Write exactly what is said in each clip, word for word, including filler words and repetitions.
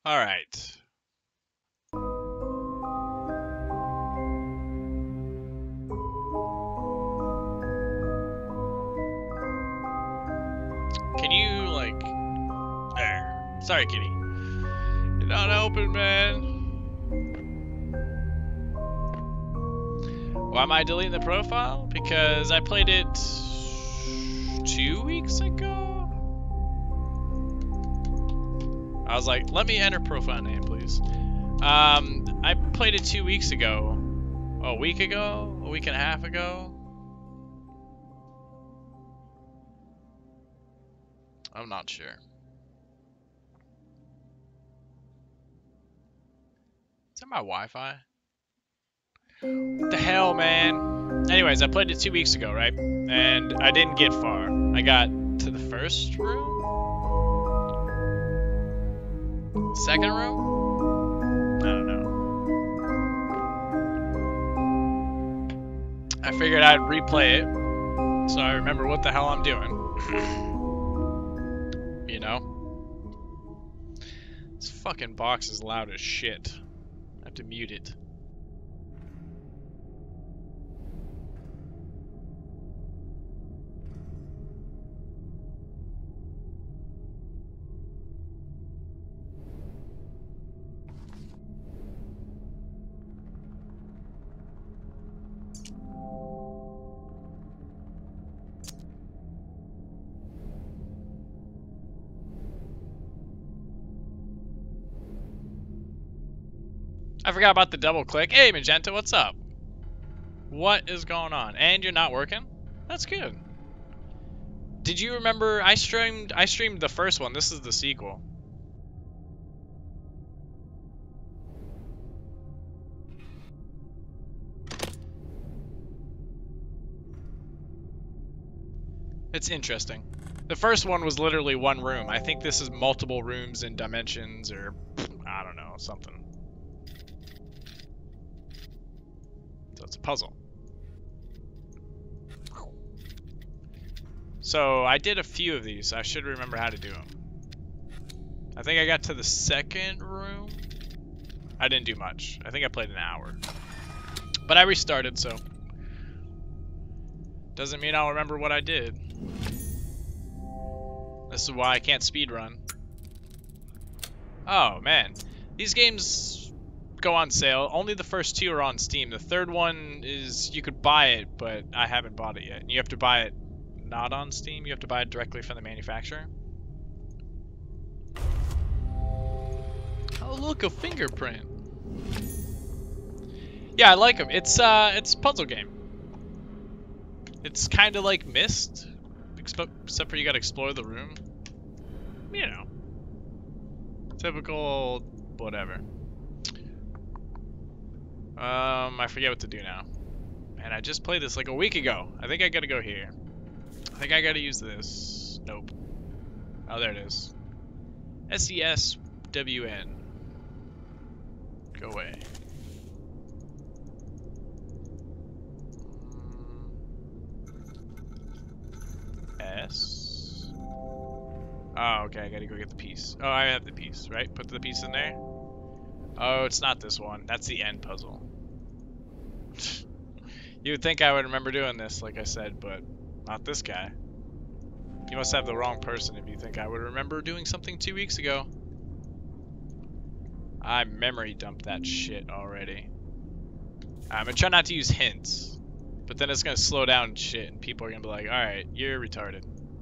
All right. Can you, like... There. Sorry, kitty. You're not open, man. Why am I deleting the profile? Because I played it two weeks ago? I was like, let me enter profile name, please. Um, I played it two weeks ago. A week ago? A week and a half ago? I'm not sure. Is that my Wi-Fi? What the hell, man? Anyways, I played it two weeks ago, right? And I didn't get far. I got to the first room? Second room? I don't know. I figured I'd replay it so I remember what the hell I'm doing. You know? This fucking box is loud as shit. I have to mute it. I forgot about the double click. Hey, Magenta, what's up? What is going on? And you're not working? That's good. Did you remember I streamed I streamed the first one. This is the sequel. It's interesting. The first one was literally one room. I think this is multiple rooms and dimensions, or I don't know, something. So it's a puzzle. So I did a few of these. I should remember how to do them. I think I got to the second room. I didn't do much. I think I played an hour. But I restarted, so doesn't mean I'll remember what I did. This is why I can't speedrun. Oh, man. These games go on sale. Only the first two are on Steam. The third one is, you could buy it, but I haven't bought it yet. And you have to buy it not on Steam. You have to buy it directly from the manufacturer. Oh, look, a fingerprint. Yeah, I like them. It's, uh, it's a puzzle game. It's kind of like Myst, except for you gotta explore the room. You know. Typical whatever. Um, I forget what to do now. Man, I just played this like a week ago. I think I gotta go here. I think I gotta use this. Nope. Oh, there it is. S E S W N. Go away. S. Oh, okay, I gotta go get the piece. Oh, I have the piece, right? Put the piece in there. Oh, it's not this one. That's the end puzzle. You would think I would remember doing this, like I said, but not this guy. You must have the wrong person if you think I would remember doing something two weeks ago. I memory dumped that shit already. I'm gonna try not to use hints, but then it's gonna slow down shit, and people are gonna be like, "All right, you're retarded."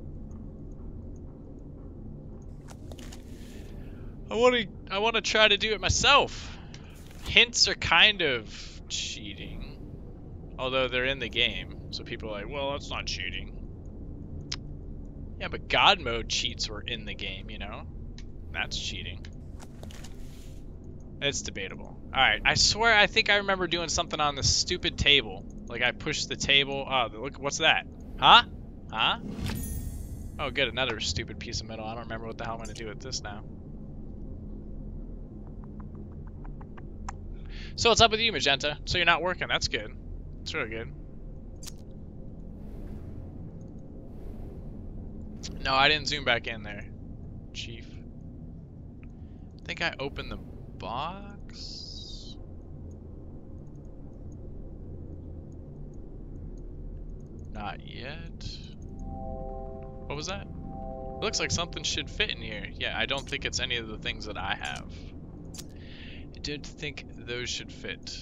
I want to. I want to try to do it myself. Hints are kind of cheating, although they're in the game, so people are like, "Well, that's not cheating." Yeah, but God mode cheats were in the game, you know? That's cheating. It's debatable. Alright, I swear I think I remember doing something on the stupid table. Like I pushed the table. Oh, look, what's that? Huh? Huh? Oh, good, another stupid piece of metal. I don't remember what the hell I'm going to do with this now. So what's up with you, Magenta? So you're not working. That's good. That's really good. No, I didn't zoom back in there, Chief. think I opened the box. Not yet. What was that? It looks like something should fit in here. Yeah, I don't think it's any of the things that I have. I did think those should fit.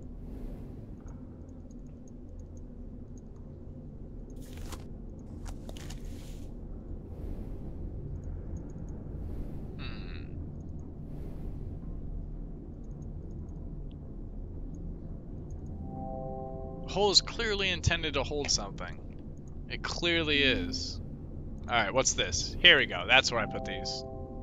Hole is clearly intended to hold something. It clearly is. Alright, what's this? Here we go. That's where I put these.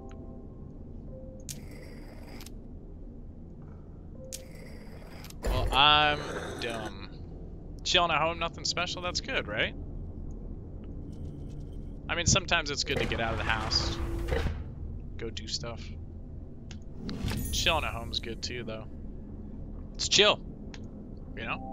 Well, I'm dumb. Chilling at home, nothing special? That's good, right? I mean, sometimes it's good to get out of the house. Go do stuff. Chilling at home's good too, though. It's chill. You know?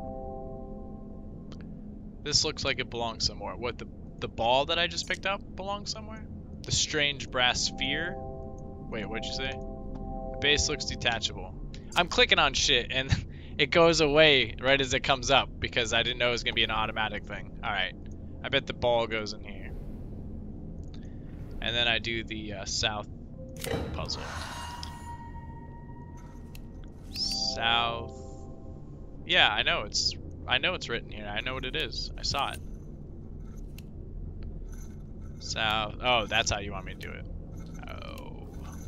This looks like it belongs somewhere. What, the, the ball that I just picked up belongs somewhere? The strange brass sphere? Wait, what'd you say? The base looks detachable. I'm clicking on shit and it goes away right as it comes up because I didn't know it was going to be an automatic thing. Alright. I bet the ball goes in here. And then I do the uh, south puzzle. South. Yeah, I know it's I know it's written here. I know what it is. I saw it. South. Oh, that's how you want me to do it. Oh.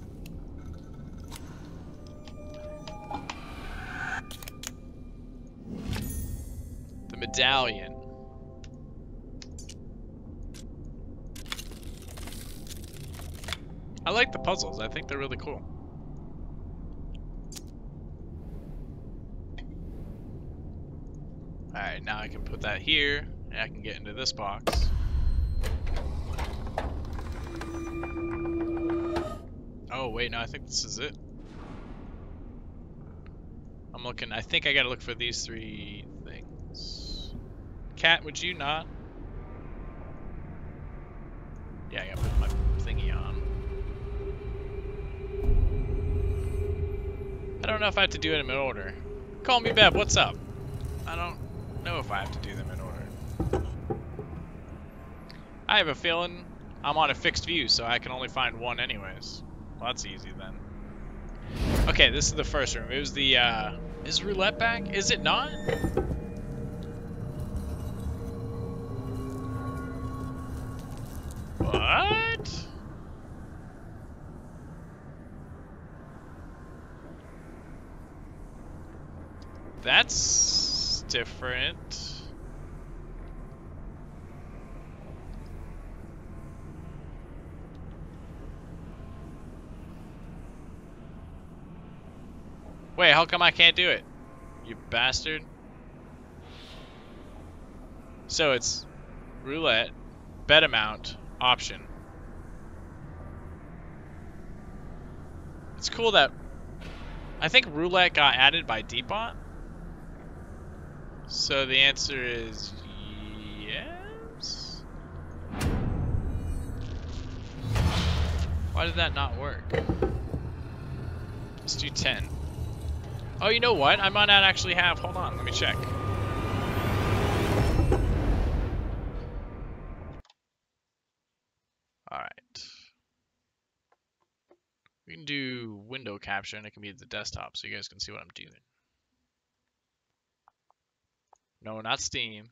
The medallion. I like the puzzles. I think they're really cool. Alright, now I can put that here, and I can get into this box. Oh, wait, no, I think this is it. I'm looking, I think I gotta look for these three things. Cat, would you not? Yeah, I gotta put my thingy on. I don't know if I have to do it in order. Call me Bev, what's up? I don't know if I have to do them in order. I have a feeling I'm on a fixed view, so I can only find one anyways. Well, that's easy then. Okay, this is the first room. It was the, uh... Is roulette back? Is it not? What? That's different. Wait, how come I can't do it? You bastard. So it's roulette, bet amount, option. It's cool that I think roulette got added by Depot. So the answer is yes. Why did that not work? Let's do ten. Oh, you know what? I might not actually have. Hold on, let me check. Alright. We can do window capture and it can be at the desktop so you guys can see what I'm doing. No, not Steam.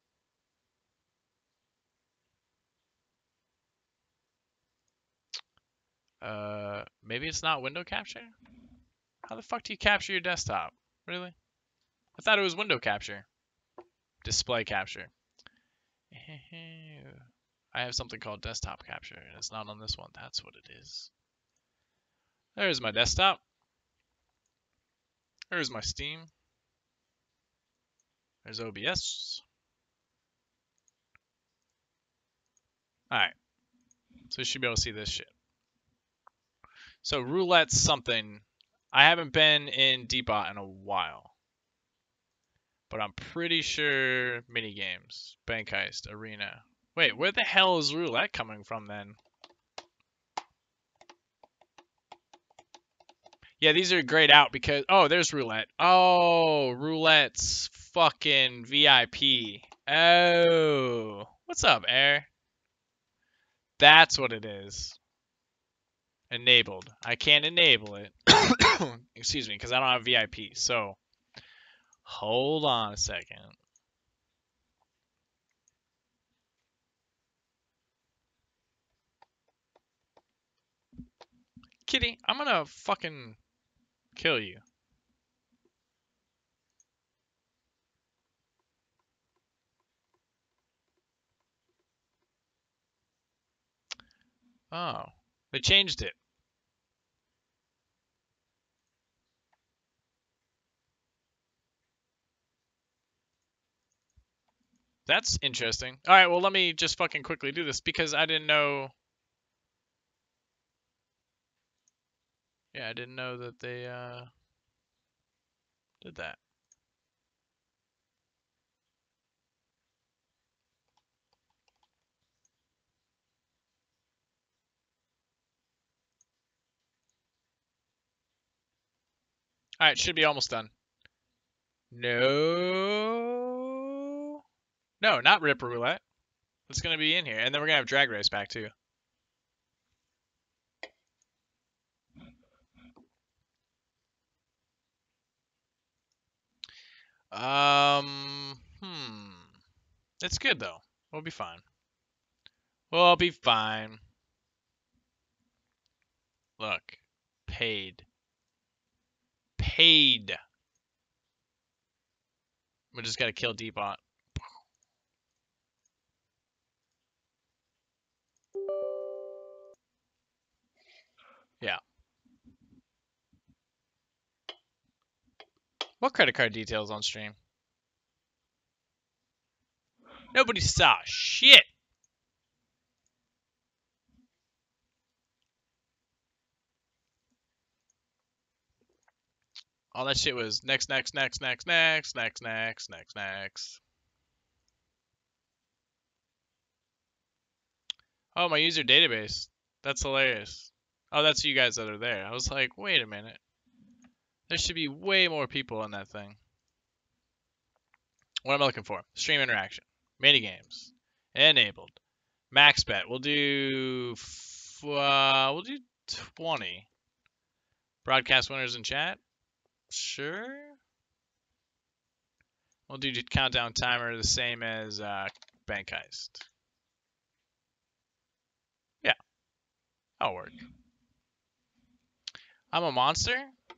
Uh, maybe it's not window capture? How the fuck do you capture your desktop? Really? I thought it was window capture. Display capture. I have something called desktop capture, and it's not on this one. That's what it is. There's my desktop. There's my Steam. There's O B S. Alright. So you should be able to see this shit. So roulette's something. I haven't been in Depot in a while. But I'm pretty sure minigames. Bank heist, arena. Wait, where the hell is roulette coming from then? Yeah, these are grayed out because... Oh, there's roulette. Oh, roulette's fucking V I P. Oh. What's up, Air? That's what it is. Enabled. I can't enable it. Excuse me, because I don't have V I P. So, hold on a second. Kitty, I'm gonna fucking kill you. Oh, they changed it. That's interesting. All right, well, let me just fucking quickly do this because I didn't know. Yeah, I didn't know that they uh, did that. All right, should be almost done. No. No, not Rip Roulette. It's going to be in here. And then we're going to have Drag Race back, too. Um, hmm. It's good, though. We'll be fine. We'll be fine. Look. Paid. Paid. We just got to kill D-Bot. Yeah. What credit card details on stream? Nobody saw shit. All that shit was next, next, next, next, next, next, next, next, next. Oh, my user database. That's hilarious. Oh, that's you guys that are there. I was like, wait a minute. There should be way more people in that thing. What am I looking for? Stream interaction. Mini games. Enabled. Max bet. We'll do uh, we'll do twenty. Broadcast winners in chat. Sure. We'll do countdown timer the same as uh, Bank Heist. Yeah. That'll work. I'm a monster?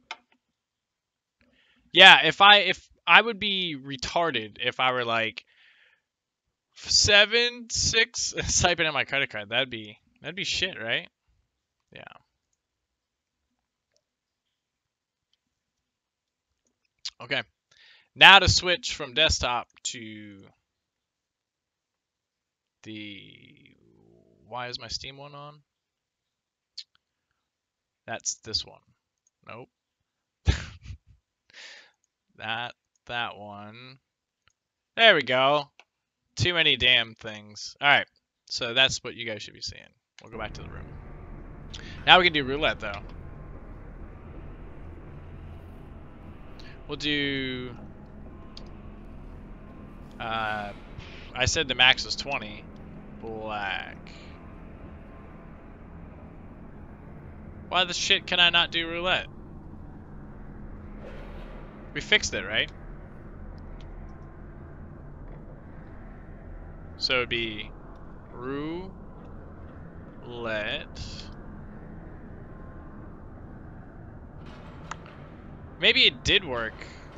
Yeah, if I if I would be retarded if I were like seven, six, typing in my credit card. That'd be that'd be shit, right? Yeah. Okay. Now to switch from desktop to the. Why is my Steam one on? That's this one. Nope. that that one. There we go. Too many damn things. All right. So that's what you guys should be seeing. We'll go back to the room. Now we can do roulette though. We'll do. Uh, I said the max was twenty. Black. Why the shit can I not do roulette? We fixed it, right? So it'd be roulette. Maybe it did work.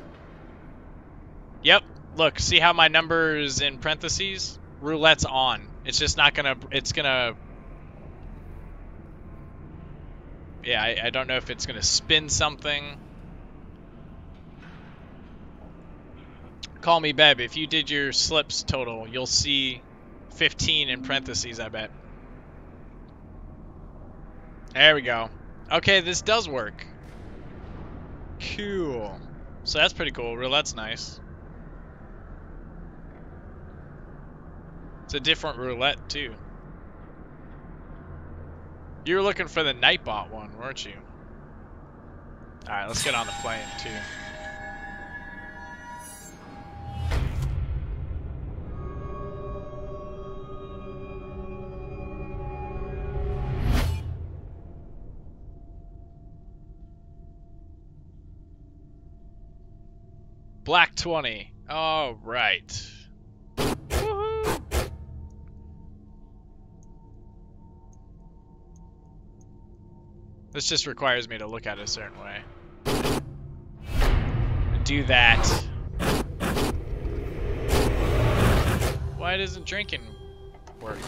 Yep. Look, see how my number's in parentheses? Roulette's on. It's just not gonna, it's gonna, yeah, I, I don't know if it's gonna spin something. Call me Beb. If you did your slips total, you'll see fifteen in parentheses, I bet. There we go. Okay, this does work. Cool. So that's pretty cool. Roulette's nice. It's a different roulette, too. You were looking for the Nightbot one, weren't you? Alright, let's get on the plane, too. Black twenty. All right. Woohoo. This just requires me to look at it a certain way. Do that. Why doesn't drinking work?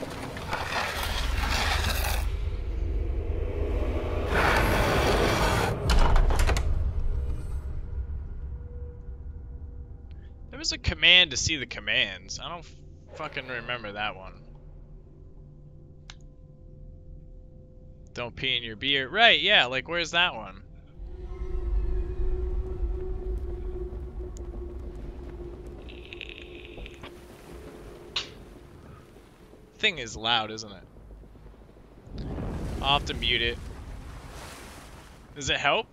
There was a command to see the commands. I don't fucking remember that one. Don't pee in your beer. Right, yeah, like where's that one? Thing is loud, isn't it? I'll have to mute it. Does it help?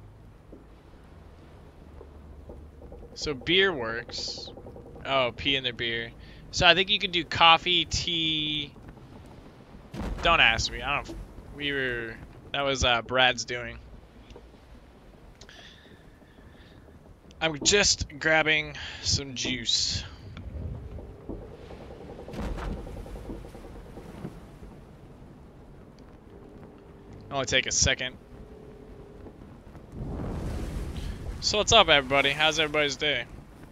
So beer works. Oh, pee in their beer. So I think you can do coffee, tea. Don't ask me. I don't. We were. That was uh, Brad's doing. I'm just grabbing some juice. Only take a second. So what's up, everybody? How's everybody's day?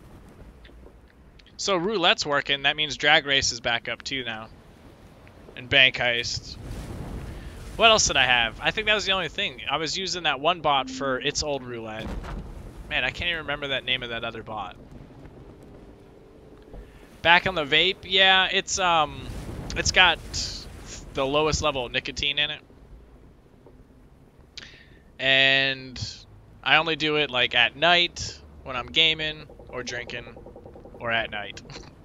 So roulette's working. That means drag race is back up too now. And bank heist. What else did I have? I think that was the only thing. I was using that one bot for It's Old Roulette. Man, I can't even remember that name of that other bot. Back on the vape, yeah, it's um, it's got the lowest level of nicotine in it. And I only do it like at night when I'm gaming or drinking or at night.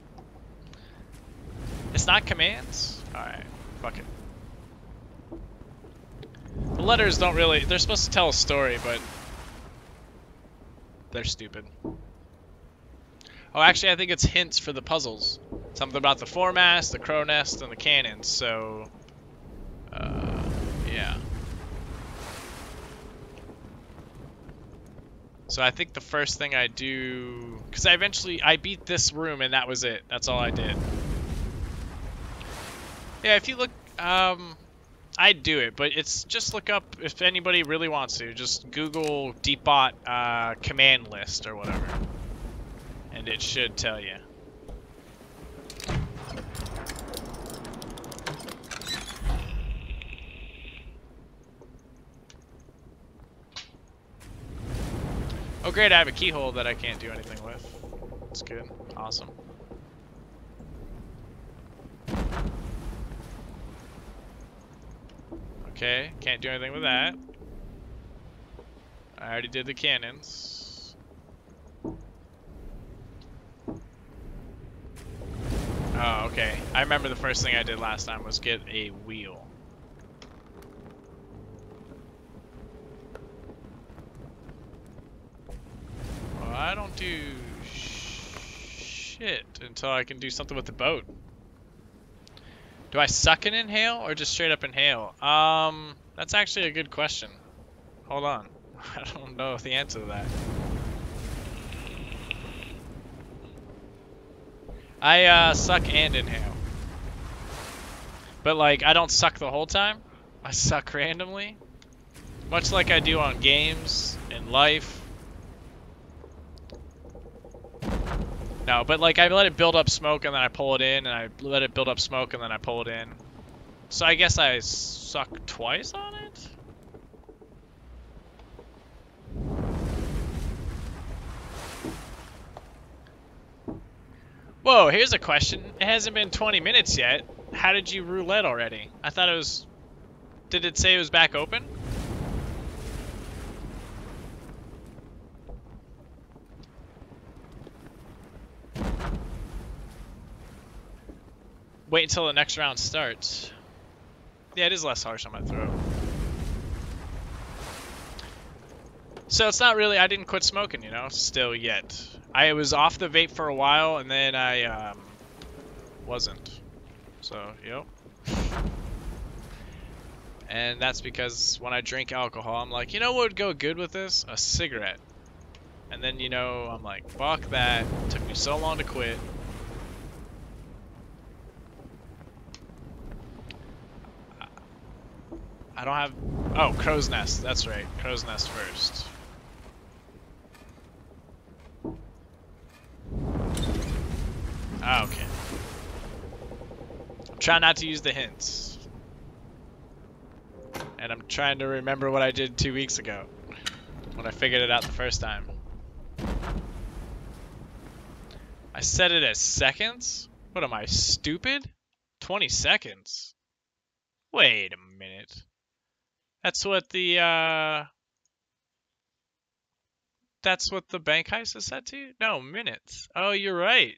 It's not commands? Alright, fuck it. The letters don't really, they're supposed to tell a story, but they're stupid. Oh, actually I think it's hints for the puzzles. Something about the foremast, the crow nest, and the cannons, so uh, yeah. So I think the first thing I do, because I eventually, I beat this room and that was it. That's all I did. Yeah, if you look, um, I'd do it, but it's just look up, if anybody really wants to, just Google Deepbot uh, command list or whatever. And it should tell you. Oh great, I have a keyhole that I can't do anything with. That's good. Awesome. Okay, can't do anything with that. I already did the cannons. Oh, okay. I remember the first thing I did last time was get a wheel. Well, I don't do sh shit until I can do something with the boat. Do I suck and inhale or just straight up inhale? Um, that's actually a good question. Hold on. I don't know the answer to that. I uh, suck and inhale. But like, I don't suck the whole time. I suck randomly. Much like I do on games, in life. No, but like I let it build up smoke and then I pull it in, and I let it build up smoke and then I pull it in. So I guess I suck twice on it? Whoa, here's a question. It hasn't been twenty minutes yet. How did you roulette already? I thought it was... Did it say it was back open? Wait until the next round starts. Yeah, it is less harsh on my throat. So it's not really, I didn't quit smoking, you know, still yet. I was off the vape for a while, and then I um, wasn't. So, yep. And that's because when I drink alcohol, I'm like, you know what would go good with this? A cigarette. And then, you know, I'm like, fuck that. It took me so long to quit. I don't have... Oh, Crow's Nest. That's right. Crow's Nest first. Oh, okay. I'm trying not to use the hints. And I'm trying to remember what I did two weeks ago. When I figured it out the first time. I set it as seconds? What am I, stupid? twenty seconds? Wait a minute. That's what the, uh... That's what the bank heist is set to? No, minutes. Oh, you're right.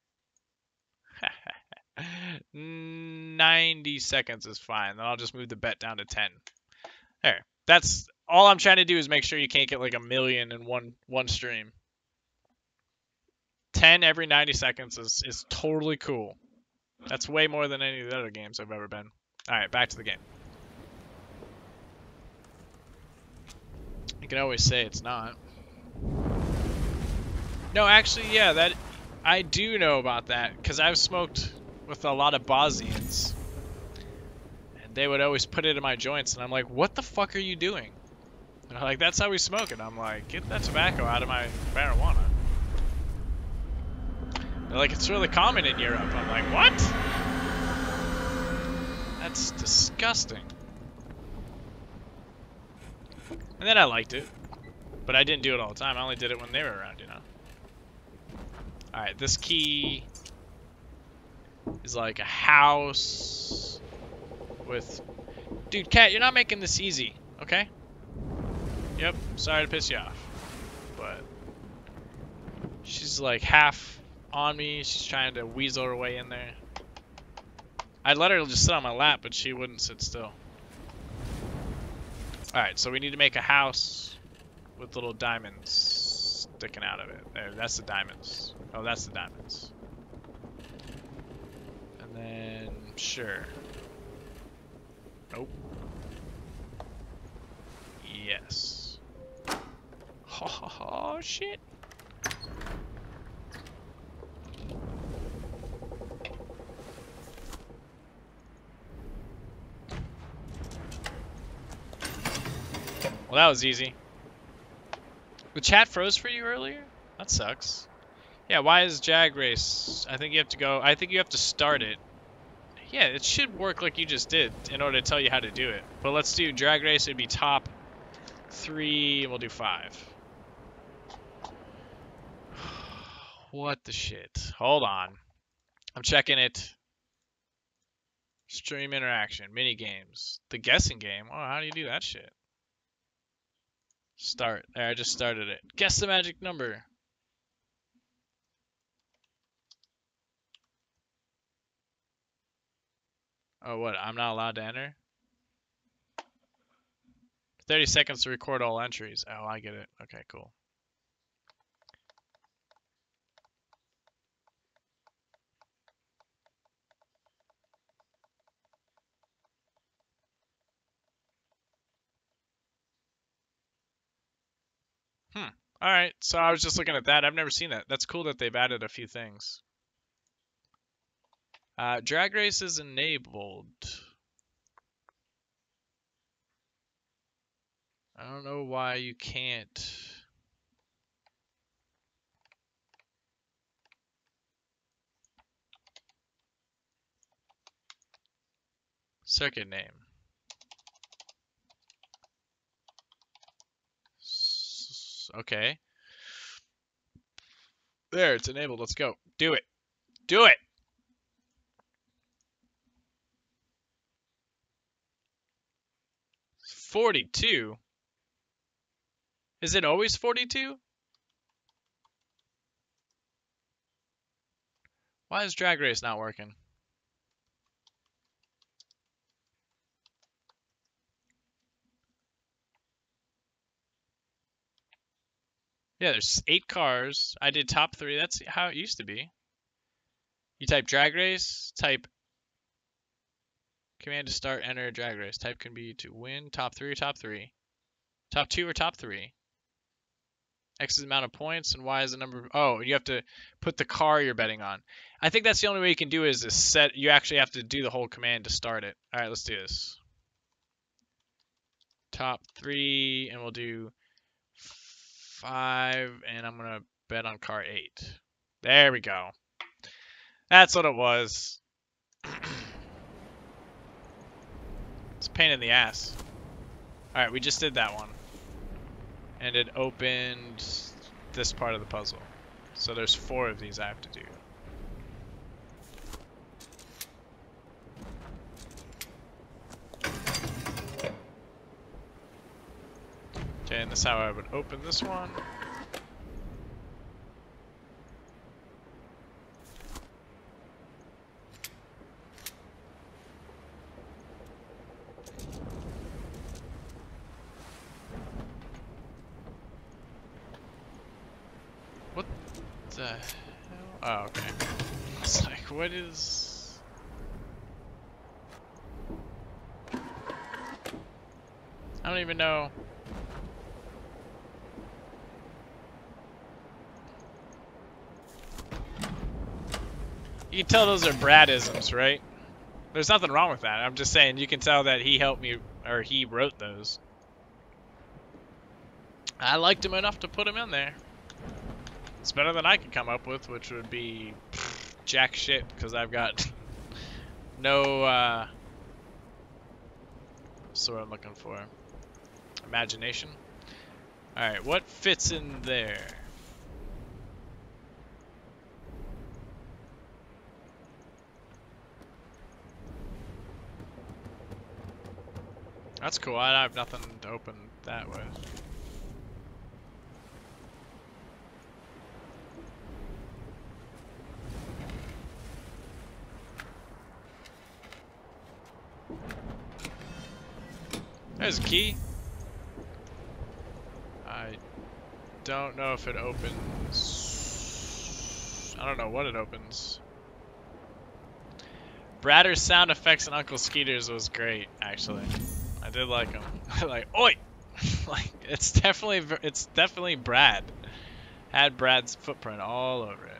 ninety seconds is fine. Then I'll just move the bet down to ten. There. That's all I'm trying to do is make sure you can't get like a million in one one stream. ten every ninety seconds is, is totally cool. That's way more than any of the other games I've ever been. Alright, back to the game. You can always say it's not. No, actually, yeah, that I do know about that, because I've smoked with a lot of Bosnians. And they would always put it in my joints, and I'm like, what the fuck are you doing? And they're like, that's how we smoke it. I'm like, get that tobacco out of my marijuana. They're like, it's really common in Europe. I'm like, what? That's disgusting. And then I liked it. But I didn't do it all the time. I only did it when they were around, you know? Alright, this key is like a house with... Dude, Cat, you're not making this easy, okay? Yep, sorry to piss you off. But she's like half on me. She's trying to weasel her way in there. I'd let her just sit on my lap, but she wouldn't sit still. Alright, so we need to make a house with little diamonds sticking out of it. There, that's the diamonds. Oh, that's the diamonds. And then, sure. Nope. Yes. Oh, shit. Well, that was easy. The chat froze for you earlier? That sucks. Yeah, why is Jag Race? I think you have to go, I think you have to start it. Yeah, it should work like you just did in order to tell you how to do it. But let's do Drag Race, it'd be top three, and we'll do five. What the shit? Hold on. I'm checking it. Stream interaction, mini games. The guessing game? Oh, how do you do that shit? Start. There, I just started it. Guess the magic number. Oh, what? I'm not allowed to enter? thirty seconds to record all entries. Oh, I get it. Okay, cool. Hmm. Alright, so I was just looking at that. I've never seen that. That's cool that they've added a few things. Uh, Drag Race is enabled. I don't know why you can't... Circuit name. S okay. There, it's enabled. Let's go. Do it. Do it! forty-two? Is it always forty-two? Why is Drag Race not working? Yeah, there's eight cars. I did top three. That's how it used to be. You type drag race, type command to start, enter drag race. Type can be to win, top three or top three. Top two or top three. X is the amount of points and Y is the number of, oh, you have to put the car you're betting on. I think that's the only way you can do it is to set, you actually have to do the whole command to start it. All right, let's do this. Top three, and we'll do five, and I'm gonna bet on car eight. There we go. That's what it was. It's a pain in the ass. All right, we just did that one. And it opened this part of the puzzle. So there's four of these I have to do. Okay, and this is how I would open this one. What the hell? Oh, okay. It's like, what is... I don't even know. You can tell those are Bradisms, right? There's nothing wrong with that. I'm just saying you can tell that he helped me, or he wrote those. I liked him enough to put him in there. It's better than I could come up with, which would be pff, jack shit, because I've got no, uh, what's the word I'm looking for? Imagination. Alright, what fits in there? That's cool. I have nothing to open that with. There's a key. I don't know if it opens. I don't know what it opens. Bradder's sound effects and Uncle Skeeter's was great, actually. I did like them. Like, oi! Like, it's definitely, it's definitely Brad. Had Brad's footprint all over it.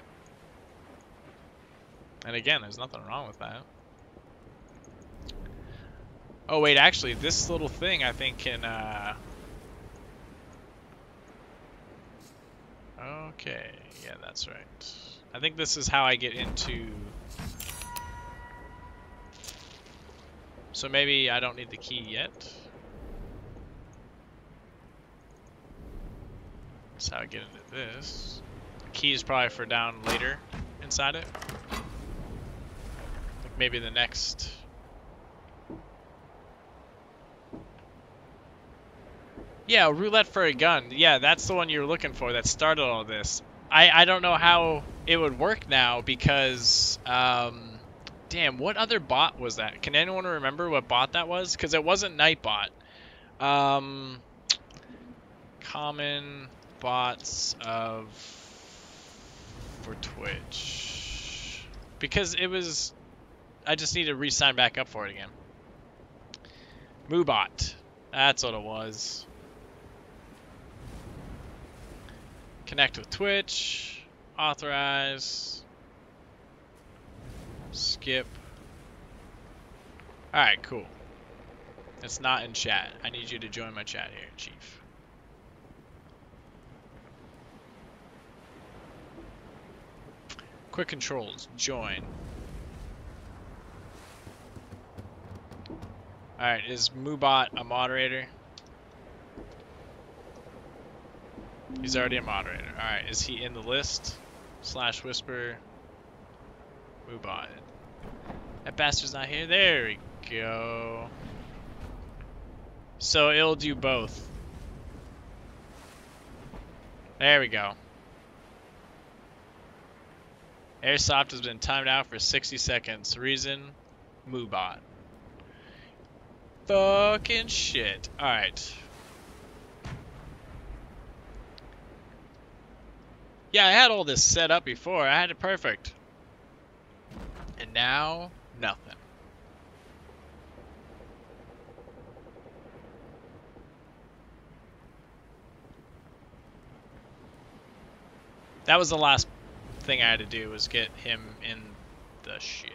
And again, there's nothing wrong with that. Oh wait, actually, this little thing I think can, uh... okay, yeah, that's right. I think this is how I get into... So maybe I don't need the key yet. That's how I get into this. The key is probably for down later inside it. Like maybe the next... Yeah, roulette for a gun. Yeah, that's the one you're looking for that started all this. I, I don't know how it would work now because... Um, damn, what other bot was that? Can anyone remember what bot that was? Because it wasn't Nightbot. Um, common bots of... for Twitch. Because it was... I just need to re-sign back up for it again. Moobot. That's what it was. Connect with Twitch. Authorize. Skip. Alright, cool. It's not in chat. I need you to join my chat here, Chief. Quick controls. Join. Alright, is Moobot a moderator? He's already a moderator. Alright, is he in the list? Slash whisper. Moobot. That bastard's not here. There we go. So it'll do both. There we go. Airsoft has been timed out for sixty seconds. Reason, Moobot. Fucking shit. Alright. Yeah, I had all this set up before. I had it perfect. And now, nothing. That was the last thing I had to do, was get him in the shit.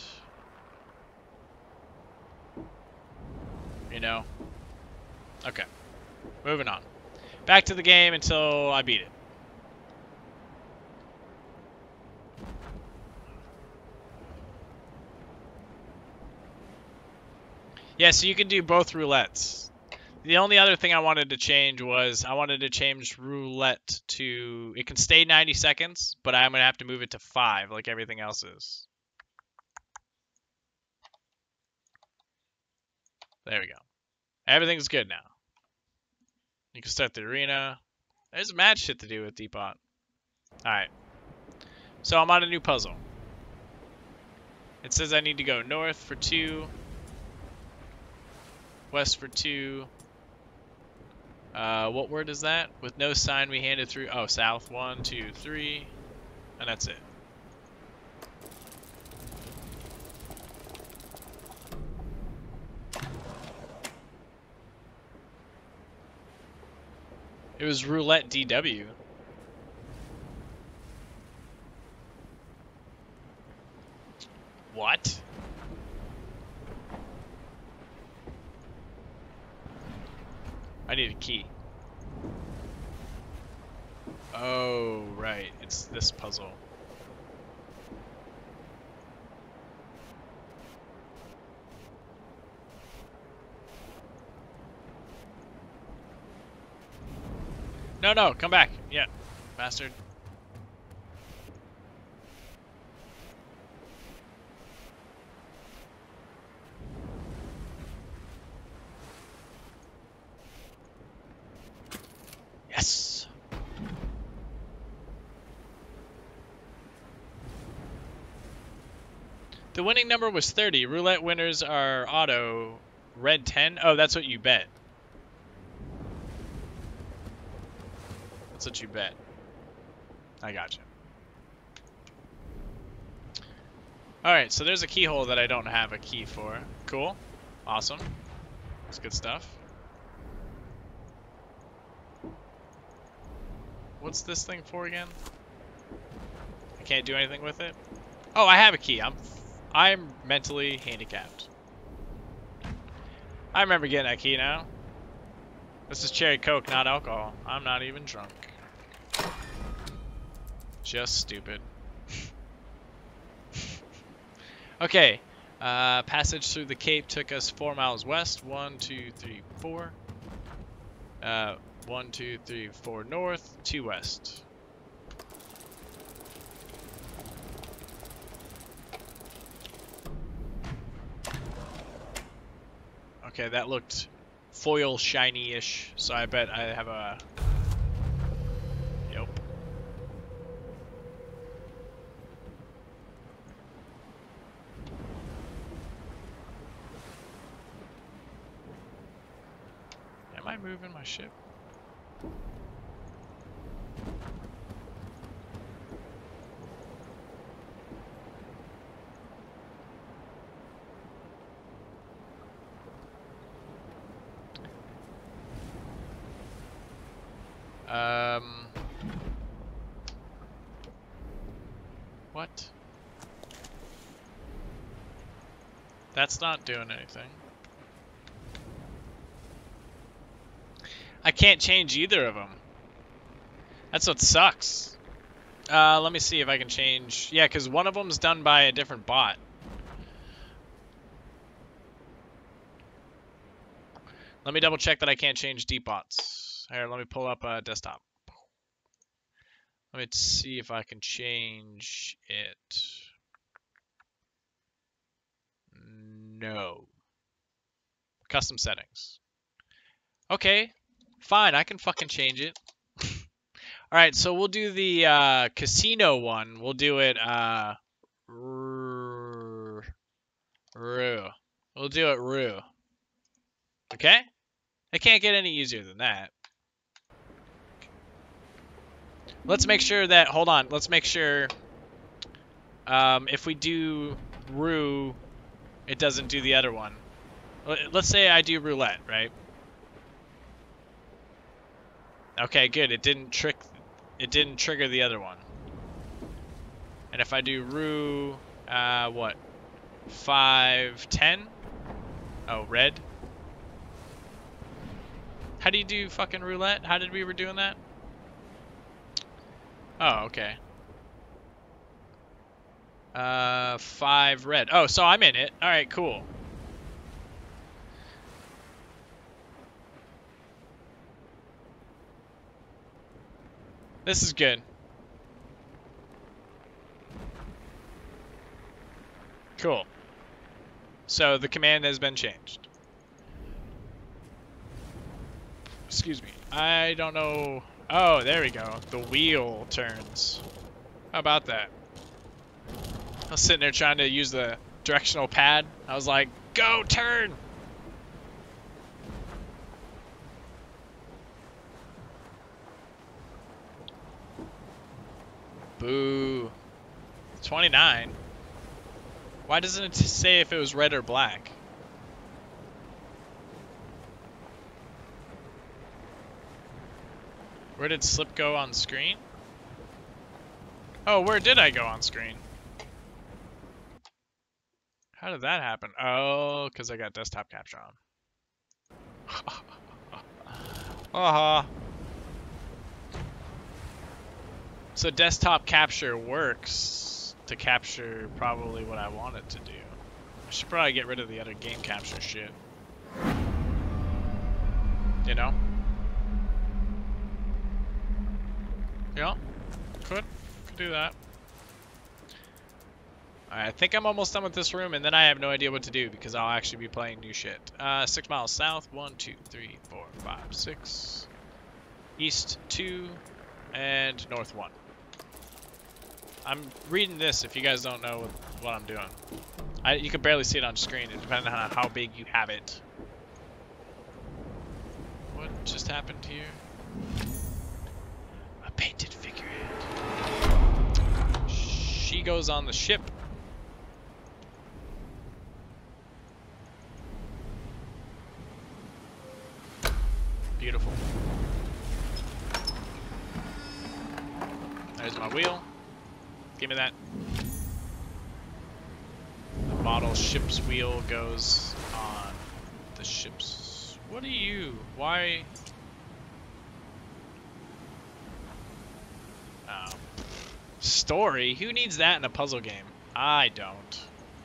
You know? Okay. Moving on. Back to the game until I beat it. Yeah, so you can do both roulettes. The only other thing I wanted to change was I wanted to change roulette to... It can stay ninety seconds, but I'm going to have to move it to five like everything else is. There we go. Everything's good now. You can start the arena. There's mad shit to do with Depot. Alright. So I'm on a new puzzle. It says I need to go north for two. West for two. Uh, what word is that? With no sign we handed through. Oh, south. One, two, three. And that's it. It was roulette D W. What? I need a key. Oh, right. It's this puzzle. No, no, come back. Yeah, bastard. Yes. The winning number was thirty. Roulette winners are auto. Red ten. Oh, that's what you bet. That's what you bet. I gotcha. Alright, so there's a keyhole that I don't have a key for. Cool. Awesome. That's good stuff. What's this thing for again? I can't do anything with it? Oh, I have a key. I'm I'm mentally handicapped. I remember getting that key now. This is cherry coke, not alcohol. I'm not even drunk. Just stupid. Okay. Uh, passage through the cape took us four miles west. One, two, three, four. Uh, one, two, three, four north. Two west. Okay, that looked foil shiny-ish, so I bet I have a... Yep. Am I moving my ship? Um, what? That's not doing anything. I can't change either of them. That's what sucks. Uh, let me see if I can change. Yeah, because one of them's done by a different bot. Let me double check that I can't change deep bots. Here, let me pull up a desktop. Let me see if I can change it. No. Custom settings. Okay, fine, I can fucking change it. Alright, so we'll do the uh, casino one. We'll do it, uh... Roo. We'll do it Roo. Okay? It can't get any easier than that. Let's make sure that, hold on, let's make sure um, if we do roux, it doesn't do the other one. Let's say I do roulette, right? Okay, good. It didn't trick, it didn't trigger the other one. And if I do roux, uh, what? Five, ten? Oh, red. How do you do fucking roulette? How did we were doing that? Oh, okay. Uh, five red. Oh, so I'm in it. All right, cool. This is good. Cool. So the command has been changed. Excuse me. I don't know. Oh, there we go. The wheel turns. How about that? I was sitting there trying to use the directional pad. I was like, go turn! Boo. twenty-nine. Why doesn't it say if it was red or black? Where did slip go on screen? Oh, where did I go on screen? How did that happen? Oh, because I got desktop capture on. Uh-huh. So desktop capture works to capture probably what I want it to do. I should probably get rid of the other game capture shit. You know? Yeah, could. Could do that. Alright, I think I'm almost done with this room, and then I have no idea what to do because I'll actually be playing new shit. Uh, six miles south. One, two, three, four, five, six. East, two. And north, one. I'm reading this if you guys don't know what I'm doing. I, you can barely see it on screen, depending on how big you have it. What just happened here? A painted figurehead. She goes on the ship. Beautiful. There's my wheel. Give me that. The model ship's wheel goes on the ship's... What are you? Why? Oh. Story? Who needs that in a puzzle game? I don't.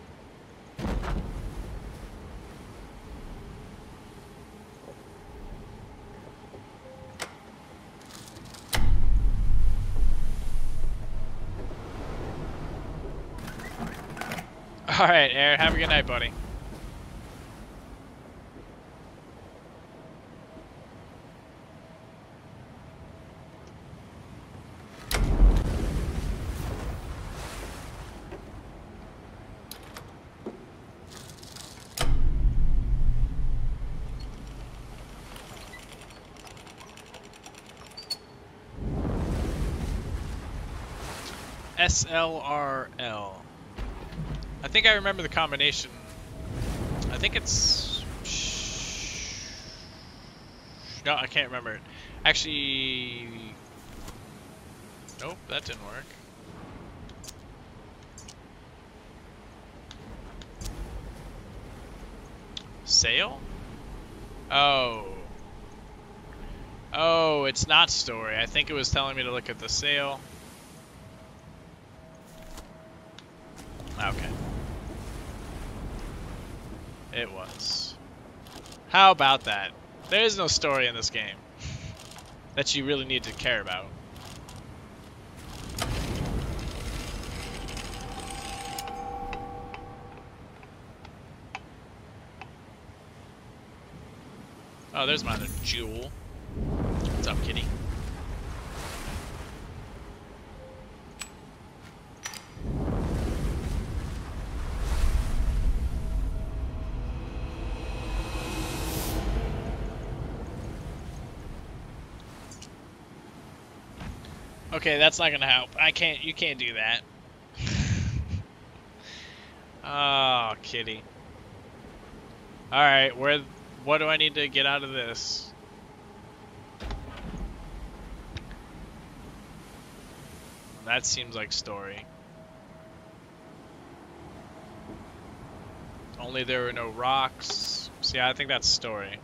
Alright, Aaron, have a good night, buddy. S L R L. I think I remember the combination. I think it's... No, I can't remember it. Actually... Nope, that didn't work. Sail? Oh. Oh, it's not story. I think it was telling me to look at the sail. Okay. It was. How about that? There is no story in this game that you really need to care about. Oh, there's my other jewel. What's up, kitty? Okay, that's not gonna help. I can't. You can't do that. Oh, kitty. All right, where? What do I need to get out of this? That seems like story. Only there were no rocks. See, I think that's story.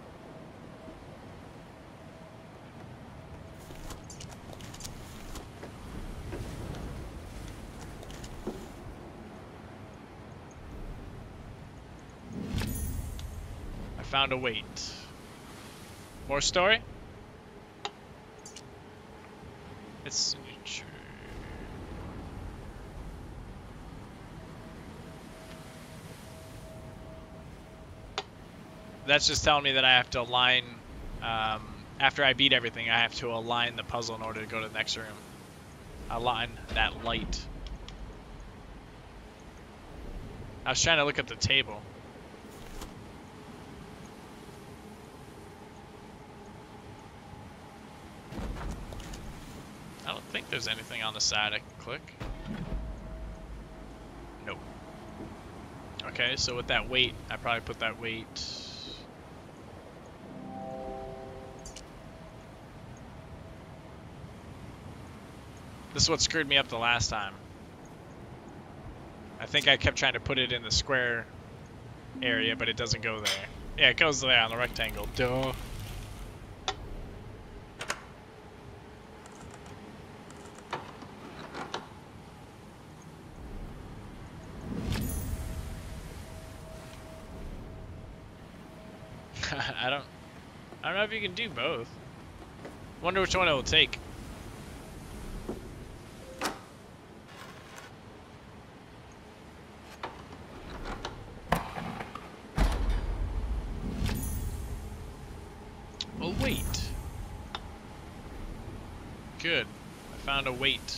I found a weight. More story? It's true. That's just telling me that I have to align, um, after I beat everything, I have to align the puzzle in order to go to the next room. Align that light. I was trying to look at the table. I don't think there's anything on the side I can click. Nope. Okay, so with that weight, I probably put that weight... This is what screwed me up the last time. I think I kept trying to put it in the square area, but it doesn't go there. Yeah, it goes there on the rectangle. Duh. I don't I don't know if you can do both. Wonder which one it will take. A weight. Good. I found a weight.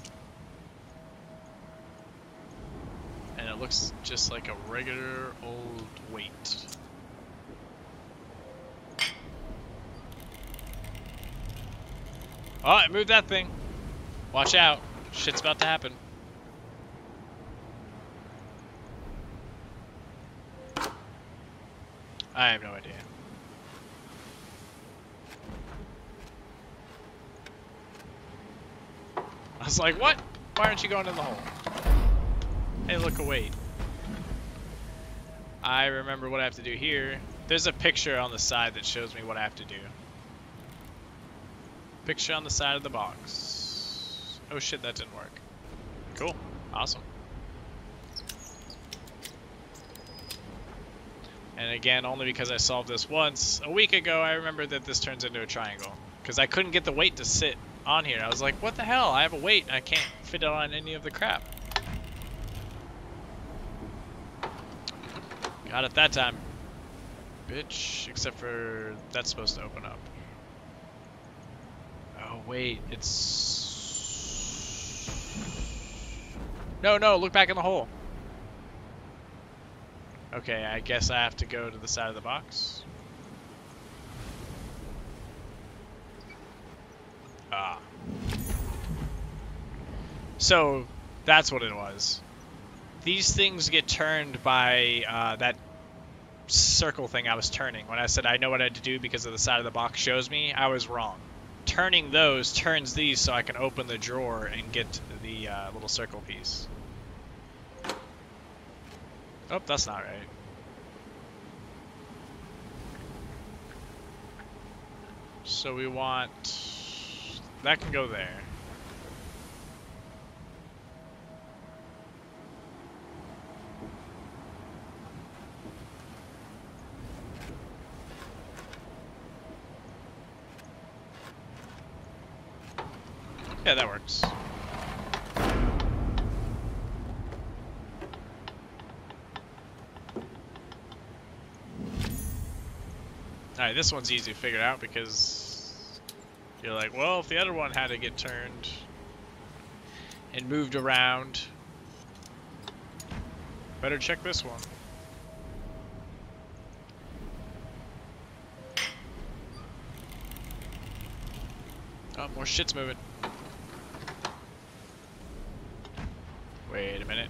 And it looks just like a regular old weight. Oh, I moved that thing. Watch out. Shit's about to happen. I have no idea. I was like, what? Why aren't you going in the hole? Hey, look, a weight. I remember what I have to do here. There's a picture on the side that shows me what I have to do. Picture on the side of the box. Oh shit, that didn't work. Cool. Awesome. And again, only because I solved this once a week ago, I remember that this turns into a triangle. Because I couldn't get the weight to sit on here. I was like, what the hell? I have a weight and I can't fit it on any of the crap. Got it that time. Bitch. Except for that's supposed to open up. Oh, wait. It's... No, no. Look back in the hole. Okay, I guess I have to go to the side of the box. Ah. So, that's what it was. These things get turned by uh, that circle thing I was turning. When I said I know what I had to do because of the side of the box shows me, I was wrong. Turning those turns these so I can open the drawer and get the uh, little circle piece. Oh, that's not right. So we want... That can go there. Yeah, that works. Alright, this one's easy to figure out because you're like, well, if the other one had to get turned and moved around, better check this one. Oh, more shit's moving. Wait a minute.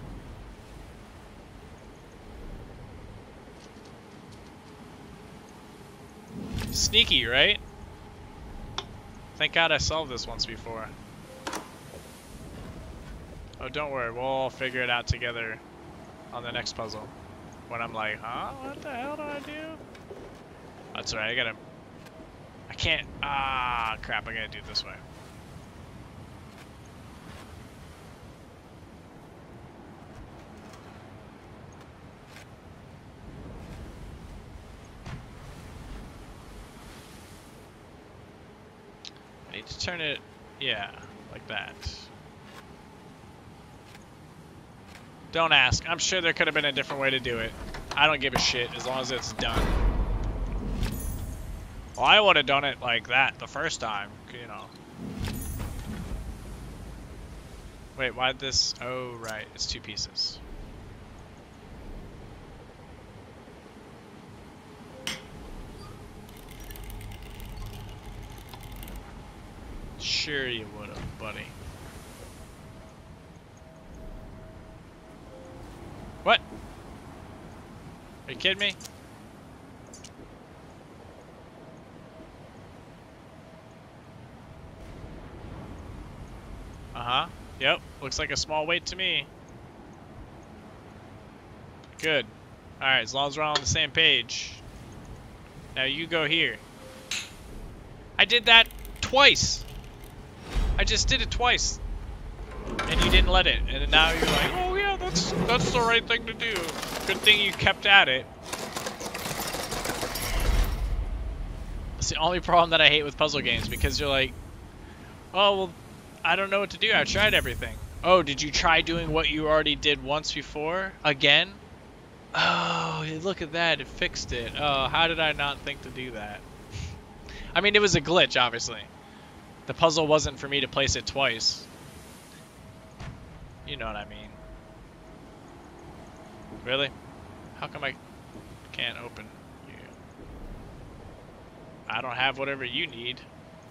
Sneaky, right? Thank God I solved this once before. Oh, don't worry. We'll all figure it out together on the next puzzle. When I'm like, huh? What the hell do I do? That's right. I gotta... I can't... Ah, crap. I gotta do it this way. I need to turn it... Yeah, like that. Don't ask. I'm sure there could have been a different way to do it. I don't give a shit as long as it's done. Well, I would have done it like that the first time, you know. Wait, why'd this... Oh, right. It's two pieces. Sure you would have, buddy. What? Are you kidding me? Uh-huh. Yep. Looks like a small weight to me. Good. Alright, as long as we're all on the same page. Now you go here. I did that twice. I just did it twice. And you didn't let it. And now you're like, oh yeah, that's that's the right thing to do. Good thing you kept at it. It's the only problem that I hate with puzzle games, because you're like, oh, well, I don't know what to do. I tried everything. Oh, did you try doing what you already did once before? Again? Oh, look at that. It fixed it. Oh, how did I not think to do that? I mean, it was a glitch, obviously. The puzzle wasn't for me to place it twice. You know what I mean. Really? How come I can't open you? I don't have whatever you need.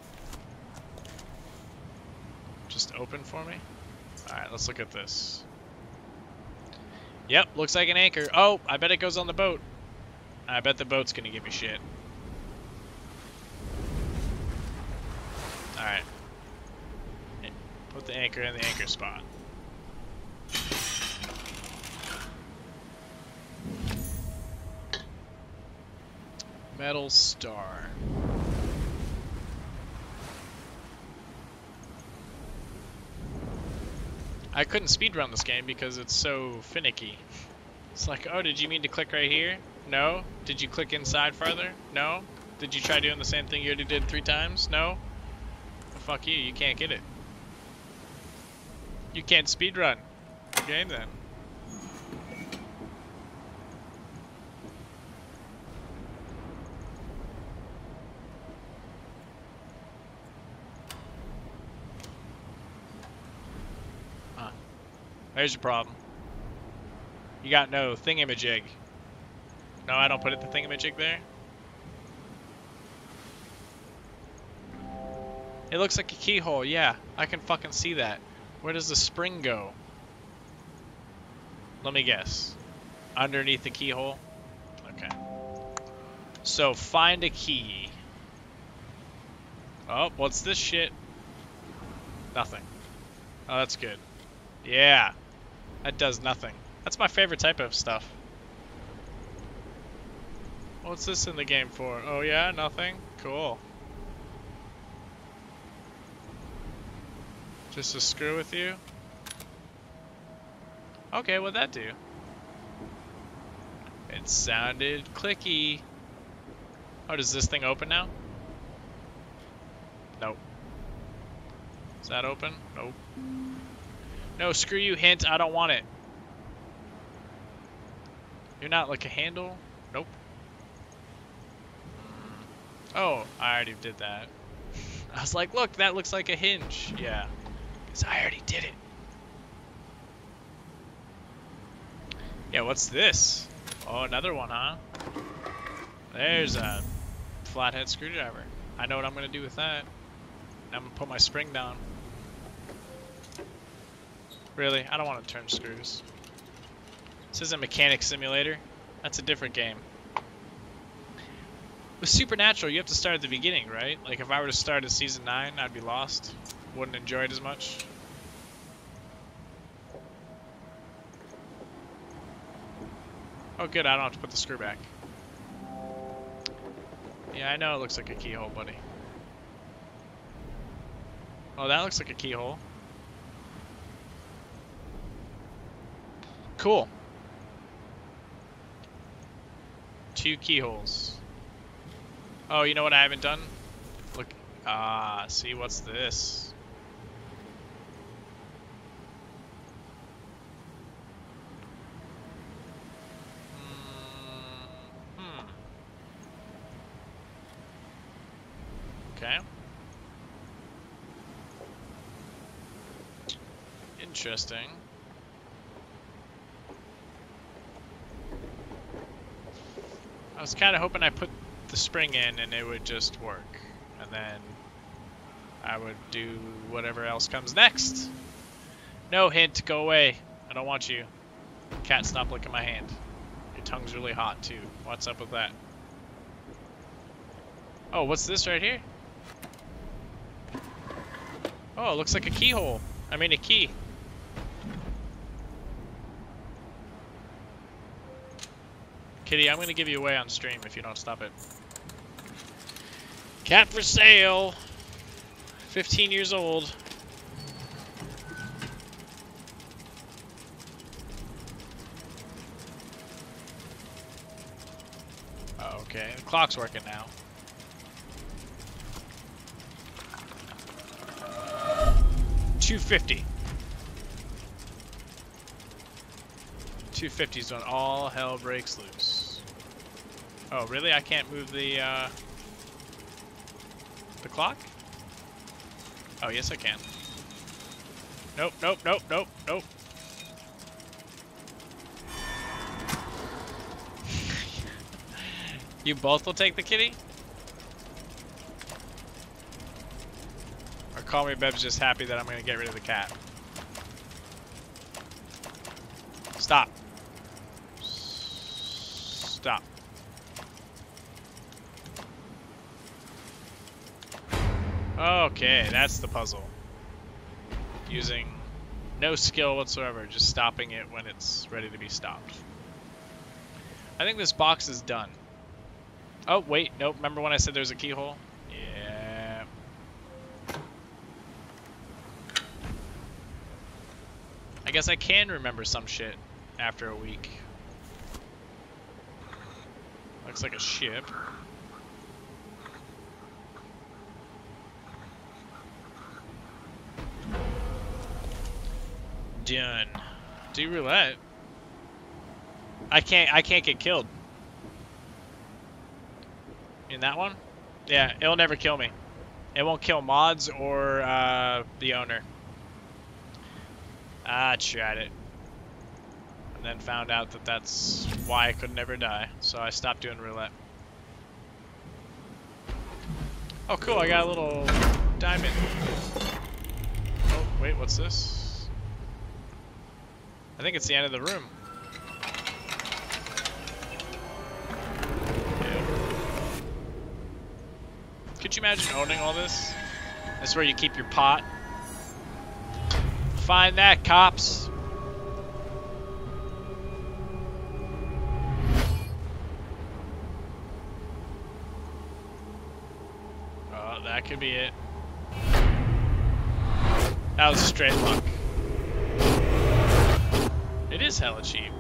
Just open for me? Alright, let's look at this. Yep, looks like an anchor. Oh, I bet it goes on the boat. I bet the boat's gonna give me shit. Alright. Put the anchor in the anchor spot. Metal star. I couldn't speedrun this game because it's so finicky. It's like, oh, did you mean to click right here? No? Did you click inside farther? No? Did you try doing the same thing you already did three times? No? Well, fuck you, you can't get it. You can't speedrun. Okay, then. Huh. There's your problem. You got no thingamajig. No, I don't put it the thingamajig there. It looks like a keyhole, yeah. I can fucking see that. Where does the spring go? Let me guess. Underneath the keyhole? Okay. So, find a key. Oh, what's this shit? Nothing. Oh, that's good. Yeah. That does nothing. That's my favorite type of stuff. What's this in the game for? Oh yeah, nothing? Cool. Just to screw with you? Okay, what'd that do? It sounded clicky. Oh, does this thing open now? Nope. Is that open? Nope. No, screw you, hint. I don't want it. You're not like a handle? Nope. Oh, I already did that. I was like, look, that looks like a hinge. Yeah, because I already did it. Yeah, what's this? Oh, another one, huh? There's a flathead screwdriver. I know what I'm going to do with that. I'm going to put my spring down. Really? I don't want to turn screws. This isn't Mechanic Simulator. That's a different game. With Supernatural, you have to start at the beginning, right? Like, if I were to start at Season nine, I'd be lost. Wouldn't enjoy it as much. Oh, good, I don't have to put the screw back. Yeah, I know it looks like a keyhole, buddy. Oh, that looks like a keyhole. Cool. Two keyholes. Oh, you know what I haven't done? Look. Ah, see, what's this? Mm, hmm. Okay. Interesting. I was kind of hoping I put the spring in and it would just work. And then I would do whatever else comes next. No, hint, go away. I don't want you. Cat, stop licking my hand. Your tongue's really hot too. What's up with that? Oh, what's this right here? Oh, it looks like a keyhole. I mean a key. Kitty, I'm gonna give you away on stream if you don't stop it. Cat for sale. fifteen years old. Oh, okay, the clock's working now. two fifty. two fifty is when all hell breaks loose. Oh, really? I can't move the, uh, the clock? Oh, yes I can. Nope, nope, nope, nope, nope. You both will take the kitty? Or Call Me Beb's just happy that I'm gonna get rid of the cat. Stop. Stop. Okay, that's the puzzle. Using no skill whatsoever, just stopping it when it's ready to be stopped. I think this box is done. Oh, wait, nope, remember when I said there's a keyhole? Yeah. I guess I can remember some shit after a week. Looks like a ship. Done. Do roulette. I can't. I can't get killed. In that one? Yeah, it'll never kill me. It won't kill mods or uh, the owner. I tried it, and then found out that that's why I could never die. So I stopped doing roulette. Oh, cool! I got a little diamond. Oh, wait, what's this? I think it's the end of the room. Yeah. Could you imagine owning all this? That's where you keep your pot. Find that, cops. Oh, that could be it. That was straight luck. It is hella cheap.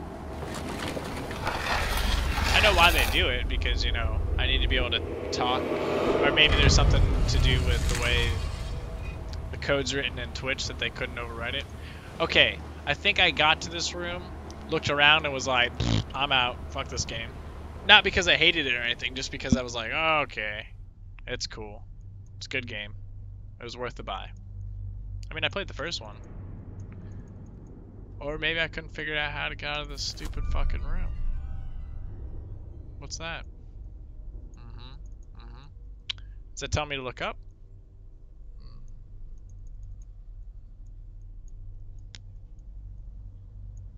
I know why they do it, because, you know, I need to be able to talk. Or maybe there's something to do with the way the code's written in Twitch that they couldn't overwrite it. Okay, I think I got to this room, looked around, and was like, I'm out. Fuck this game. Not because I hated it or anything, just because I was like, oh, okay. It's cool. It's a good game. It was worth the buy. I mean, I played the first one. Or maybe I couldn't figure out how to get out of this stupid fucking room. What's that? Mm-hmm. Mm-hmm. Does that tell me to look up?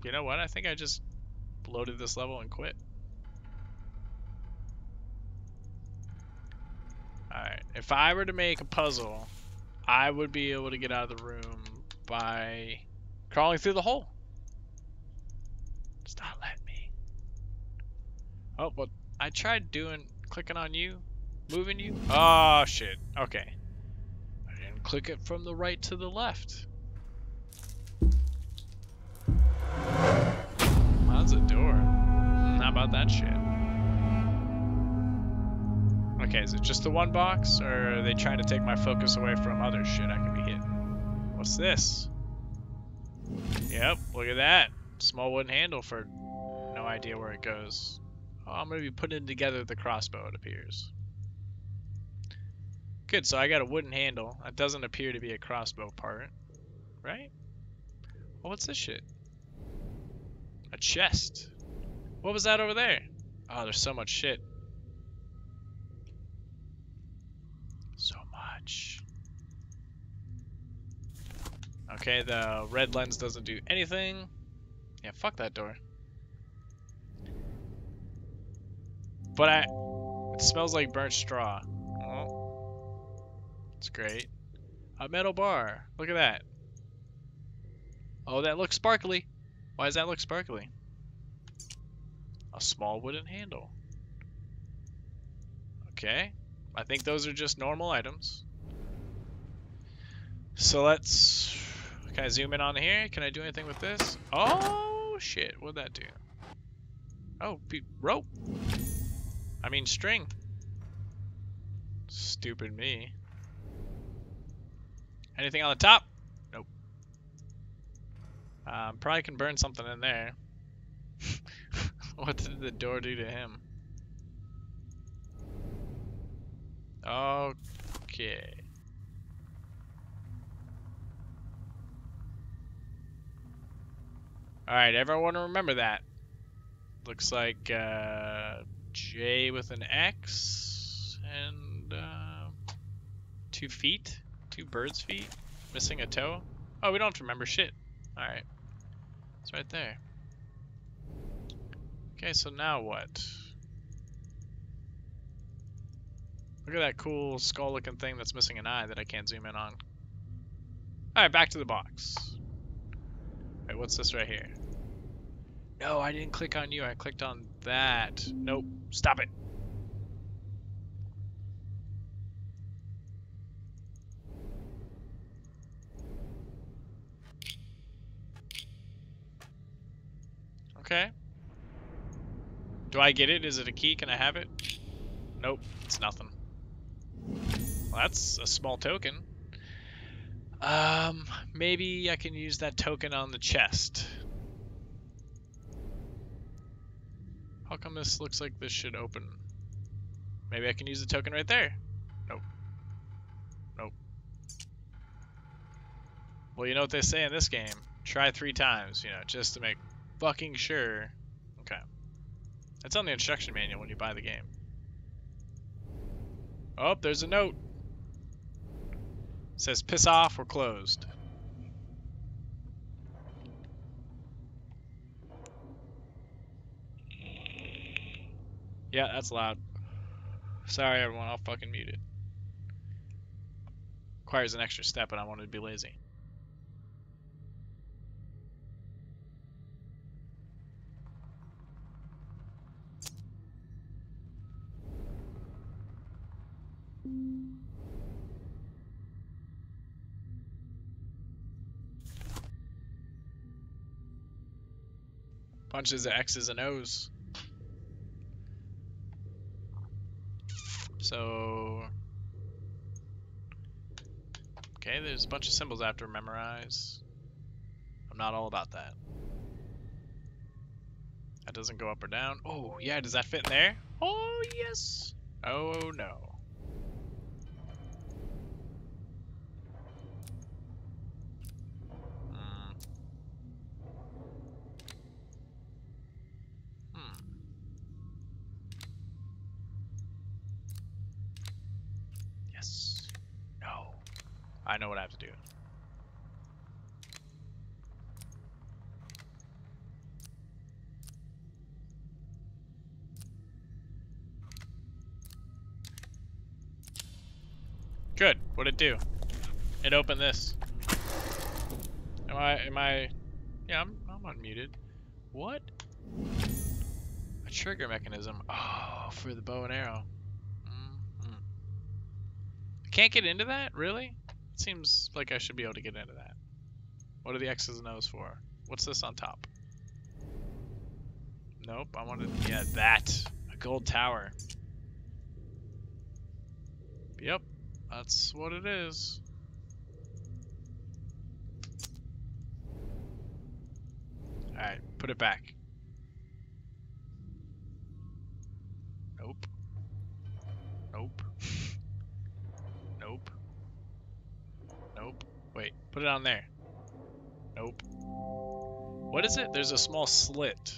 You know what? I think I just loaded this level and quit. Alright, if I were to make a puzzle, I would be able to get out of the room by crawling through the hole. It's not letting me. Oh, but I tried doing, clicking on you, moving you. Oh, shit. Okay. I didn't click it from the right to the left. Well, that's a door. How about that shit? Okay, is it just the one box, or are they trying to take my focus away from other shit I could be hitting? What's this? Yep, look at that. Small wooden handle for no idea where it goes. Oh, I'm going to be putting together the crossbow, it appears. Good, so I got a wooden handle. That doesn't appear to be a crossbow part, right? Oh, what's this shit? A chest. What was that over there? Oh, there's so much shit. So much. Okay, the red lens doesn't do anything. Yeah, fuck that door. But I... It smells like burnt straw. Oh. It's great. A metal bar. Look at that. Oh, that looks sparkly. Why does that look sparkly? A small wooden handle. Okay. I think those are just normal items. So let's... Can I zoom in on here? Can I do anything with this? Oh, shit. What'd that do? Oh, rope. I mean string. Stupid me. Anything on the top? Nope. Um, probably can burn something in there. What did the door do to him? Okay. Alright, everyone remember that. Looks like uh, J with an X and uh, two feet, two birds' feet, missing a toe. Oh, we don't have to remember shit. Alright. It's right there. Okay, so now what? Look at that cool skull-looking thing that's missing an eye that I can't zoom in on. Alright, back to the box. Alright, what's this right here? No, I didn't click on you. I clicked on that. Nope. Stop it. Okay. Do I get it? Is it a key? Can I have it? Nope. It's nothing. Well, that's a small token. Um, maybe I can use that token on the chest. How come this looks like this should open? Maybe I can use the token right there. Nope. Nope. Well, you know what they say in this game. Try three times, you know, just to make fucking sure. Okay. It's on the instruction manual when you buy the game. Oh, there's a note. It says, piss off, we're closed. Yeah, that's loud. Sorry, everyone, I'll fucking mute it. Requires an extra step, and I wanted to be lazy. Bunches of X's and O's. So... Okay, there's a bunch of symbols I have to memorize. I'm not all about that. That doesn't go up or down. Oh, yeah, does that fit in there? Oh, yes! Oh, no. Hmm. Hmm. Yes. No. I know what I have to do. Good. What'd it do? It opened this. Am I, am I, yeah, I'm, I'm unmuted. What? A trigger mechanism. Oh, for the bow and arrow. Mm-hmm. I can't get into that? Really? It seems like I should be able to get into that. What are the X's and O's for? What's this on top? Nope, I wanted, yeah, that. A gold tower. Yep, that's what it is. Alright, put it back. Nope. Nope. Nope. Nope. Wait, put it on there. Nope. What is it? There's a small slit.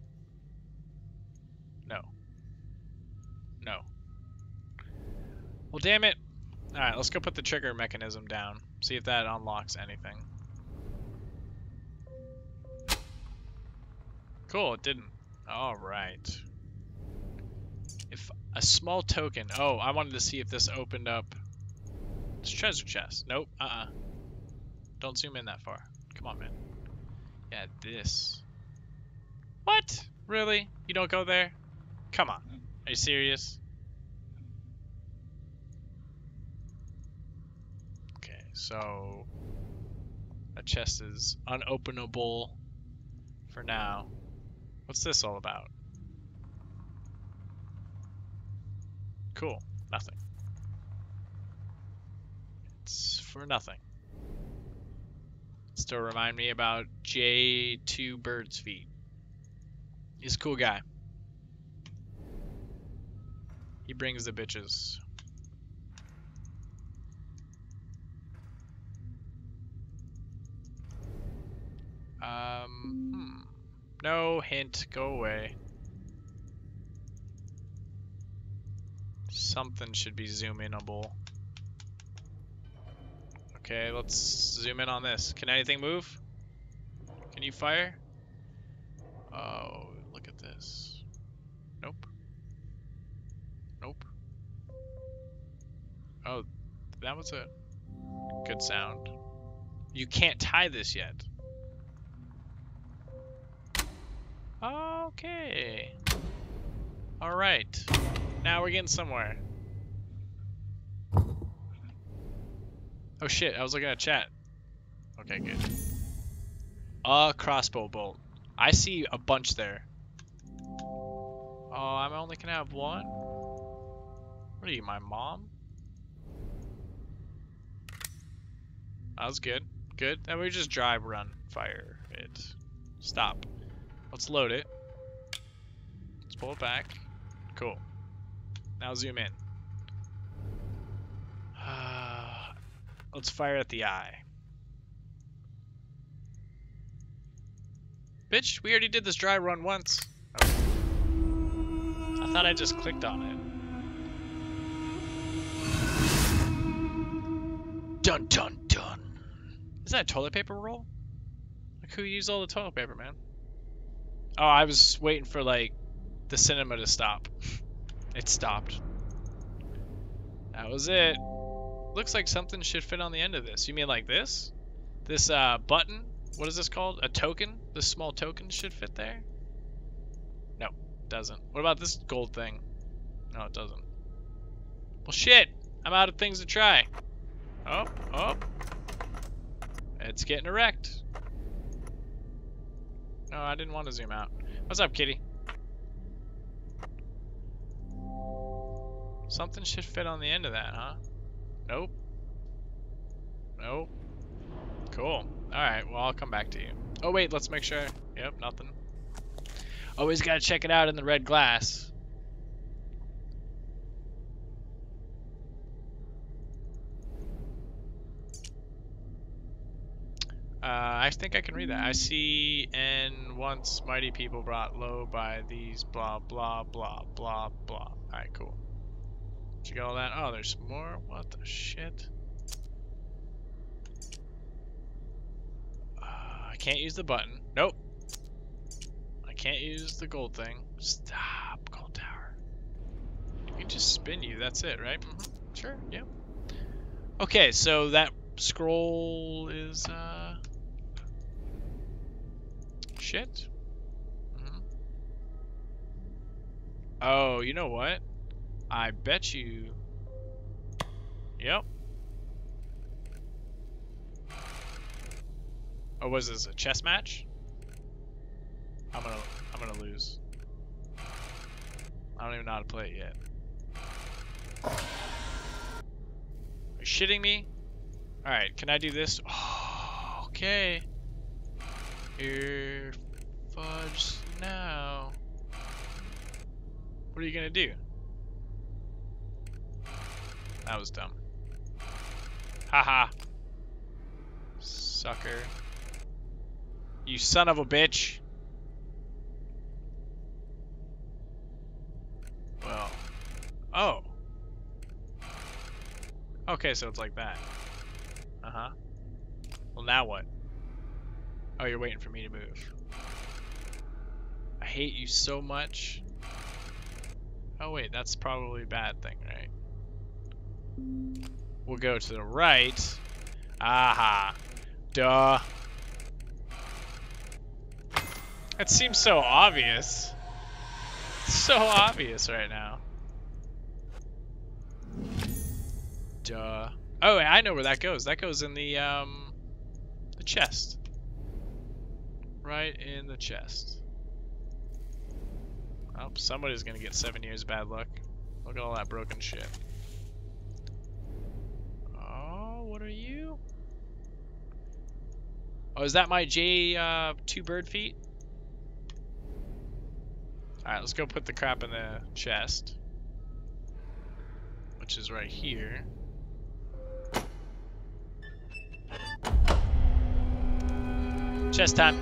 No. No. Well, damn it. Alright, let's go put the trigger mechanism down. See if that unlocks anything. Cool, it didn't. Alright. If a small token... Oh, I wanted to see if this opened up... This treasure chest. Nope, uh-uh. Don't zoom in that far. Come on, man. Yeah, this. What? Really? You don't go there? Come on. Are you serious? Okay, so... That chest is unopenable for now. What's this all about? Cool. Nothing. It's for nothing. Still remind me about J two Bird's Feet. He's a cool guy. He brings the bitches. Um, hmm. No hint. Go away. Something should be zoom inable. Okay, let's zoom in on this. Can anything move? Can you fire? Oh, look at this. Nope. Nope. Oh, that was a good sound. You can't tie this yet. Okay. Alright. Now we're getting somewhere. Oh shit, I was looking at chat. Okay, good. A crossbow bolt. I see a bunch there. Oh, I'm only gonna have one? What are you, my mom? That was good. Good. Then we just drive, run, fire it. Stop. Let's load it. Let's pull it back. Cool. Now zoom in. Uh, let's fire at the eye. Bitch, we already did this dry run once. Oh. I thought I just clicked on it. Dun dun dun. Is that a toilet paper roll? Like, who used all the toilet paper, man? Oh, I was waiting for, like, the cinema to stop. It stopped. That was it. Looks like something should fit on the end of this. You mean like this? This, uh, button? What is this called? A token? This small token should fit there? No, doesn't. What about this gold thing? No, it doesn't. Well, shit! I'm out of things to try. Oh, oh. It's getting erect. No, I didn't want to zoom out. What's up, kitty? Something should fit on the end of that, huh? Nope. Nope. Cool. Alright, well, I'll come back to you. Oh, wait, let's make sure. Yep, nothing. Always gotta check it out in the red glass. Uh, I think I can read that. I see, and once mighty people brought low by these blah, blah, blah, blah, blah. Alright, cool. Did you get all that? Oh, there's more? What the shit? Uh, I can't use the button. Nope. I can't use the gold thing. Stop, gold tower. You can just spin you, that's it, right? Mm-hmm. Sure, yep. Okay, so that scroll is, uh... shit. Mm-hmm. Oh, you know what? I bet you... Yep. Oh, was this a chess match? I'm gonna, I'm gonna lose. I don't even know how to play it yet. Are you shitting me? Alright, can I do this? Oh, okay. Here, fudge now. What are you gonna do? That was dumb. Haha. Sucker. You son of a bitch. Well. Oh. Okay, so it's like that. Uh-huh. Well, now what? Oh, you're waiting for me to move. I hate you so much. Oh, wait, that's probably a bad thing, right? We'll go to the right. Aha. Duh. It seems so obvious. It's so obvious right now. Duh. Oh, I know where that goes. That goes in the, um, the chest. Right in the chest. Oh, somebody's gonna get seven years bad luck. Look at all that broken shit. Oh, what are you? Oh, is that my J, uh, two bird feet? Alright, let's go put the crap in the chest. Which is right here. Chest time.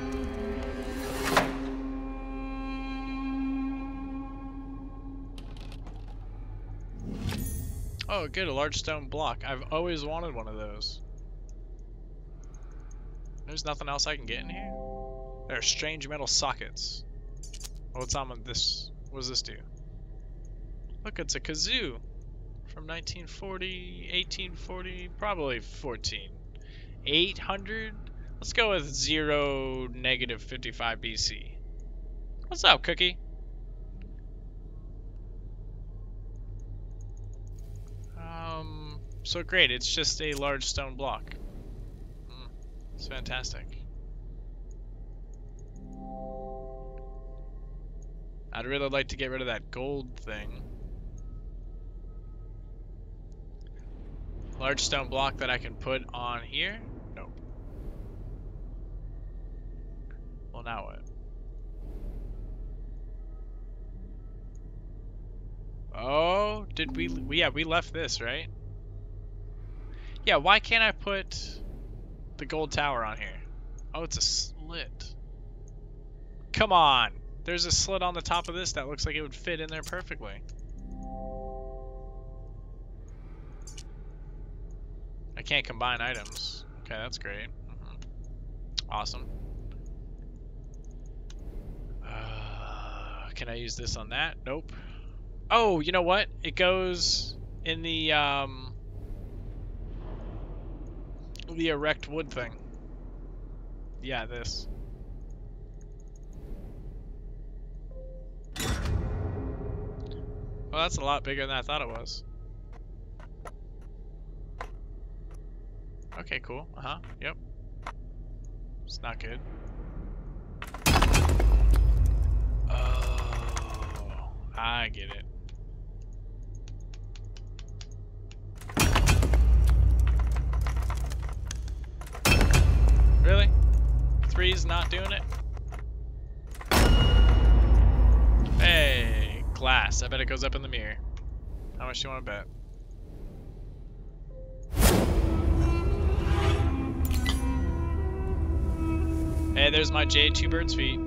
Oh, good, a large stone block. I've always wanted one of those. There's nothing else I can get in here? There are strange metal sockets. What's on this? What does this do? Look, it's a kazoo. From nineteen forty, eighteen forty, probably fourteen. eight hundred? Let's go with zero, negative fifty-five B C. What's up, Cookie? Um, so great, it's just a large stone block. Mm, it's fantastic. I'd really like to get rid of that gold thing. Large stone block that I can put on here? Nope. Well, now what? Oh, did we, we... Yeah, we left this, right? Yeah, why can't I put the gold tower on here? Oh, it's a slit. Come on! There's a slit on the top of this that looks like it would fit in there perfectly. I can't combine items. Okay, that's great. Mm-hmm. Awesome. Uh, can I use this on that? Nope. Oh, you know what? It goes in the um, the erect wood thing. Yeah, this. Well, that's a lot bigger than I thought it was. Okay, cool. Uh-huh. Yep. It's not good. Oh, I get it. Really? Three's not doing it? Hey, glass. I bet it goes up in the mirror. How much do you want to bet? Hey, there's my J two birds feet.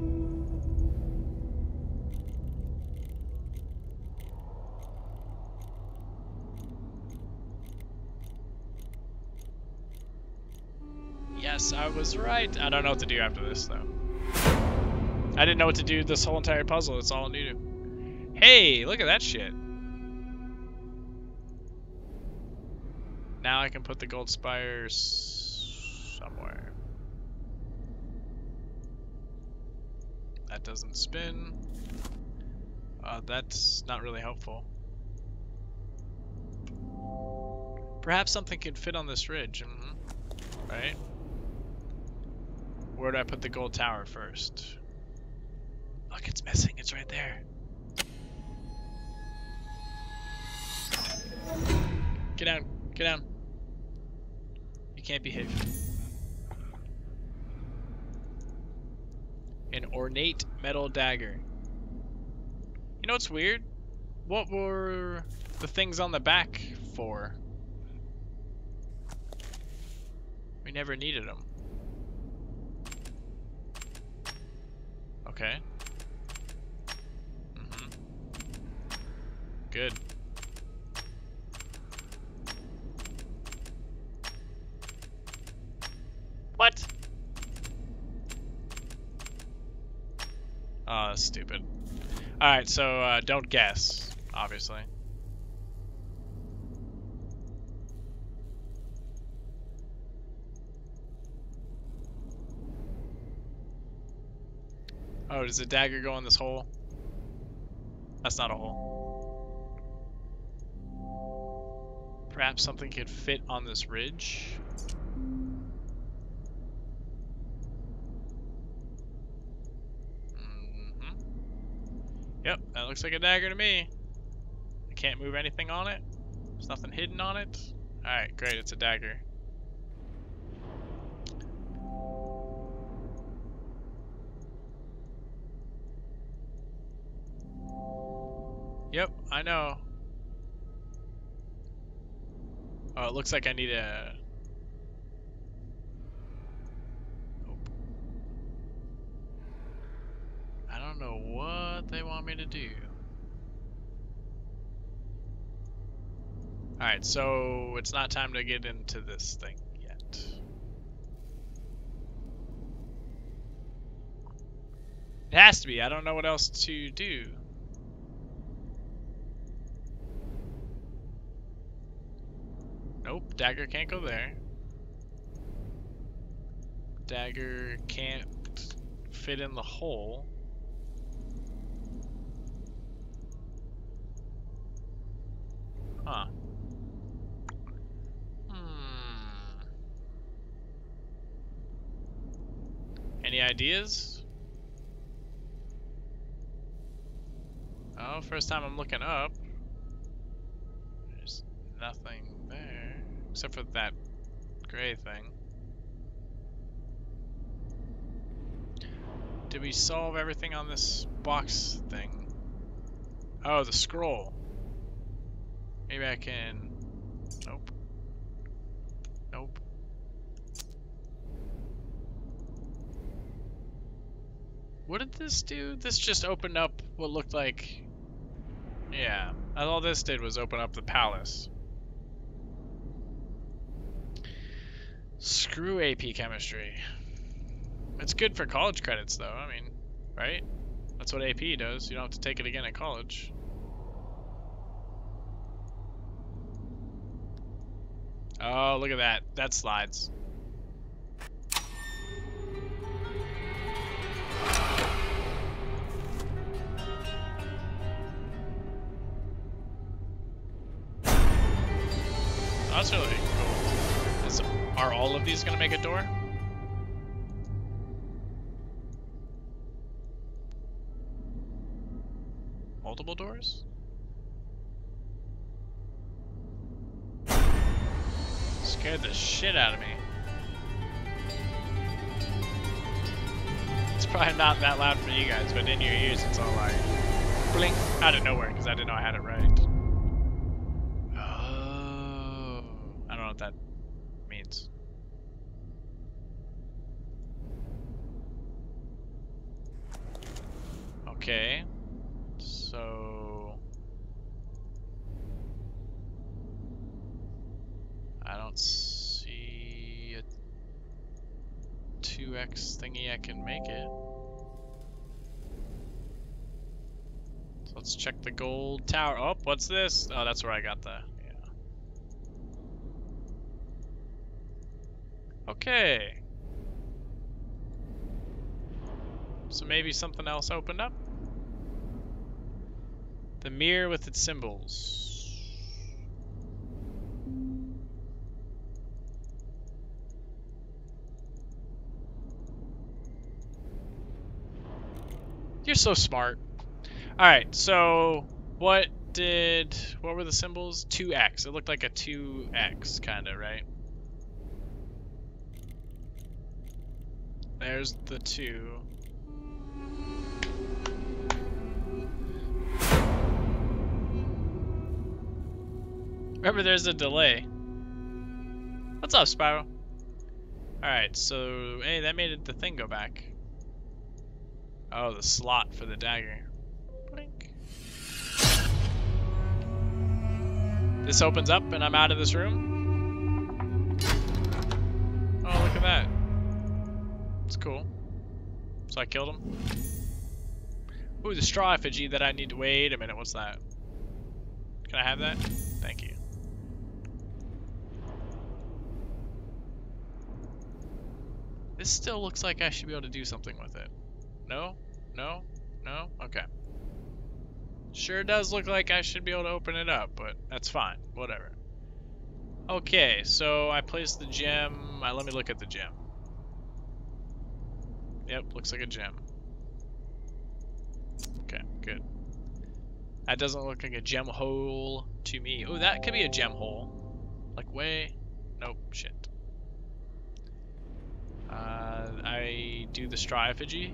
Yes, I was right. I don't know what to do after this, though. I didn't know what to do this whole entire puzzle. It's all new to. Hey, look at that shit. Now I can put the gold spires somewhere. That doesn't spin. Uh, that's not really helpful. Perhaps something could fit on this ridge. Mm-hmm. Right? Where do I put the gold tower first? Look, it's missing. It's right there. Get down. Get down. You can't behave. An ornate metal dagger. You know what's weird? What were the things on the back for? We never needed them. Okay. Mm-hmm. Good. What? Oh, that's stupid. Alright, so uh, don't guess, obviously. Oh, does the dagger go in this hole? That's not a hole. Perhaps something could fit on this ridge? Mm-hmm. Yep, that looks like a dagger to me. I can't move anything on it. There's nothing hidden on it. Alright, great, it's a dagger. Yep, I know. Oh, it looks like I need a... Nope. I don't know what they want me to do. Alright, so it's not time to get into this thing yet. It has to be. I don't know what else to do. Nope, dagger can't go there. Dagger can't fit in the hole. Huh. Hmm. Any ideas? Oh, first time I'm looking up. There's nothing there. Except for that gray thing. Did we solve everything on this box thing? Oh, the scroll. Maybe I can... Nope. Nope. What did this do? This just opened up what looked like... Yeah. All this did was open up the palace. Screw A P chemistry. It's good for college credits though, I mean, right? That's what A P does. You don't have to take it again at college. Oh, look at that. That slides. That's really cool. Is, are all of these gonna make a door? Multiple doors? Scared the shit out of me. It's probably not that loud for you guys, but in your ears it's all like blink out of nowhere because I didn't know I had it right. Oh, I don't know what that means. Okay, so I don't see a two X thingy I can make it. So let's check the gold tower. Oh, what's this? Oh, that's where I got the, yeah. Okay. So maybe something else opened up? The mirror with its symbols. You're so smart. Alright, so what did... What were the symbols? two X. It looked like a two X, kind of, right? There's the two. Remember, there's a delay. What's up, Spyro? Alright, so... Hey, that made it, the thing go back. Oh, the slot for the dagger. Blink. This opens up and I'm out of this room. Oh, look at that. It's cool. So I killed him. Ooh, the straw effigy that I need to... Wait a minute, what's that? Can I have that? Thank you. This still looks like I should be able to do something with it. No? No? No? Okay. Sure does look like I should be able to open it up, but that's fine. Whatever. Okay, so I placed the gem. Uh, let me look at the gem. Yep, looks like a gem. Okay, good. That doesn't look like a gem hole to me. Oh, that could be a gem hole. Like way... Nope, shit. Uh, I do the straw effigy.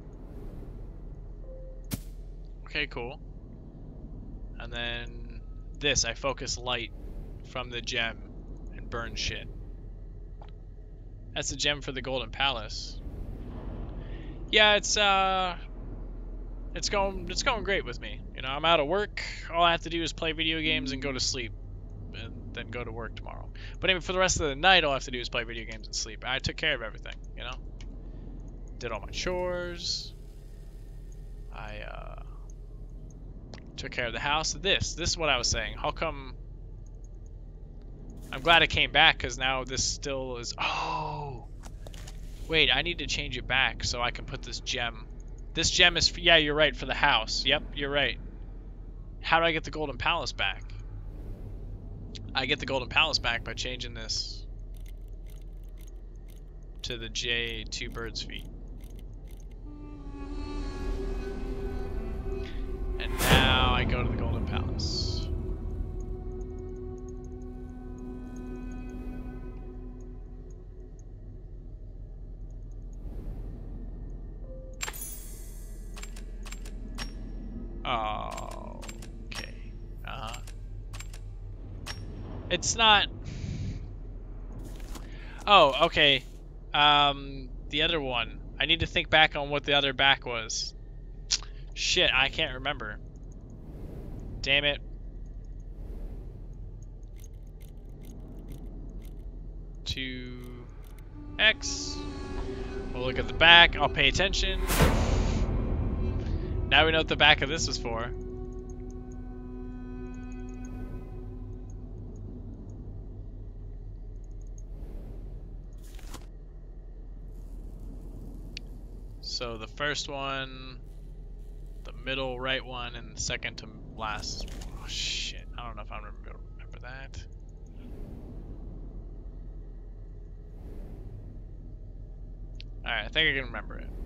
Okay, cool. And then this, I focus light from the gem and burn shit. That's the gem for the Golden Palace. Yeah, it's uh, it's going, it's going great with me. You know, I'm out of work. All I have to do is play video games and go to sleep, and then go to work tomorrow. But even for the rest of the night, all I have to do is play video games and sleep. I took care of everything. You know, did all my chores. I uh, took care of the house. This, this is what I was saying. How come? I'm glad it came back because now this still is. Oh, wait, I need to change it back so I can put this gem. This gem is, for, yeah, you're right, for the house. Yep, you're right. How do I get the Golden Palace back? I get the Golden Palace back by changing this to the J two Birds Feet. And now I go to the Golden Palace. Oh, okay. Uh-huh. It's not... Oh, okay. Um, the other one. I need to think back on what the other back was. Shit, I can't remember. Damn it. two X. We'll look at the back. I'll pay attention. Now we know what the back of this is for. So the first one, the middle right one, and the second to last. Oh shit, I don't know if I remember, remember that. Alright, I think I can remember it.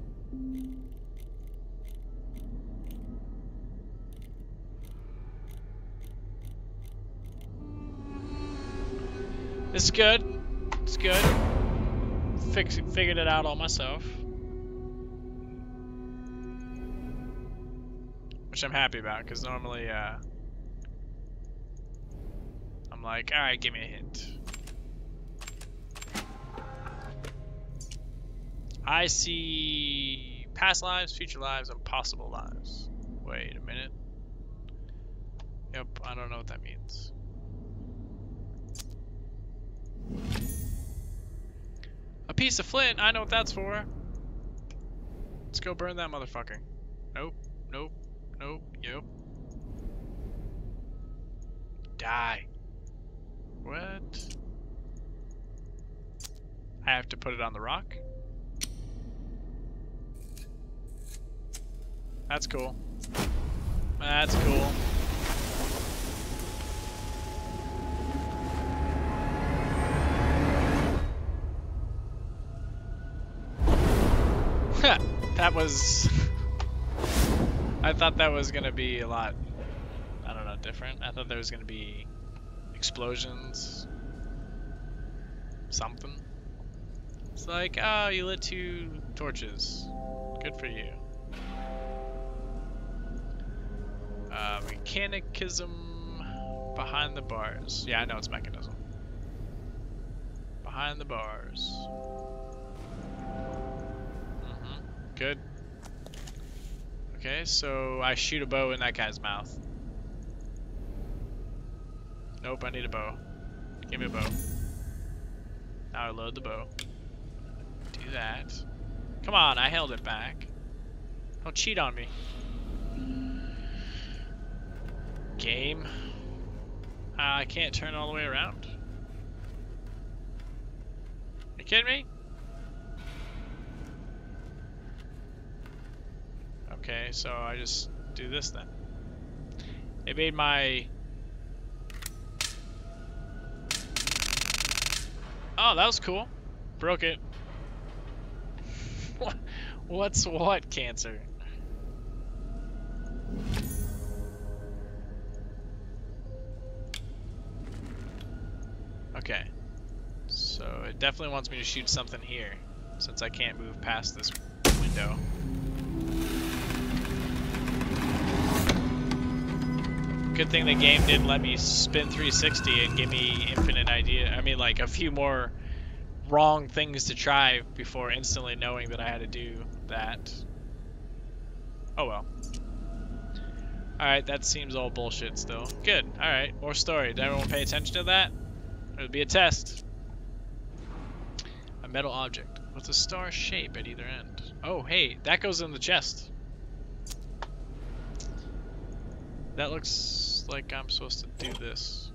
This is good. It's good. Fix, figured it out all myself. Which I'm happy about, because normally, uh... I'm like, alright, give me a hint. I see past lives, future lives, and possible lives. Wait a minute. Yep, I don't know what that means. A piece of flint, I know what that's for. Let's go burn that motherfucker. Nope, nope, nope, yep. Die. What? I have to put it on the rock. That's cool. That's cool. That was... I thought that was gonna be a lot, I don't know, different. I thought there was gonna be explosions. Something. It's like, oh, you lit two torches. Good for you. Uh, mechanicism behind the bars. Yeah, I know it's mechanism. Behind the bars. Mm-hmm. Good. Okay, so I shoot a bow in that guy's mouth. Nope, I need a bow. Give me a bow. Now I load the bow. Do that. Come on, I held it back. Don't cheat on me. Game. Uh, I can't turn all the way around. You kidding me? Okay, so I just do this then. It made my... Oh, that was cool. Broke it. What's what, Cancer? Okay. So it definitely wants me to shoot something here, since I can't move past this window. Good thing the game didn't let me spin three sixty and give me infinite idea. I mean, like a few more wrong things to try before instantly knowing that I had to do that. Oh well. Alright, that seems all bullshit still. Good. Alright, more story. Did everyone pay attention to that? It would be a test. A metal object with a star shape at either end. Oh, hey, that goes in the chest. That looks like I'm supposed to do this.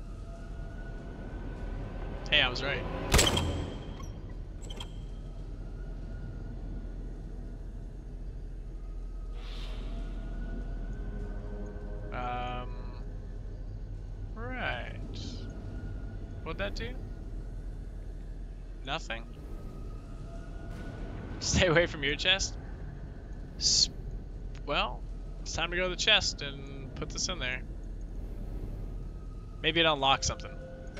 Hey, I was right. Um, right. What'd that do? Nothing? Stay away from your chest? Sp well, it's time to go to the chest and put this in there. Maybe it unlocks something.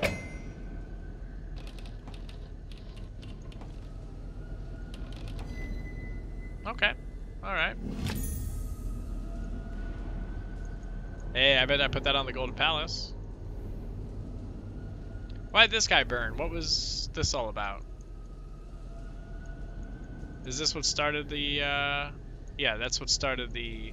Okay. Alright. Hey, I bet I put that on the Golden Palace. Why did this guy burn? What was this all about? Is this what started the, uh... yeah, that's what started the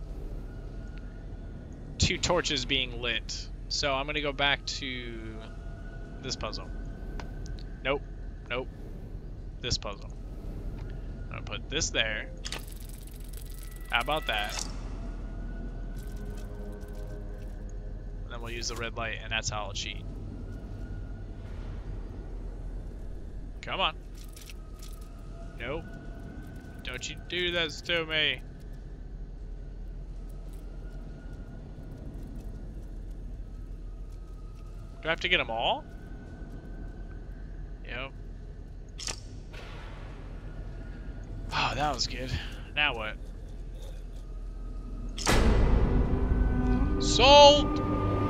two torches being lit. So I'm gonna go back to this puzzle. Nope. Nope. This puzzle. I'm gonna put this there. How about that? And then we'll use the red light, and that's how I'll cheat. Come on. Nope. Don't you do this to me. Do I have to get them all? Yep. Oh, that was good. Now what? Sold!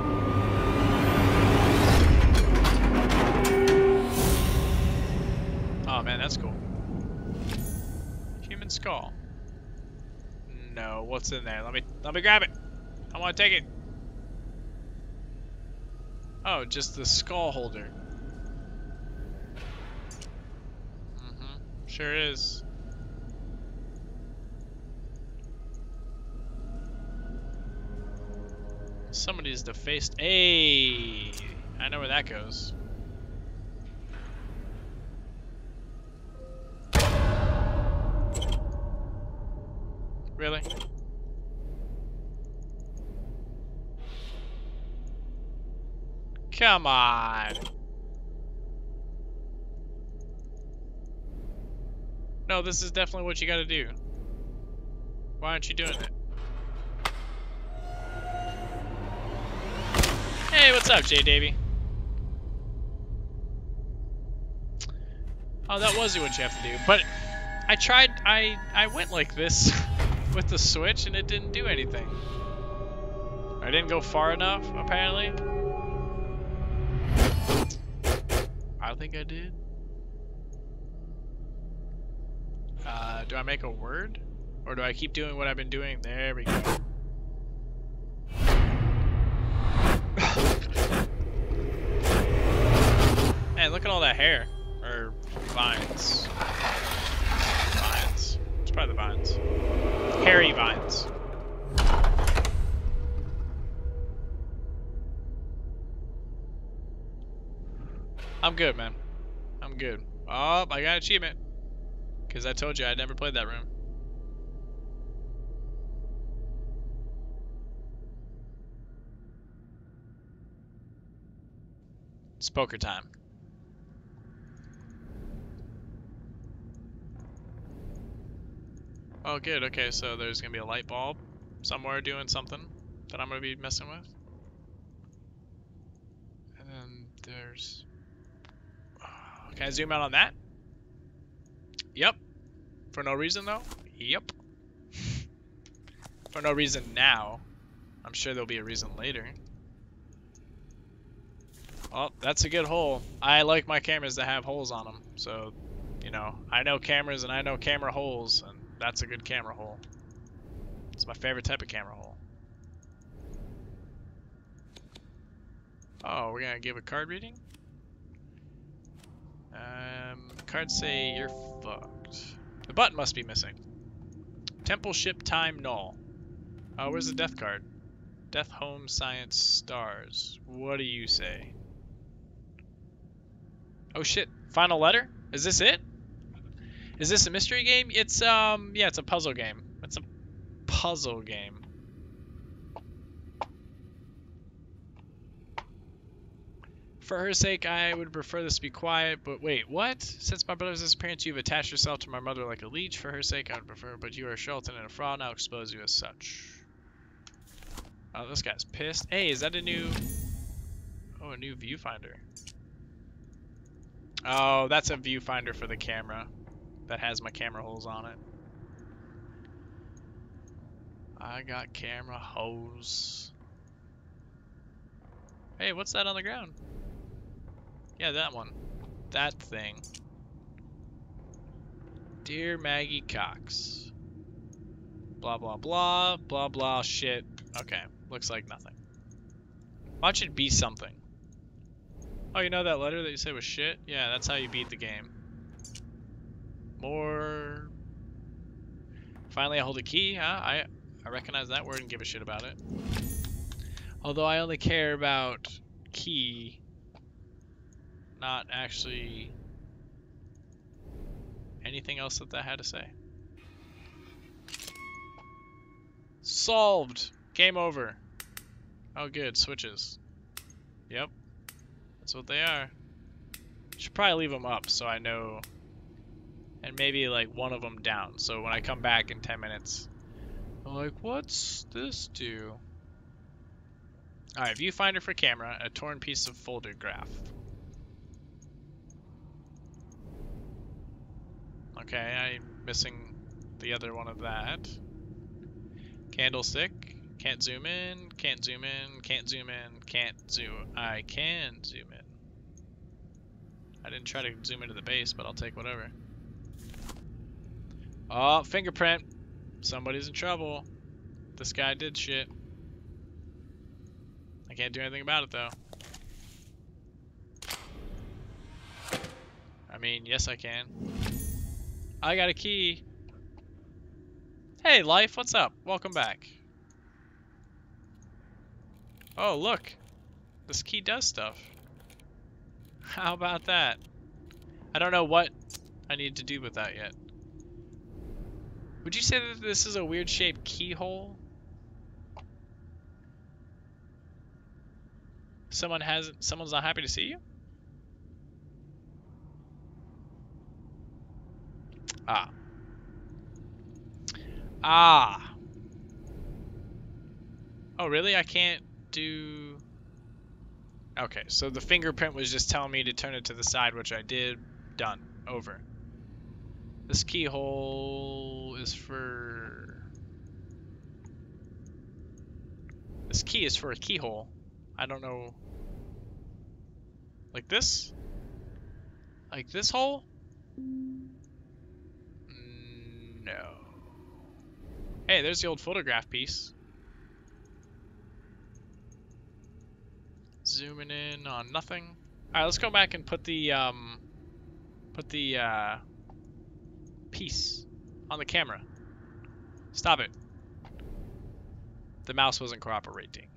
Oh man, that's cool. Human skull. No, what's in there? Let me let me grab it. I want to take it. Oh, just the skull holder. Mm-hmm. Sure is. Somebody's defaced. Hey, I know where that goes. Really? Come on. No, this is definitely what you gotta do. Why aren't you doing it? Hey, what's up, J Davy? Oh, that was what you have to do. But I tried, I, I went like this with the Switch and it didn't do anything. I didn't go far enough, apparently. I think I did. Uh, do I make a word? Or do I keep doing what I've been doing? There we go. Man, look at all that hair. Or vines. Vines. It's probably the vines. Hairy vines. I'm good, man. I'm good. Oh, I got an achievement. Because I told you I'd never played that room. It's poker time. Oh, good. Okay, so there's going to be a light bulb somewhere doing something that I'm going to be messing with. And then there's... Can I zoom out on that? Yep. For no reason, though? Yep. For no reason now. I'm sure there'll be a reason later. Oh, that's a good hole. I like my cameras that have holes on them. So, you know, I know cameras and I know camera holes, and that's a good camera hole. It's my favorite type of camera hole. Oh, we're gonna give a card reading? Um, cards say you're fucked. The button must be missing. Temple ship time null. Oh, where's the death card? Death home science stars. What do you say? Oh shit, final letter? Is this it? Is this a mystery game? It's, um, yeah, it's a puzzle game. It's a puzzle game. For her sake, I would prefer this to be quiet, but wait, what? Since my brother's disappearance, you've attached yourself to my mother like a leech. For her sake, I would prefer, but you are a charlatan and a fraud, and I'll expose you as such. Oh, this guy's pissed. Hey, is that a new... Oh, a new viewfinder. Oh, that's a viewfinder for the camera. That has my camera holes on it. I got camera holes. Hey, what's that on the ground? Yeah, that one. That thing. Dear Maggie Cox. Blah, blah, blah. Blah, blah, shit. Okay, looks like nothing. Watch it be something. Oh, you know that letter that you said was shit? Yeah, that's how you beat the game. More... Finally, I hold a key, huh? I, I recognize that word and give a shit about it. Although I only care about key, not actually anything else that that had to say. Solved! Game over. Oh good, switches. Yep. That's what they are. Should probably leave them up so I know. And maybe like one of them down. So when I come back in ten minutes, I'm like, what's this do? Alright, viewfinder for camera, a torn piece of folder graph. Okay, I'm missing the other one of that. Candlestick. Can't zoom in, can't zoom in, can't zoom in, can't zoom. I can zoom in. I didn't try to zoom into the base, but I'll take whatever. Oh, fingerprint. Somebody's in trouble. This guy did shit. I can't do anything about it, though. I mean, yes, I can. I got a key. Hey, Life, what's up? Welcome back. Oh, look. This key does stuff. How about that? I don't know what I need to do with that yet. Would you say that this is a weird shaped keyhole? Someone has someone's not happy to see you? Ah. Ah. Oh, really? I can't do... Okay, so the fingerprint was just telling me to turn it to the side, which I did. Done. Over. This keyhole is for... This key is for a keyhole. I don't know... Like this? Like this hole? No. Hey, there's the old photograph piece. Zooming in on nothing. Alright, let's go back and put the, um... Put the, uh... piece on the camera. Stop it. The mouse wasn't cooperating.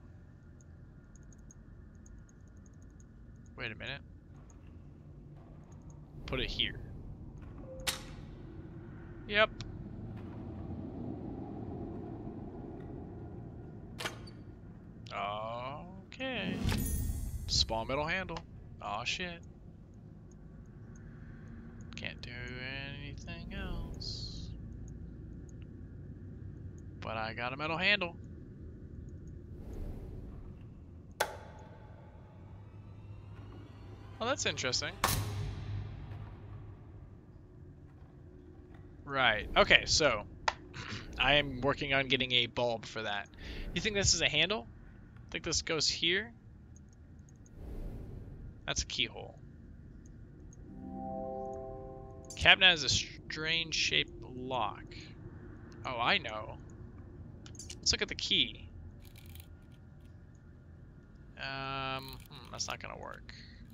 Wait a minute. Put it here. Yep. Okay. Small metal handle. Aw, shit. Can't do anything else. But I got a metal handle. Well, that's interesting. Right. Okay, so I am working on getting a bulb for that. You think this is a handle? Think this goes here? That's a keyhole. Cabinet has a strange shaped lock. Oh, I know. Let's look at the key. Um, hmm, that's not gonna work.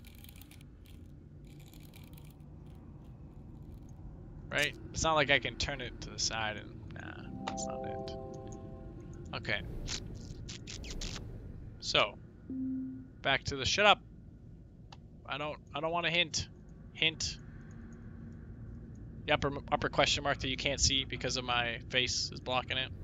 Right? It's not like I can turn it to the side and... Nah, that's not it. Okay. So, back to the... Shut up! I don't... I don't want a hint. Hint. The upper, upper question mark that you can't see because of my face is blocking it.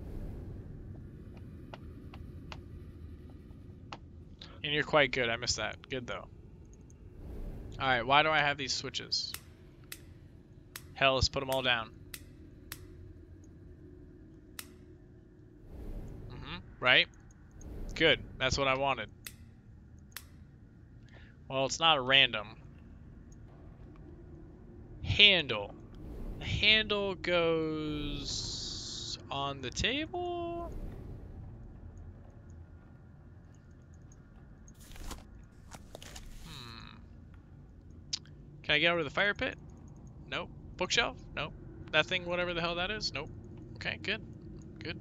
And you're quite good. I missed that. Good, though. Alright, why do I have these switches? Hell, let's put them all down. Mm-hmm. Right? Good. That's what I wanted. Well, it's not a random. Handle. The handle goes on the table? Hmm. Can I get over to the fire pit? Nope. Bookshelf? Nope. That thing, whatever the hell that is? Nope. Okay, good. Good.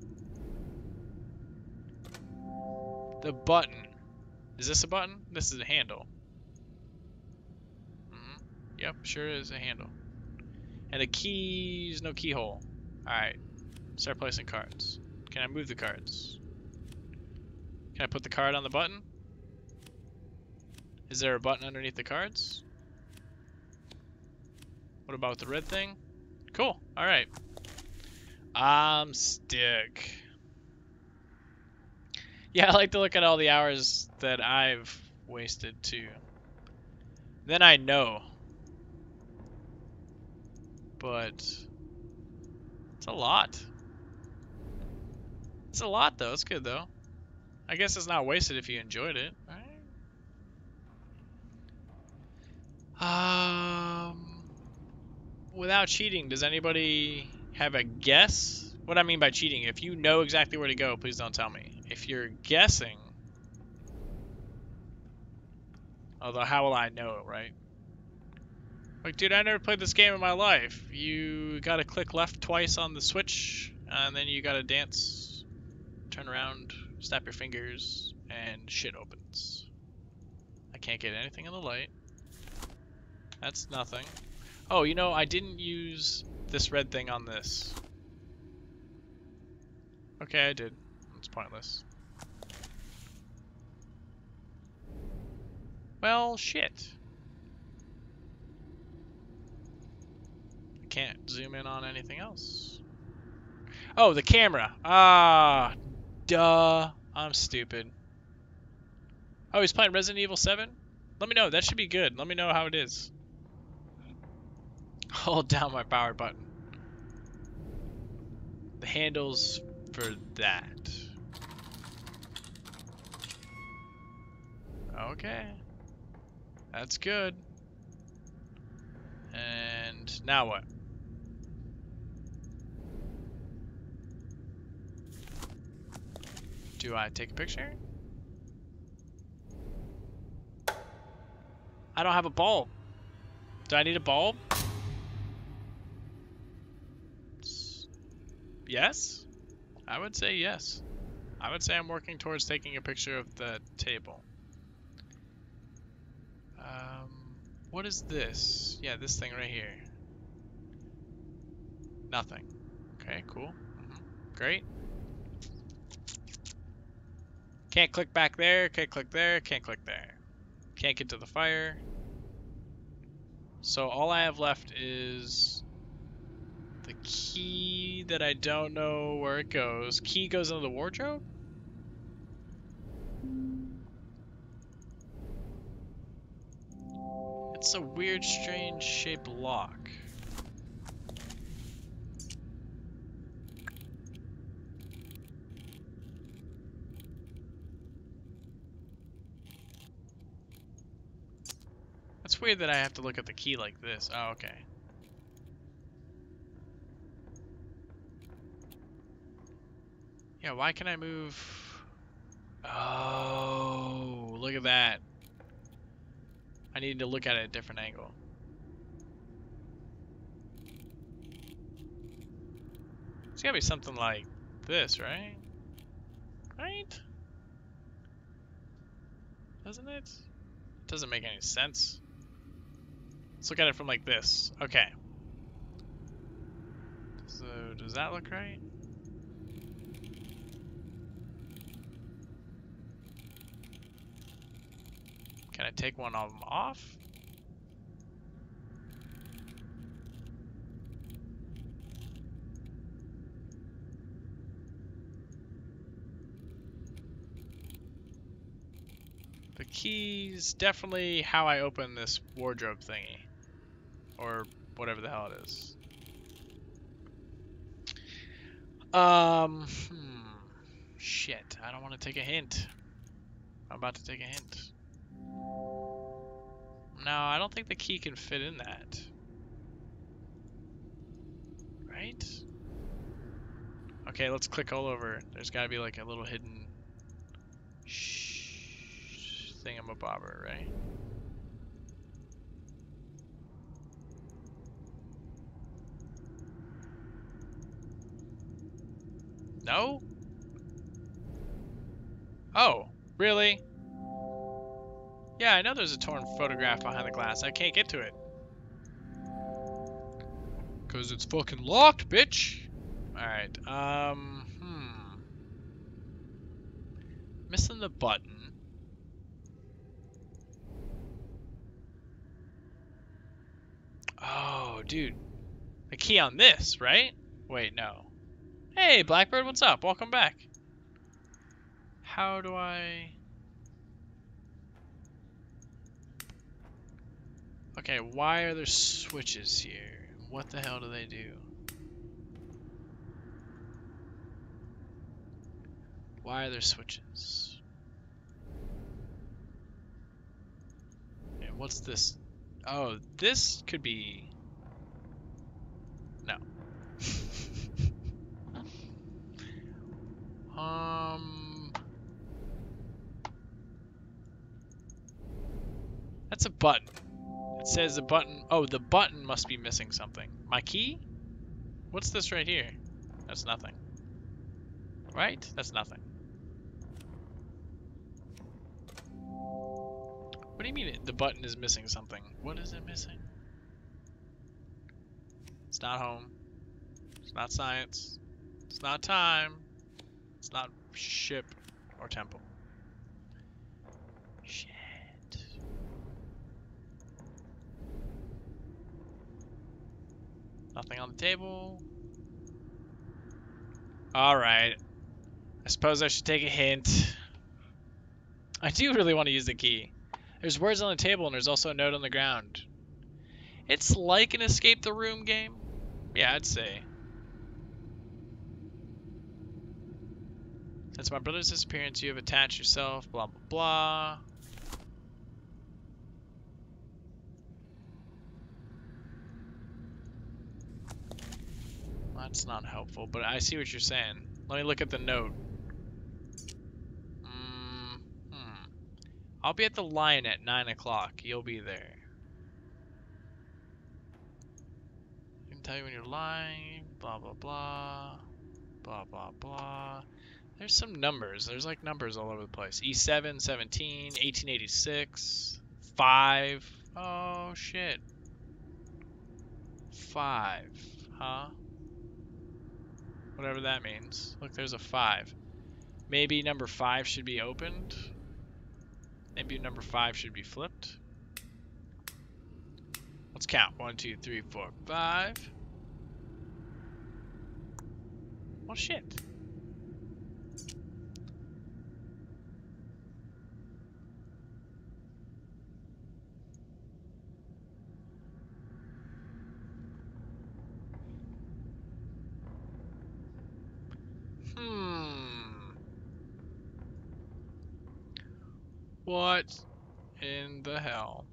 The button. Is this a button? This is a handle. Mm-hmm. Yep, sure is a handle. And the keys, no keyhole. Alright. Start placing cards. Can I move the cards? Can I put the card on the button? Is there a button underneath the cards? What about the red thing? Cool. Alright. Um, stick. Yeah, I like to look at all the hours that I've wasted too. Then I know. But it's a lot. It's a lot though. It's good though. I guess it's not wasted if you enjoyed it, right? Um, without cheating, does anybody have a guess? What I mean by cheating, if you know exactly where to go, please don't tell me. If you're guessing, although how will I know, right? Like, dude, I never played this game in my life. You gotta click left twice on the switch, and then you gotta dance, turn around, snap your fingers, and shit opens. I can't get anything in the light. That's nothing. Oh, you know, I didn't use this red thing on this. Okay, I did. It's pointless. Well, shit. I can't zoom in on anything else. Oh, the camera. Ah, duh. I'm stupid. Oh, he's playing Resident Evil seven? Let me know. That should be good. Let me know how it is. Hold down my power button. The handles for that. Okay. That's good. And now what? Do I take a picture? I don't have a bulb. Do I need a bulb? Yes? I would say yes. I would say I'm working towards taking a picture of the table. Um, what is this? Yeah, this thing right here. Nothing. Okay, cool. Mm-hmm. Great. Can't click back there, can't click there, can't click there. Can't get to the fire. So all I have left is the key that I don't know where it goes. Key goes into the wardrobe? It's a weird, strange shaped lock. It's weird that I have to look at the key like this. Oh, okay. Yeah, why can I move? Oh, look at that. I need to look at it at a different angle. It's gotta be something like this, right? Right? Doesn't it? Doesn't make any sense. Let's look at it from like this. Okay. So, does that look right? Can I take one of them off? The key's definitely how I open this wardrobe thingy. Or whatever the hell it is. Um, hmm. Shit, I don't want to take a hint. I'm about to take a hint. No, I don't think the key can fit in that. Right? Okay, let's click all over. There's gotta be like a little hidden shh thingamabobber, right? No? Oh, really? Yeah, I know there's a torn photograph behind the glass. I can't get to it. Cause it's fucking locked, bitch! Alright, um, hmm. Missing the button. Oh, dude. The key on this, right? Wait, no. Hey, Blackbird, what's up? Welcome back. How do I... Okay, why are there switches here? What the hell do they do? Why are there switches? Okay, what's this? Oh, this could be... No. um... That's a button. It says the button... Oh, the button must be missing something. My key? What's this right here? That's nothing. Right? That's nothing. What do you mean it, the button is missing something? What is it missing? It's not home. It's not science. It's not time. It's not ship or temple. Shit. Nothing on the table. Alright. I suppose I should take a hint. I do really want to use the key. There's words on the table and there's also a note on the ground. It's like an escape the room game. Yeah, I'd say. Since my brother's disappearance, you have attached yourself, blah, blah, blah. That's not helpful, but I see what you're saying. Let me look at the note. Mm, hmm. I'll be at the Lion at nine o'clock. You'll be there. I can tell you when you're lying, blah, blah, blah. Blah, blah, blah. There's some numbers. There's like numbers all over the place. E seven, seventeen, eighteen eighty-six, five. Oh, shit. five. Huh? Whatever that means. Look, there's a five. Maybe number five should be opened. Maybe number five should be flipped. Let's count. One, two, three, four, five. Well, shit. Hmm. What in the hell?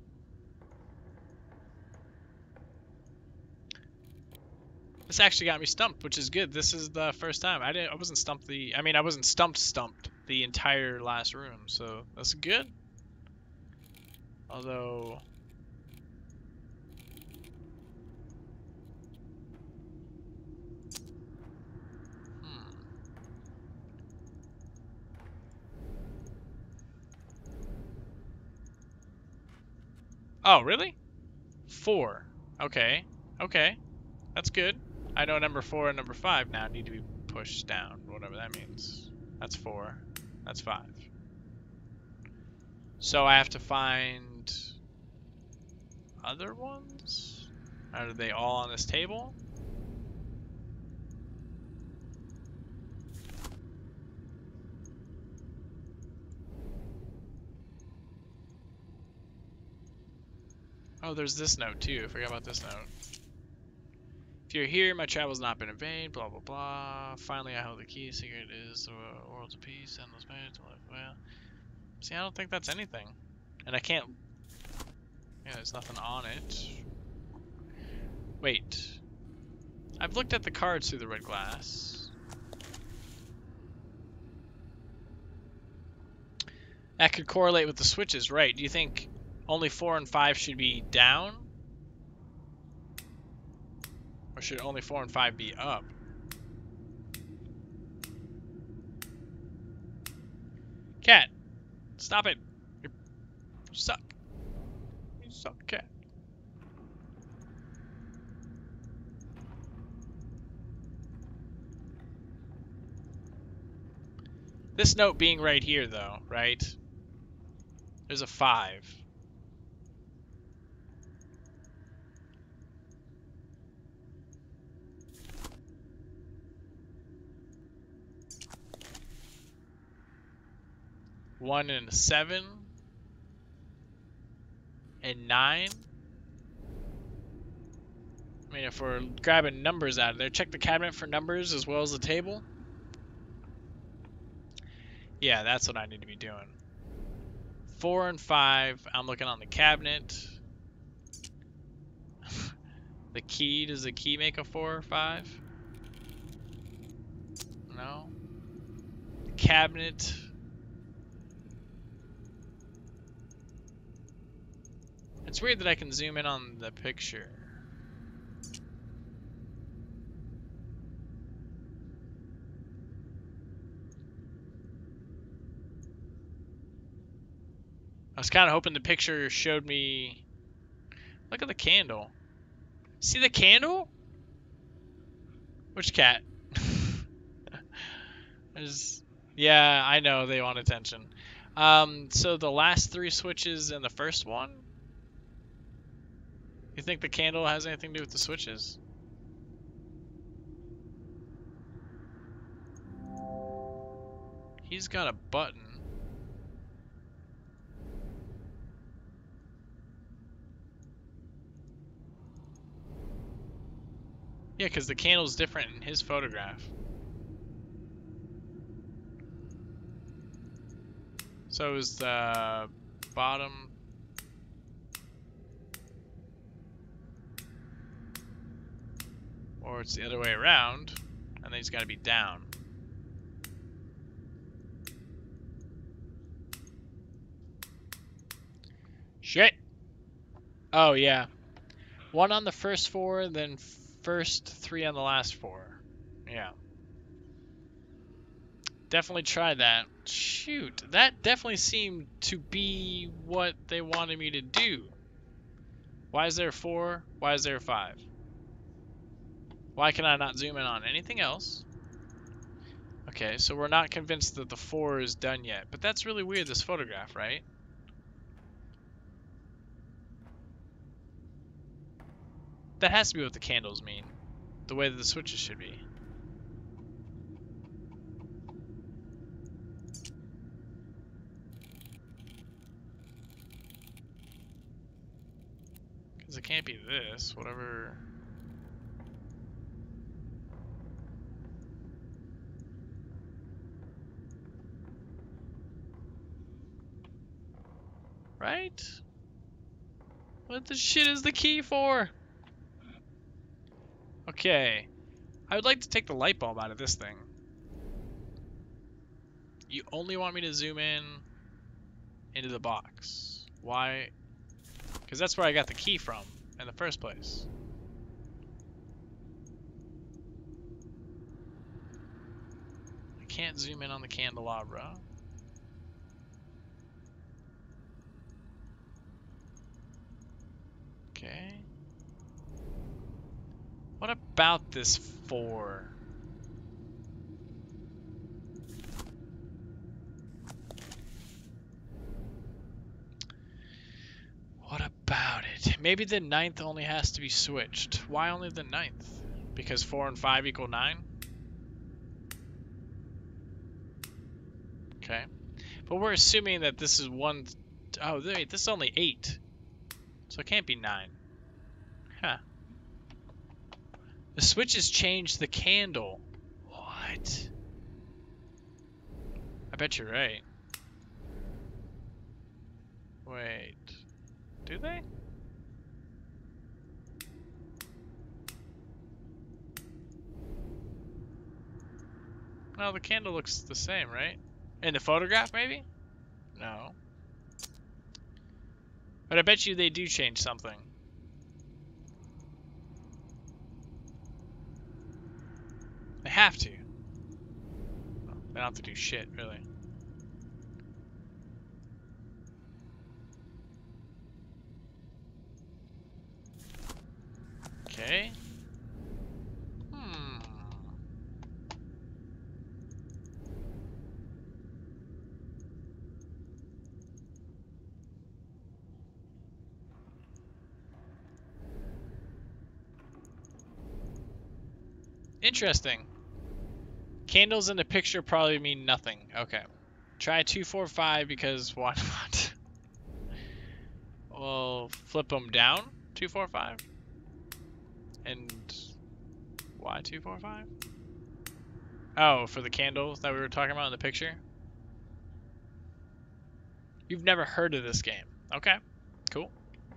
This actually got me stumped, which is good. This is the first time. I didn't I wasn't stumped the I mean I wasn't stumped stumped the entire last room, so that's good. Although hmm. Oh, really? Four. Okay. Okay. That's good. I know number four and number five now need to be pushed down, whatever that means. That's four. That's five. So I have to find other ones? Are they all on this table? Oh, there's this note too. I forgot about this note. If you're here, my travel's not been in vain, blah, blah, blah. Finally, I hold the key. Secret is the world's of peace, endless pain to live well. See, I don't think that's anything. And I can't... Yeah, there's nothing on it. Wait. I've looked at the cards through the red glass. That could correlate with the switches, right? Do you think only four and five should be down? Or should only four and five be up? Cat, stop it. You're, you suck. You suck, cat. This note being right here, though, right? There's a five. One and a seven. And nine. I mean, if we're grabbing numbers out of there, check the cabinet for numbers as well as the table. Yeah, that's what I need to be doing. Four and five, I'm looking on the cabinet. The key, does the key make a four or five? No. The cabinet. It's weird that I can zoom in on the picture. I was kind of hoping the picture showed me... Look at the candle. See the candle? Which cat? There's... Yeah, I know, they want attention. Um, so the last three switches in the first one? You think the candle has anything to do with the switches? He's got a button. Yeah, because the candle's different in his photograph. So is the bottom... Or it's the other way around, and then he's got to be down. Shit! Oh, yeah. One on the first four, then first three on the last four. Yeah. Definitely try that. Shoot, that definitely seemed to be what they wanted me to do. Why is there four? Why is there five? Why can I not zoom in on anything else? Okay, so we're not convinced that the four is done yet. But that's really weird, this photograph, right? That has to be what the candles mean. The way that the switches should be. Because it can't be this, whatever... Right? What the shit is the key for? Okay. I would like to take the light bulb out of this thing. You only want me to zoom in into the box. Why? Because that's where I got the key from in the first place. I can't zoom in on the candelabra. Okay. What about this four? What about it? Maybe the ninth only has to be switched. Why only the ninth? Because four and five equal nine? Okay. But we're assuming that this is one... Oh, wait, this is only eight. So it can't be nine. Huh. The switches change the candle. What? I bet you're right. Wait. Do they? No, the candle looks the same, right? In the photograph, maybe? No. But I bet you they do change something. They have to. Well, they don't have to do shit, really. Okay. Hmm. Interesting. Candles in the picture probably mean nothing. Okay. Try two, four, five because why not? We'll flip them down. Two, four, five. And why two, four, five? Oh, for the candles that we were talking about in the picture? You've never heard of this game. Okay, cool.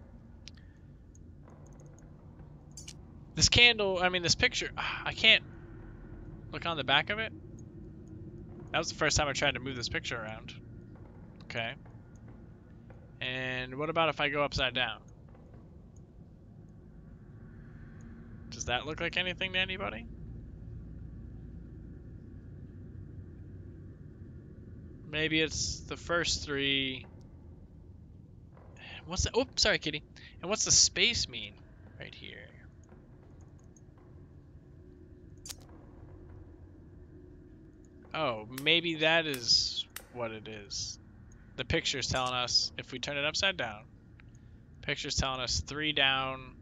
This candle, I mean this picture, I can't look on the back of it. That was the first time I tried to move this picture around. Okay. And what about if I go upside down? Does that look like anything to anybody? Maybe it's the first three. What's the, oh, sorry, kitty. And what's the space mean right here? Oh, maybe that is what it is. The picture's telling us, if we turn it upside down, picture's telling us three down.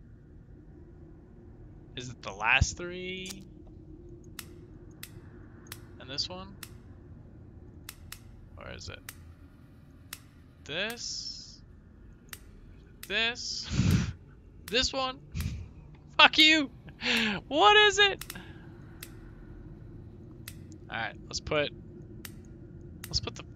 Is it the last three? And this one? Or is it this? This? This one? Fuck you! What is it? Alright, let's put... Let's put the...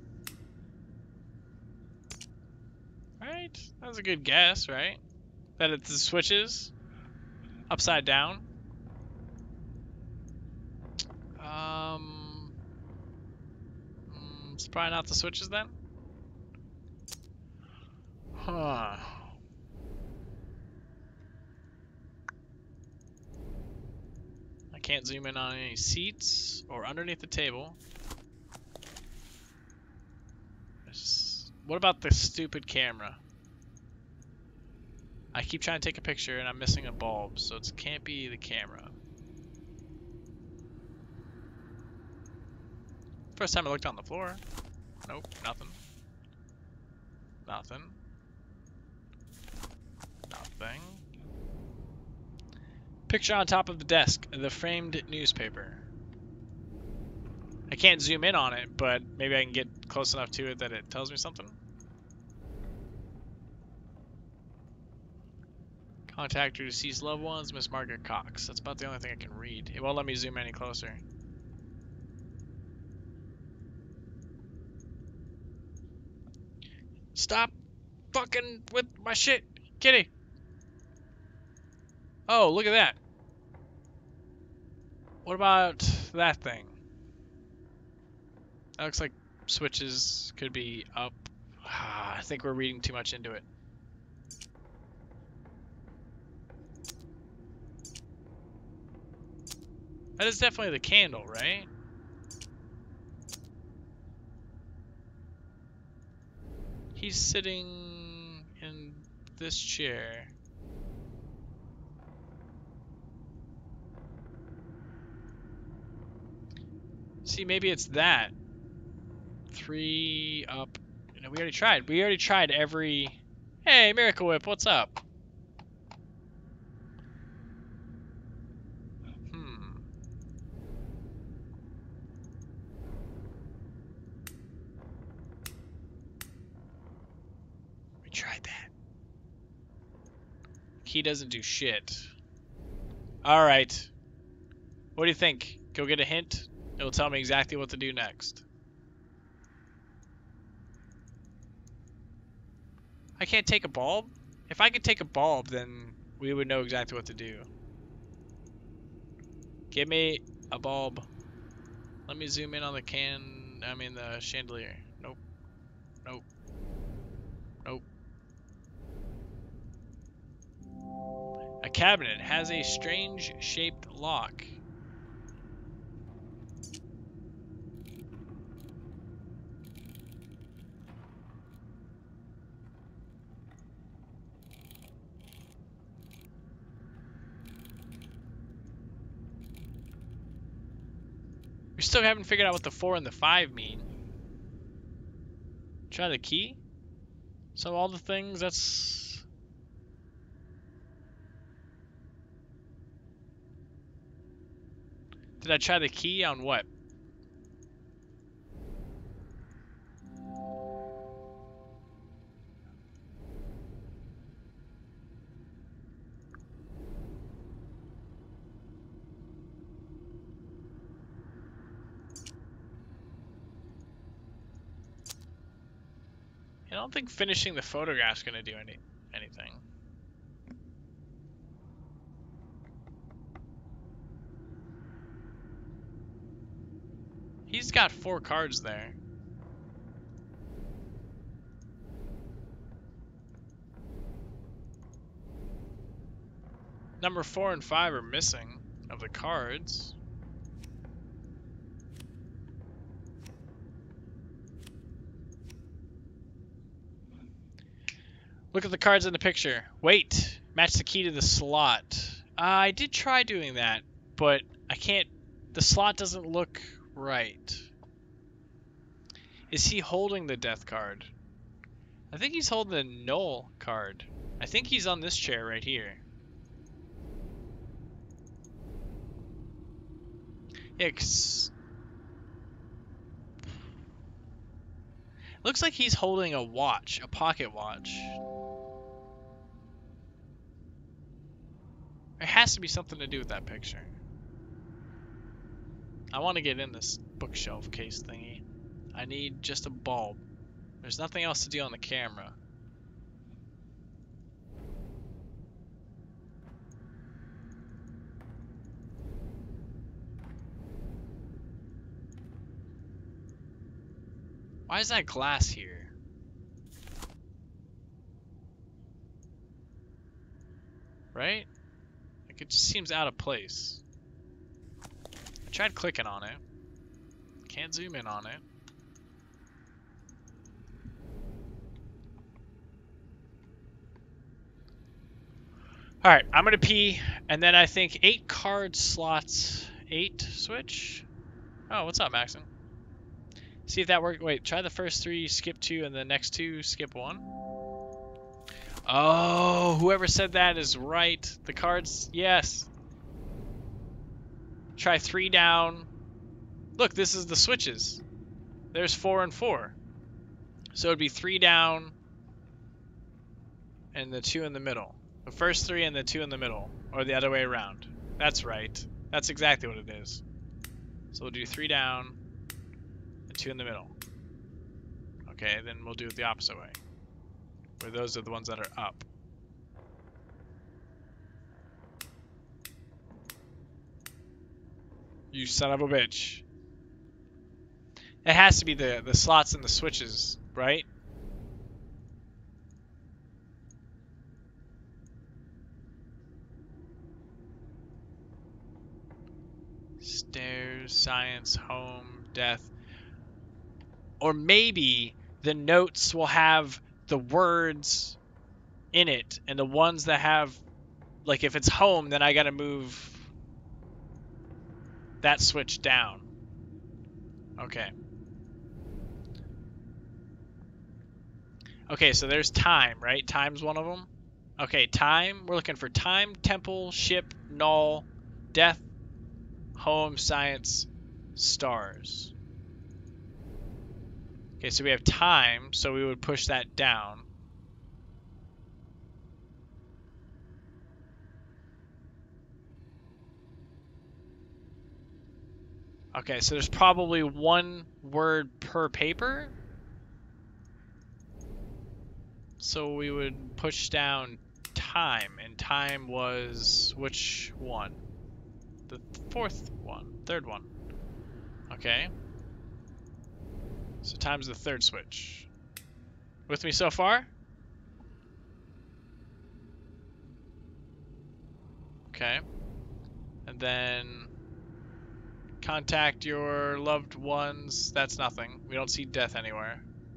Right? That was a good guess, right? That it's the switches? Upside down? Um... mm, It's probably not the switches then? Huh. I can't zoom in on any seats or underneath the table. What about the stupid camera? I keep trying to take a picture and I'm missing a bulb, so it can't be the camera. First time I looked on the floor. Nope, nothing. Nothing. Nothing. Picture on top of the desk, the framed newspaper. I can't zoom in on it, but maybe I can get close enough to it that it tells me something. Contact your deceased loved ones, Miss Margaret Cox. That's about the only thing I can read. It won't let me zoom any closer. Stop fucking with my shit, kitty. Oh, look at that. What about that thing? That looks like switches could be up. I think we're reading too much into it. That is definitely the candle, right? He's sitting in this chair. See, maybe it's that. Three up. No, we already tried. We already tried every... Hey, Miracle Whip, what's up? Hmm. We tried that. Key doesn't do shit. Alright. What do you think? Go get a hint? It'll tell me exactly what to do next. I can't take a bulb? If I could take a bulb, then we would know exactly what to do. Give me a bulb. Let me zoom in on the can, I mean the chandelier. Nope. Nope. Nope. A cabinet has a strange shaped lock. We still haven't figured out what the four and the five mean. Try the key? So all the things, that's... Did I try the key on what? I don't think finishing the photograph's gonna do any anything. He's got four cards there. Number four and five are missing of the cards. Look at the cards in the picture. Wait, match the key to the slot. Uh, I did try doing that, but I can't, the slot doesn't look right. Is he holding the death card? I think he's holding the null card. I think he's on this chair right here. Yeah, 'cause looks like he's holding a watch, a pocket watch. There has to be something to do with that picture. I want to get in this bookshelf case thingy. I need just a bulb. There's nothing else to do on the camera. Why is that glass here? Right? Like it just seems out of place. I tried clicking on it. Can't zoom in on it. Alright, I'm gonna pee, and then I think eight card slots, eight switch? Oh, what's up, Maxon? See if that worked. Wait, try the first three, skip two, and the next two, skip one. Oh, whoever said that is right. The cards, yes. Try three down. Look, this is the switches. There's four and four. So it'd be three down and the two in the middle. The first three and the two in the middle, or the other way around. That's right. That's exactly what it is. So we'll do three down and two in the middle. Okay, then we'll do it the opposite way, where those are the ones that are up. You son of a bitch. It has to be the, the slots and the switches, right? Stairs, science, home, death. Or maybe the notes will have the words in it, and the ones that have, like if it's home, then I gotta move that switch down. Okay. Okay, so there's time, right? Time's one of them. Okay, time. We're looking for time, temple, ship, null, death, home, science, stars. Okay, so we have time, so we would push that down. Okay, so there's probably one word per paper. So we would push down time, and time was which one? The fourth one, third one. Okay. So time's the third switch. With me so far? Okay. And then contact your loved ones. That's nothing. We don't see death anywhere.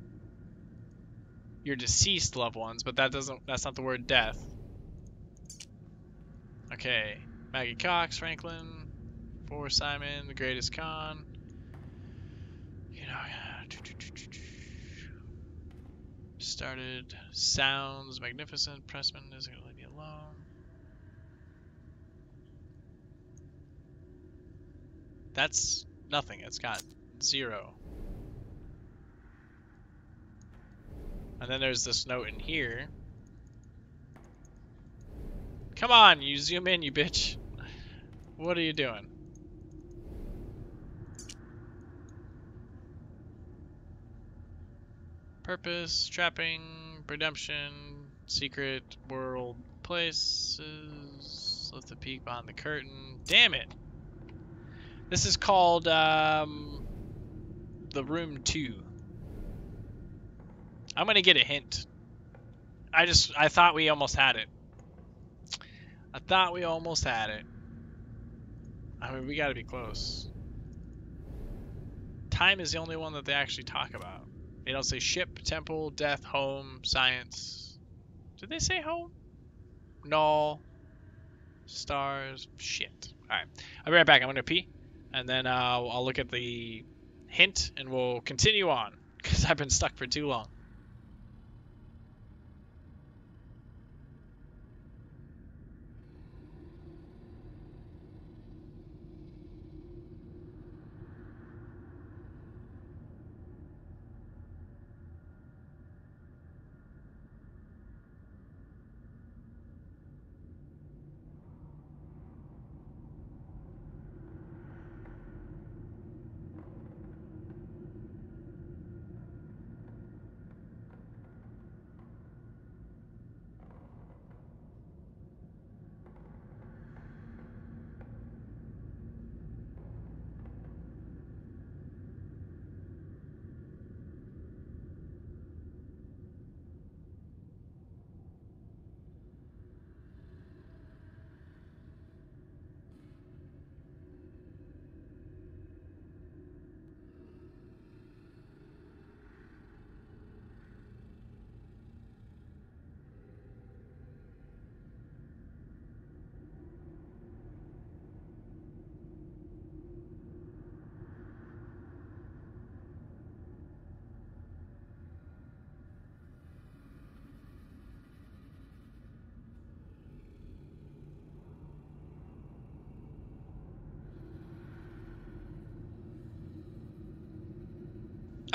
Your deceased loved ones, but that doesn't that's not the word death. Okay. Maggie Cox, Franklin, for Simon, the greatest con. You know, started sounds magnificent. Pressman isn't gonna leave me alone. That's nothing. It's got zero. And then there's this note in here. Come on, you zoom in, you bitch. What are you doing? Purpose, trapping, redemption, secret, world, places. Lift the peek behind the curtain. Damn it! This is called um, the room two. I'm gonna get a hint. I just I thought we almost had it. I thought we almost had it. I mean, we gotta be close. Time is the only one that they actually talk about. They don't say ship, temple, death, home, science. Did they say home? Null. Stars. Shit. Alright. I'll be right back. I'm gonna pee. And then uh, I'll look at the hint and we'll continue on. Because I've been stuck for too long.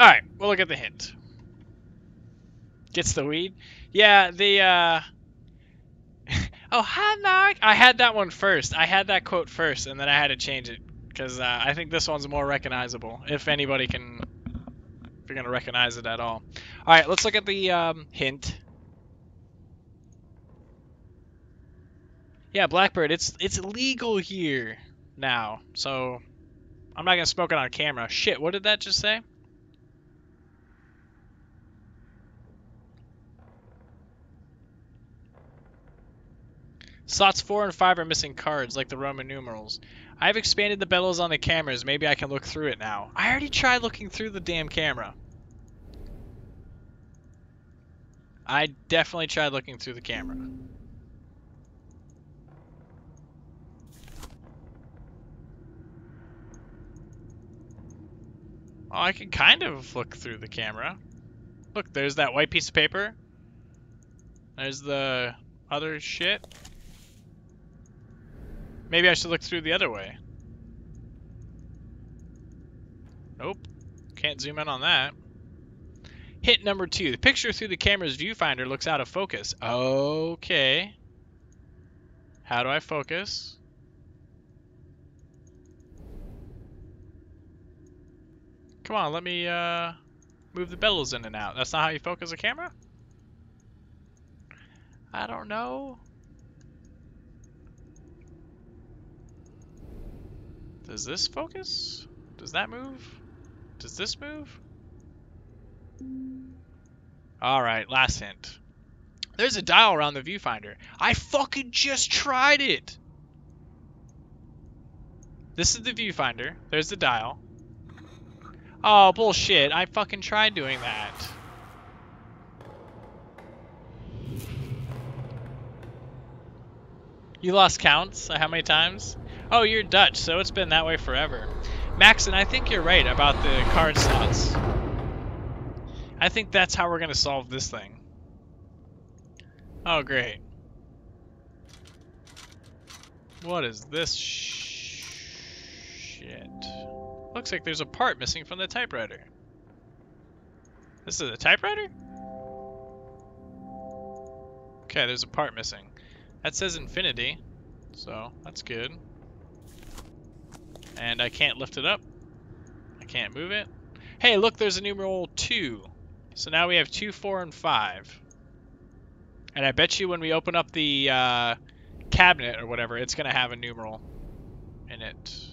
Alright, we'll look at the hint. Gets the weed? Yeah, the, uh... oh, hi, Mark! I had that one first. I had that quote first, and then I had to change it. Because uh, I think this one's more recognizable. If anybody can... If you're going to recognize it at all. Alright, let's look at the um, hint. Yeah, Blackbird, it's it's legal here now. So, I'm not going to smoke it on camera. Shit, what did that just say? Slots four and five are missing cards, like the Roman numerals. I've expanded the bellows on the cameras. Maybe I can look through it now. I already tried looking through the damn camera. I definitely tried looking through the camera. Well, I can kind of look through the camera. Look, there's that white piece of paper. There's the other shit. Maybe I should look through the other way. Nope. Can't zoom in on that. Hint number two. The picture through the camera's viewfinder looks out of focus. Okay. How do I focus? Come on, let me uh, move the bellows in and out. That's not how you focus a camera? I don't know. Does this focus? Does that move? Does this move? Alright, last hint. There's a dial around the viewfinder. I fucking just tried it! This is the viewfinder. There's the dial. Oh, bullshit. I fucking tried doing that. You lost counts? How many times? Oh, you're Dutch, so it's been that way forever. Maxon, I think you're right about the card slots. I think that's how we're going to solve this thing. Oh, great. What is this sh shit? Looks like there's a part missing from the typewriter. This is a typewriter? Okay, there's a part missing. That says infinity, so that's good. And I can't lift it up. I can't move it. Hey, look, there's a numeral two. So now we have two, four, and five. And I bet you when we open up the uh, cabinet or whatever, it's going to have a numeral in it.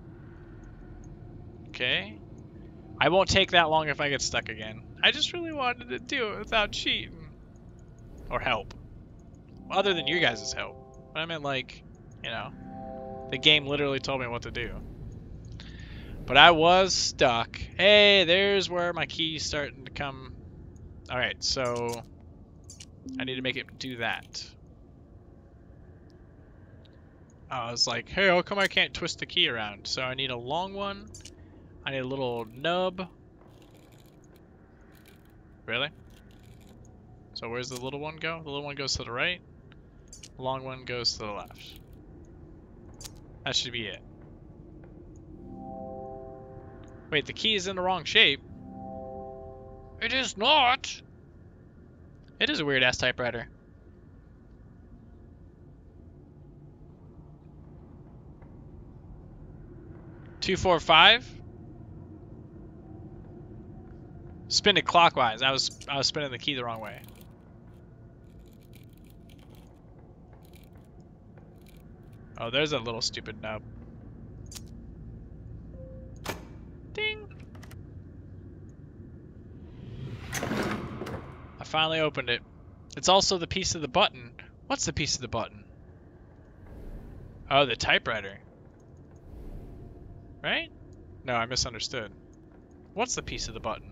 Okay. I won't take that long if I get stuck again. I just really wanted to do it without cheating. Or help. Other than you guys' help. But I meant like, you know, the game literally told me what to do. But I was stuck. Hey, there's where my key's starting to come. Alright, so I need to make it do that. I was like, hey, how come I can't twist the key around? So I need a long one. I need a little nub. Really? So where's the little one go? The little one goes to the right. The long one goes to the left. That should be it. Wait, the key is in the wrong shape. It is not. It is a weird ass typewriter. Two, four, five. Spin it clockwise. I was I was spinning the key the wrong way. Oh, there's a little stupid nub. Ding. I finally opened it. It's also the piece of the button. What's the piece of the button? Oh, the typewriter. Right? No, I misunderstood. What's the piece of the button?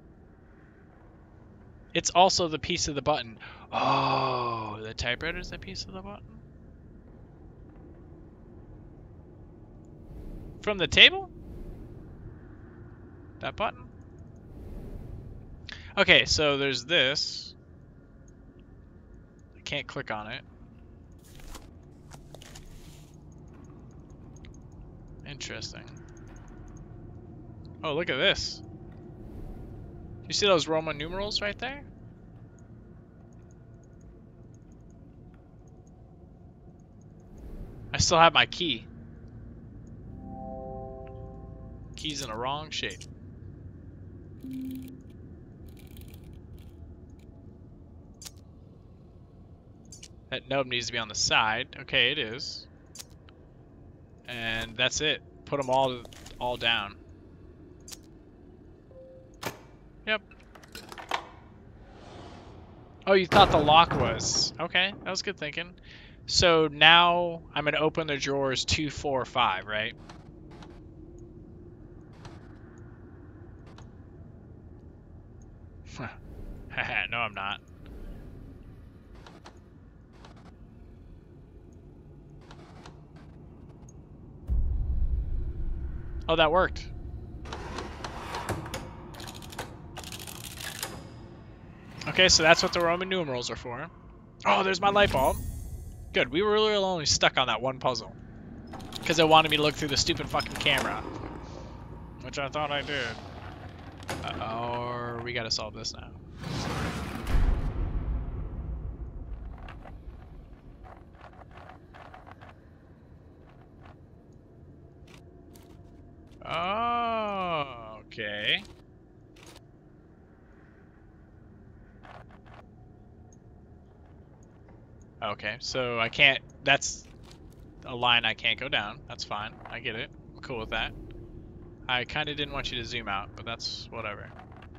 It's also the piece of the button. Oh, the typewriter's the piece of the button? From the table? That button? Okay, so there's this. I can't click on it. Interesting. Oh, look at this. You see those Roman numerals right there? I still have my key. Key's in the wrong shape. That nub needs to be on the side. Okay, it is. And that's it. Put them all all down. Yep. Oh, you thought the lock was. Okay, that was good thinking. So now I'm going to open the drawers two, four, five, right? No, I'm not. Oh, that worked. Okay, so that's what the Roman numerals are for. Oh, there's my light bulb. Good, we were really only stuck on that one puzzle. Because it wanted me to look through the stupid fucking camera. Which I thought I did. Uh, or we gotta solve this now. Oh, okay. Okay, so I can't, that's a line I can't go down. That's fine. I get it. I'm cool with that. I kind of didn't want you to zoom out, but that's whatever.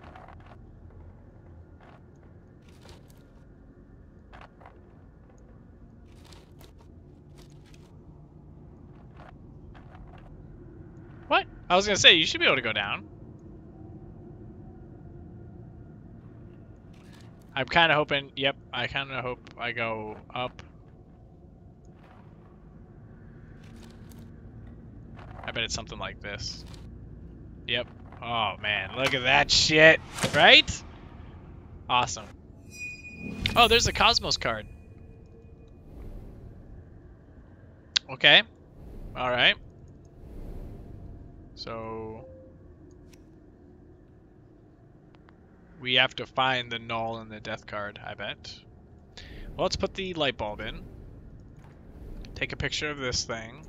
What? I was gonna say, you should be able to go down. I'm kind of hoping, yep, I kind of hope I go up. I bet it's something like this. Yep. Oh man, look at that shit, right? Awesome. Oh, there's a Cosmos card. Okay. All right. So we have to find the null and the death card, I bet. Well, let's put the light bulb in. Take a picture of this thing.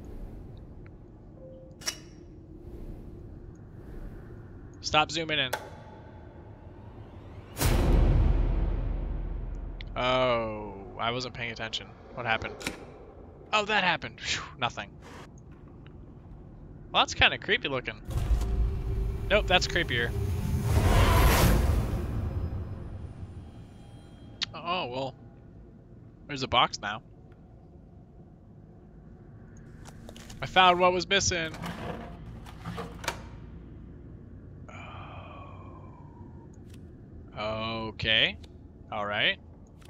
Stop zooming in. Oh, I wasn't paying attention. What happened? Oh, that happened. Whew, nothing. Well, that's kind of creepy looking. Nope, that's creepier. Oh, well. There's a box now. I found what was missing. Oh. Okay. Alright.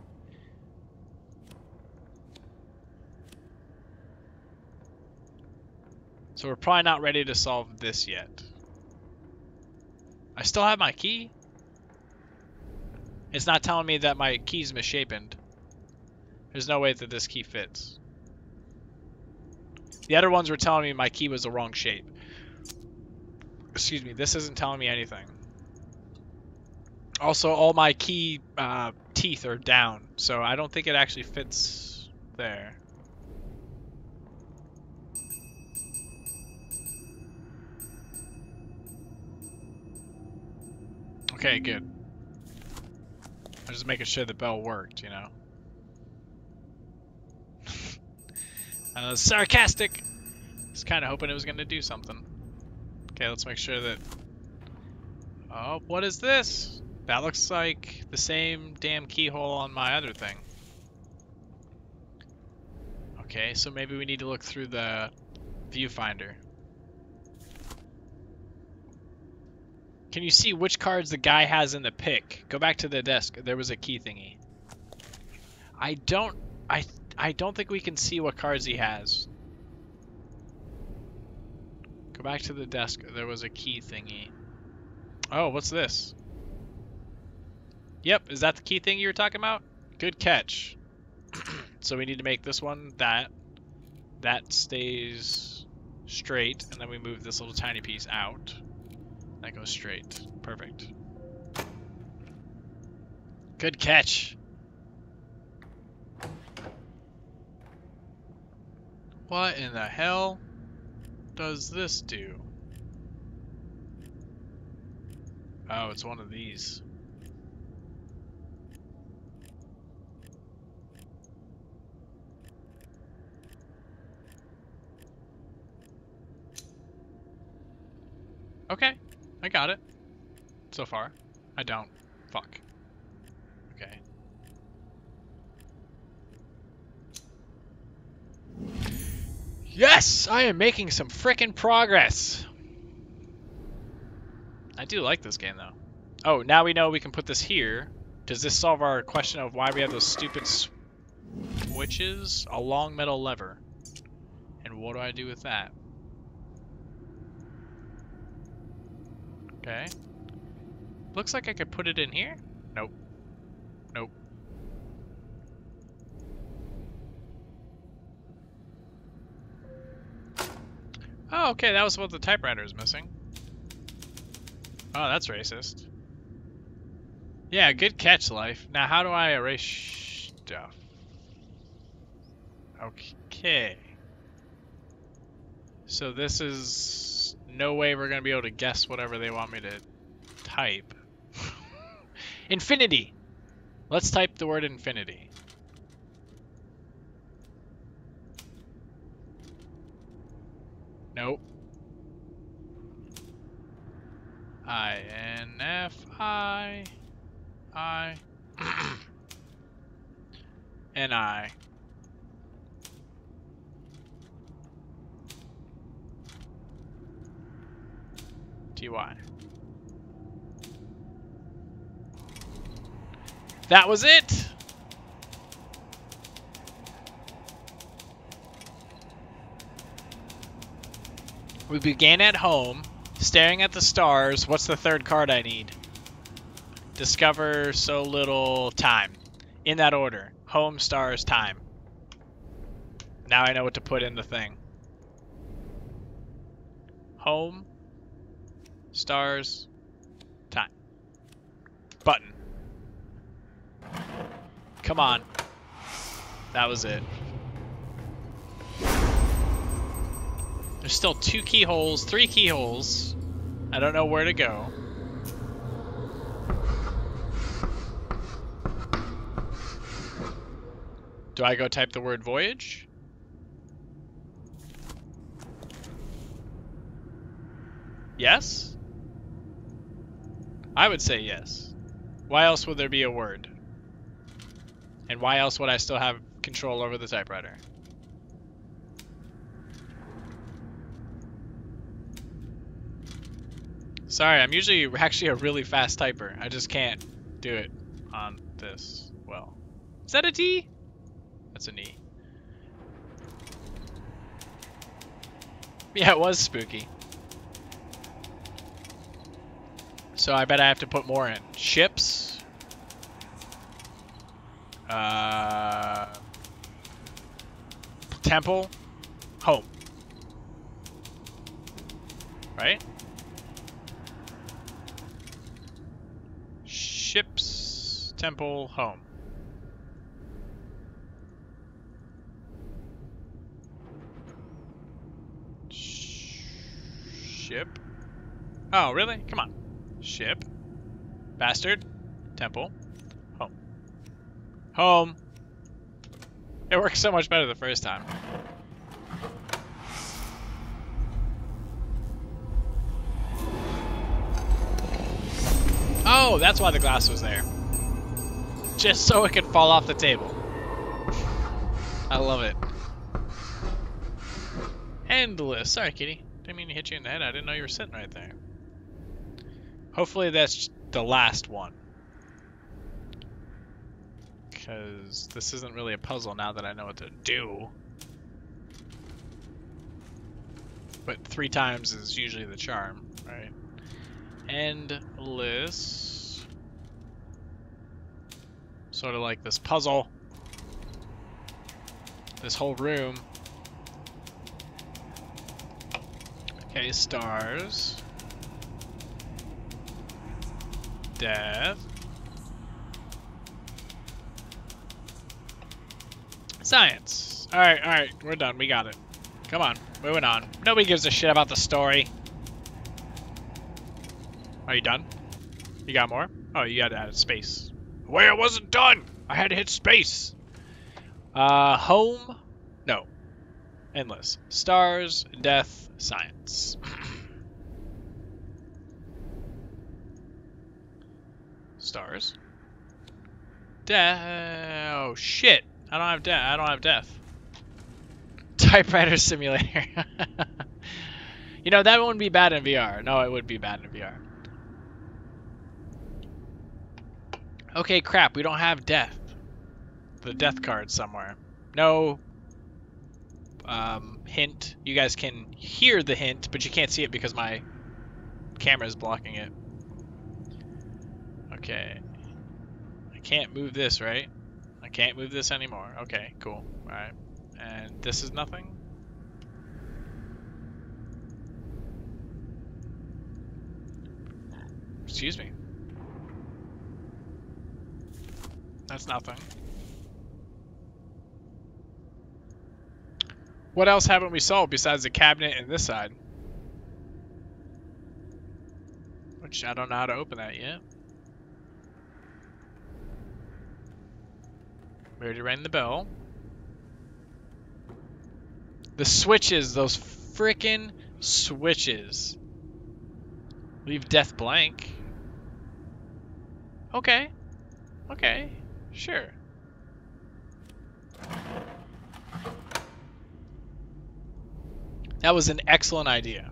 So we're probably not ready to solve this yet. I still have my key. It's not telling me that my key's misshapen. There's no way that this key fits. The other ones were telling me my key was the wrong shape. Excuse me, this isn't telling me anything. Also, all my key uh, teeth are down, so I don't think it actually fits there. Okay, good. I'm just making sure the bell worked, you know. I was sarcastic. Just kind of hoping it was going to do something. Okay, let's make sure that... Oh, what is this? That looks like the same damn keyhole on my other thing. Okay, so maybe we need to look through the viewfinder. Can you see which cards the guy has in the pick? Go back to the desk. There was a key thingy. I don't... I I don't think we can see what cards he has. Go back to the desk. There was a key thingy. Oh, what's this? Yep, is that the key thing you were talking about? Good catch. So we need to make this one that. That stays straight, and then we move this little tiny piece out. That goes straight. Perfect. Good catch. What in the hell does this do? Oh, it's one of these. Okay, I got it. So far. I don't. Fuck. Okay. Yes! I am making some frickin' progress! I do like this game, though. Oh, now we know we can put this here. Does this solve our question of why we have those stupid switches? A long metal lever. And what do I do with that? Okay. Looks like I could put it in here? Nope. Nope. Oh, okay, that was what the typewriter is missing. Oh, that's racist. Yeah, good catch, Life. Now, how do I erase stuff? Okay. So this is no way we're going to be able to guess whatever they want me to type. Infinity! Let's type the word infinity. Nope. I N F I I N I. T Y. That was it! We began at home, staring at the stars. What's the third card I need? Discover so little time. In that order. Home, stars, time. Now I know what to put in the thing. Home, stars, time. Button. Come on. That was it. There's still two keyholes, three keyholes. I don't know where to go. Do I go type the word voyage? Yes? I would say yes. Why else would there be a word? And why else would I still have control over the typewriter? Sorry, I'm usually actually a really fast typer. I just can't do it on this well. Is that a T? That's an E. Yeah, it was spooky. So I bet I have to put more in. Ships. Uh, temple. Home. Right? Ships, temple, home. Ship. Oh, really? Come on. Ship. Bastard. Temple. Home. Home. It worked so much better the first time. Oh, that's why the glass was there. Just so it could fall off the table. I love it. Endless. Sorry, kitty. Didn't mean to hit you in the head. I didn't know you were sitting right there. Hopefully that's the last one. Because this isn't really a puzzle now that I know what to do. But three times is usually the charm, right? Endless. Sort of like this puzzle. This whole room. Okay, stars. Death. Science. Alright, alright, we're done. We got it. Come on, moving on. Nobody gives a shit about the story. Are you done? You got more? Oh, you got to add space. Wait, I wasn't done! I had to hit space! Uh, home? No. Endless. Stars, death, science. Stars. Death. Oh, shit. I don't have death. I don't have death. Typewriter simulator. You know, that wouldn't be bad in V R. No, it would be bad in V R. Okay, crap. We don't have death. The death card somewhere. No um, hint. You guys can hear the hint, but you can't see it because my camera is blocking it. Okay. I can't move this, right? I can't move this anymore. Okay, cool. Alright. And this is nothing? Excuse me. That's nothing. What else haven't we solved besides the cabinet and this side? Which I don't know how to open that yet. We already rang the bell. The switches, those frickin' switches. Leave death blank. Okay. Okay. Sure. That was an excellent idea.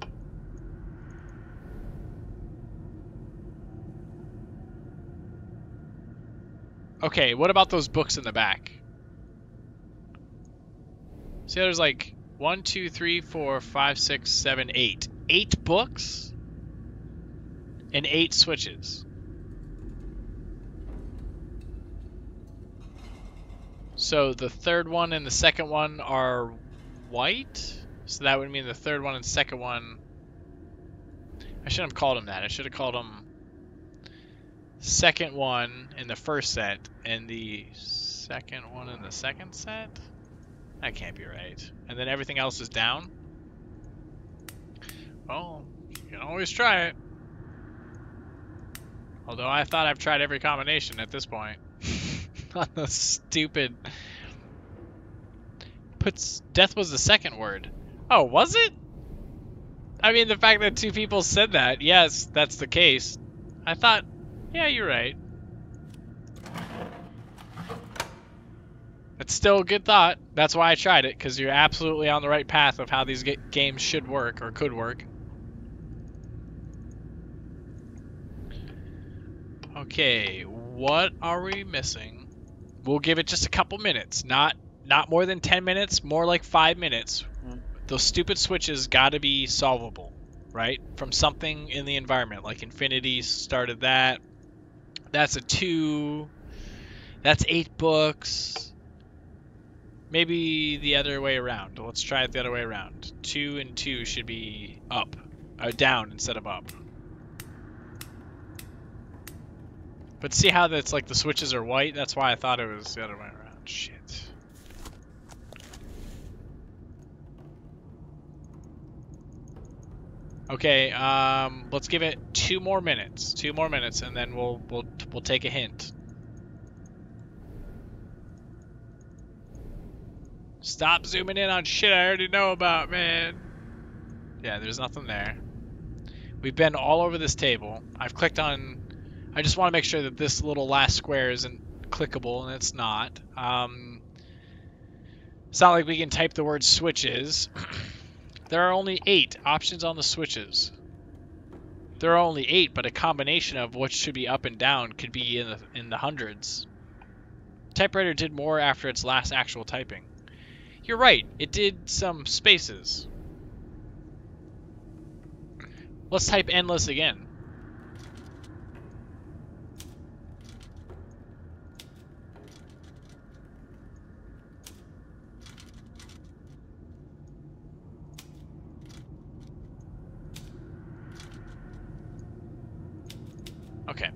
Okay, what about those books in the back? See, there's like one, two, three, four, five, six, seven, eight. Eight books and eight switches. So the third one and the second one are white. So that would mean the third one and second one... I shouldn't have called them that. I should have called them second one in the first set and the second one in the second set? That can't be right. And then everything else is down? Well, you can always try it. Although I thought I've tried every combination at this point. On the stupid... Puts... Death was the second word. Oh, was it? I mean, the fact that two people said that, yes, that's the case. I thought, yeah, you're right. It's still a good thought. That's why I tried it, because you're absolutely on the right path of how these ga games should work, or could work. Okay, what are we missing? We'll give it just a couple minutes. Not not more than ten minutes, more like five minutes. Those stupid switches gotta be solvable, right? From something in the environment, like Infinity started that. That's a two. That's eight books. Maybe the other way around. Let's try it the other way around. Two and two should be up. Uh, down instead of up. But see how that's like the switches are white? That's why I thought it was the other way around. Shit. Okay, um, let's give it two more minutes. Two more minutes, and then we'll we'll we'll take a hint. Stop zooming in on shit I already know about, man. Yeah, there's nothing there. We've been all over this table. I've clicked on... I just want to make sure that this little last square isn't clickable, and it's not. Um, it's not like we can type the word switches. There are only eight options on the switches. There are only eight, but a combination of what should be up and down could be in the, in the hundreds. Typewriter did more after its last actual typing. You're right, it did some spaces. Let's type endless again. Okay.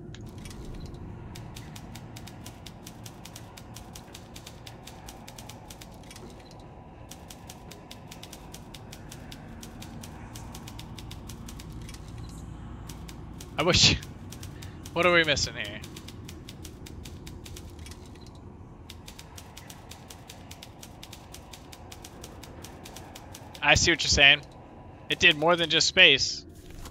I wish... What are we missing here? I see what you're saying. It did more than just space.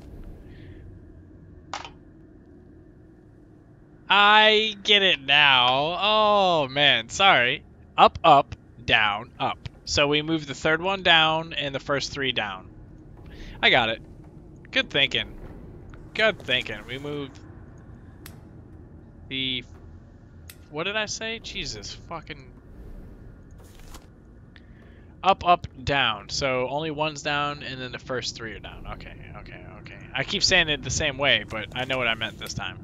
I get it now. Oh, man. Sorry. Up, up, down, up. So we moved the third one down and the first three down. I got it. Good thinking. Good thinking. We moved the... What did I say? Jesus. Fucking... Up, up, down. So only one's down, and then the first three are down. Okay, okay, okay. I keep saying it the same way, but I know what I meant this time.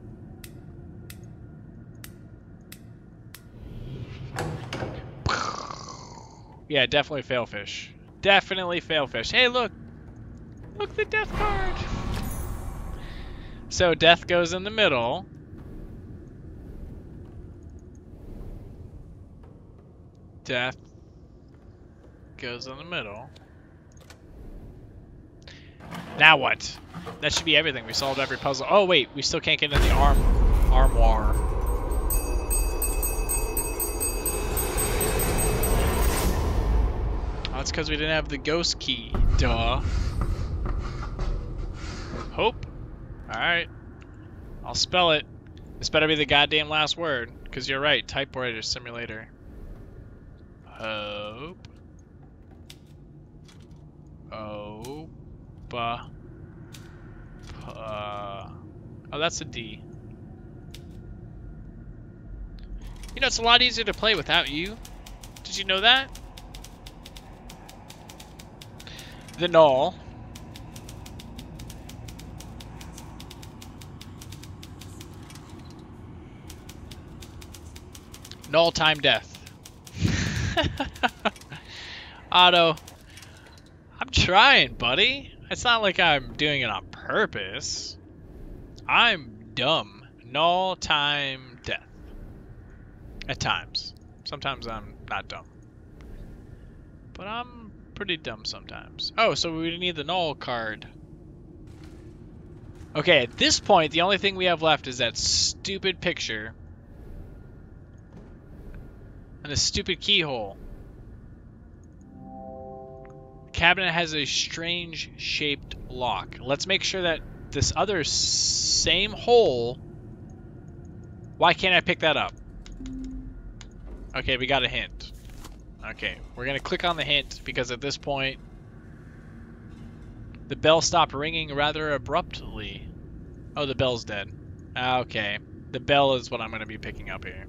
Yeah, definitely failfish. Definitely failfish. Hey, look! Look, the death card! So death goes in the middle. Death goes in the middle. Now what? That should be everything. We solved every puzzle. Oh wait, we still can't get into the arm armoire. Oh, that's because we didn't have the ghost key. Duh. Hope. Alright. I'll spell it. This better be the goddamn last word. Because you're right. Typewriter simulator. Hope. Oh, uh, uh, oh, that's a D. You know, it's a lot easier to play without you. Did you know that? The null. Null time death. Otto. I'm trying, buddy. It's not like I'm doing it on purpose. I'm dumb. Null time death. At times. Sometimes I'm not dumb. But I'm pretty dumb sometimes. Oh, so we need the null card. Okay, at this point, the only thing we have left is that stupid picture. And the stupid keyhole. Cabinet has a strange shaped lock. Let's make sure that this other same hole... Why can't I pick that up? Okay, we got a hint. Okay, we're gonna click on the hint because at this point the bell stopped ringing rather abruptly. Oh, the bell's dead. Okay, the bell is what I'm gonna be picking up here.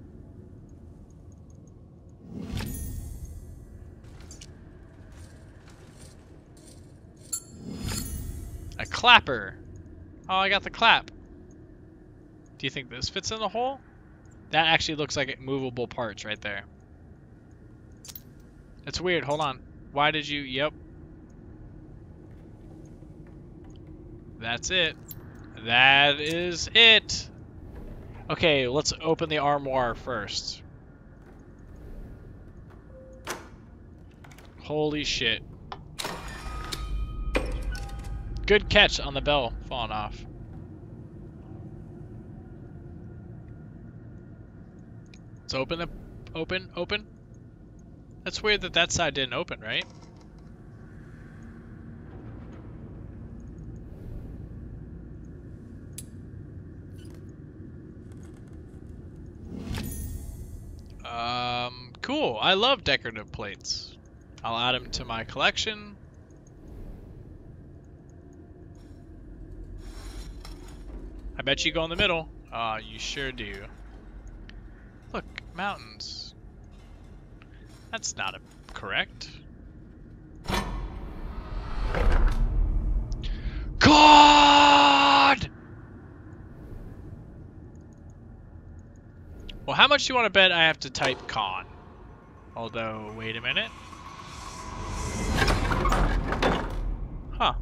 A clapper. Oh, I got the clap. Do you think this fits in the hole? That actually looks like movable parts right there. It's weird. Hold on. Why did you... Yep. That's it. That is it. Okay, let's open the armoire first. Holy shit. Good catch on the bell falling off. Let's open the... Open, open. That's weird that that side didn't open, right? Um, cool. I love decorative plates. I'll add them to my collection. I bet you go in the middle. Ah, uh, you sure do. Look, mountains. That's not a correct. God! Well, how much do you want to bet I have to type con? Although, wait a minute. Huh.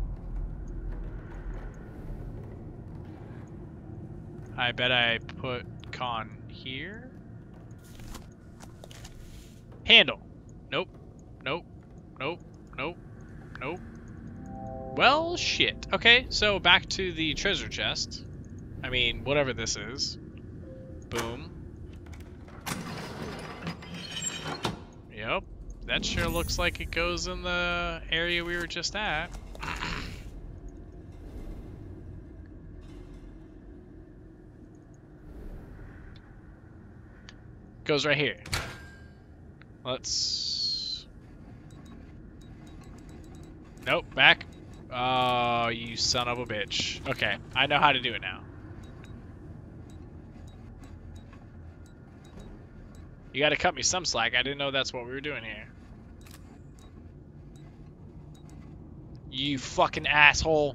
I bet I put con here. Handle. Nope. Nope. Nope. Nope. Nope. Well, shit. Okay, so back to the treasure chest. I mean, whatever this is. Boom. Yep. That sure looks like it goes in the area we were just at. Goes right here. Let's... Nope, back. Oh, you son of a bitch. Okay, I know how to do it now. You gotta cut me some slack. I didn't know that's what we were doing here. You fucking asshole.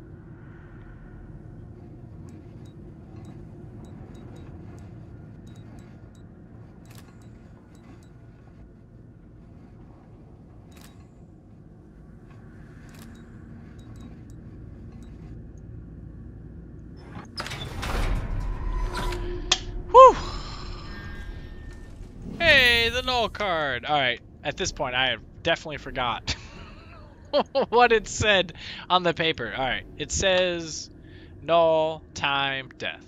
Whew. Hey, the null card. Alright, at this point I have definitely forgot what it said on the paper. Alright, it says null, time, death.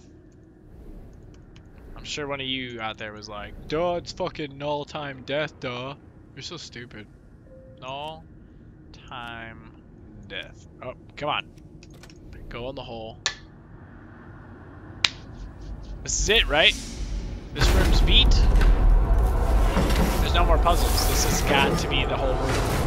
I'm sure one of you out there was like, duh, it's fucking null, time, death, duh. You're so stupid. Null, time, death. Oh, come on. Go in the hole. This is it, right? This room's beat. There's no more puzzles. This has got to be the whole room.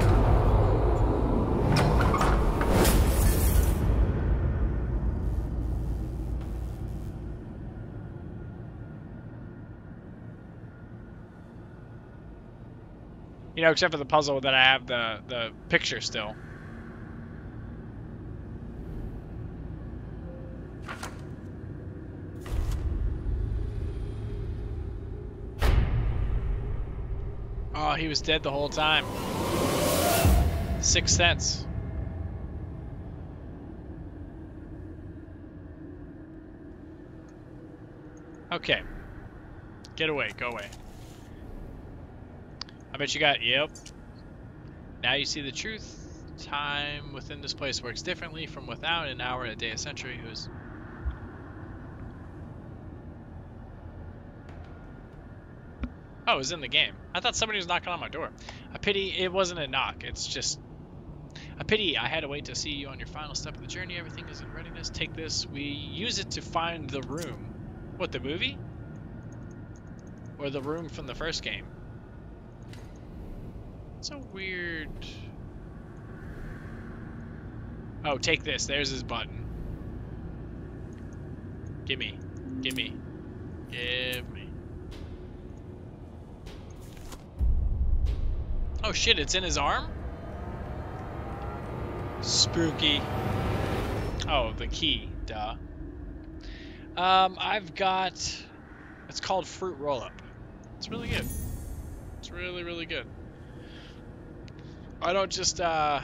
You know, except for the puzzle that I have the, the picture still. Oh, he was dead the whole time. Sixth Sense. Okay. Get away, go away. I bet you got, yep. Now you see the truth. Time within this place works differently from without, an hour, a day, a century. Who's... Oh, it was in the game. I thought somebody was knocking on my door. A pity it wasn't a knock. It's just... A pity I had to wait to see you on your final step of the journey. Everything is in readiness. Take this. We use it to find the room. What, the movie? Or the room from the first game? It's a weird... Oh, take this. There's his button. Gimme. Gimme. Give me. Oh shit, it's in his arm? Spooky. Oh, the key. Duh. Um, I've got... It's called Fruit Roll-Up. It's really good. It's really, really good. I don't just, uh...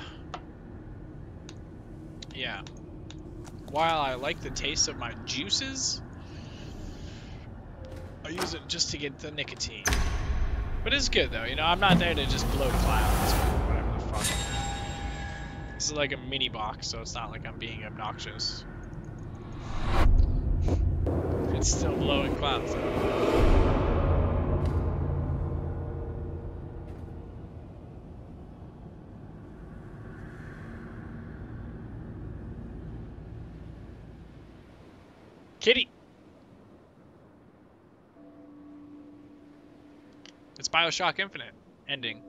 Yeah. While I like the taste of my juices, I use it just to get the nicotine. But it's good, though. You know, I'm not there to just blow clouds or whatever the fuck. This is like a mini box, so it's not like I'm being obnoxious. It's still blowing clouds, though. Kitty! It's BioShock Infinite ending.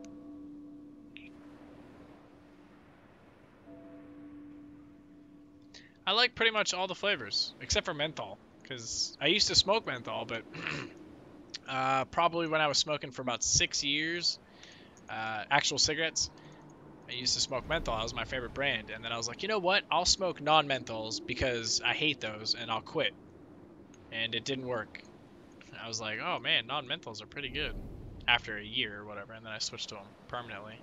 I like pretty much all the flavors, except for menthol, because I used to smoke menthol, but uh, probably when I was smoking for about six years, uh, actual cigarettes, I used to smoke menthol. That was my favorite brand, and then I was like, you know what? I'll smoke non-menthols because I hate those, and I'll quit. And it didn't work. I was like, oh man, non-menthols are pretty good. After a year or whatever, and then I switched to them permanently.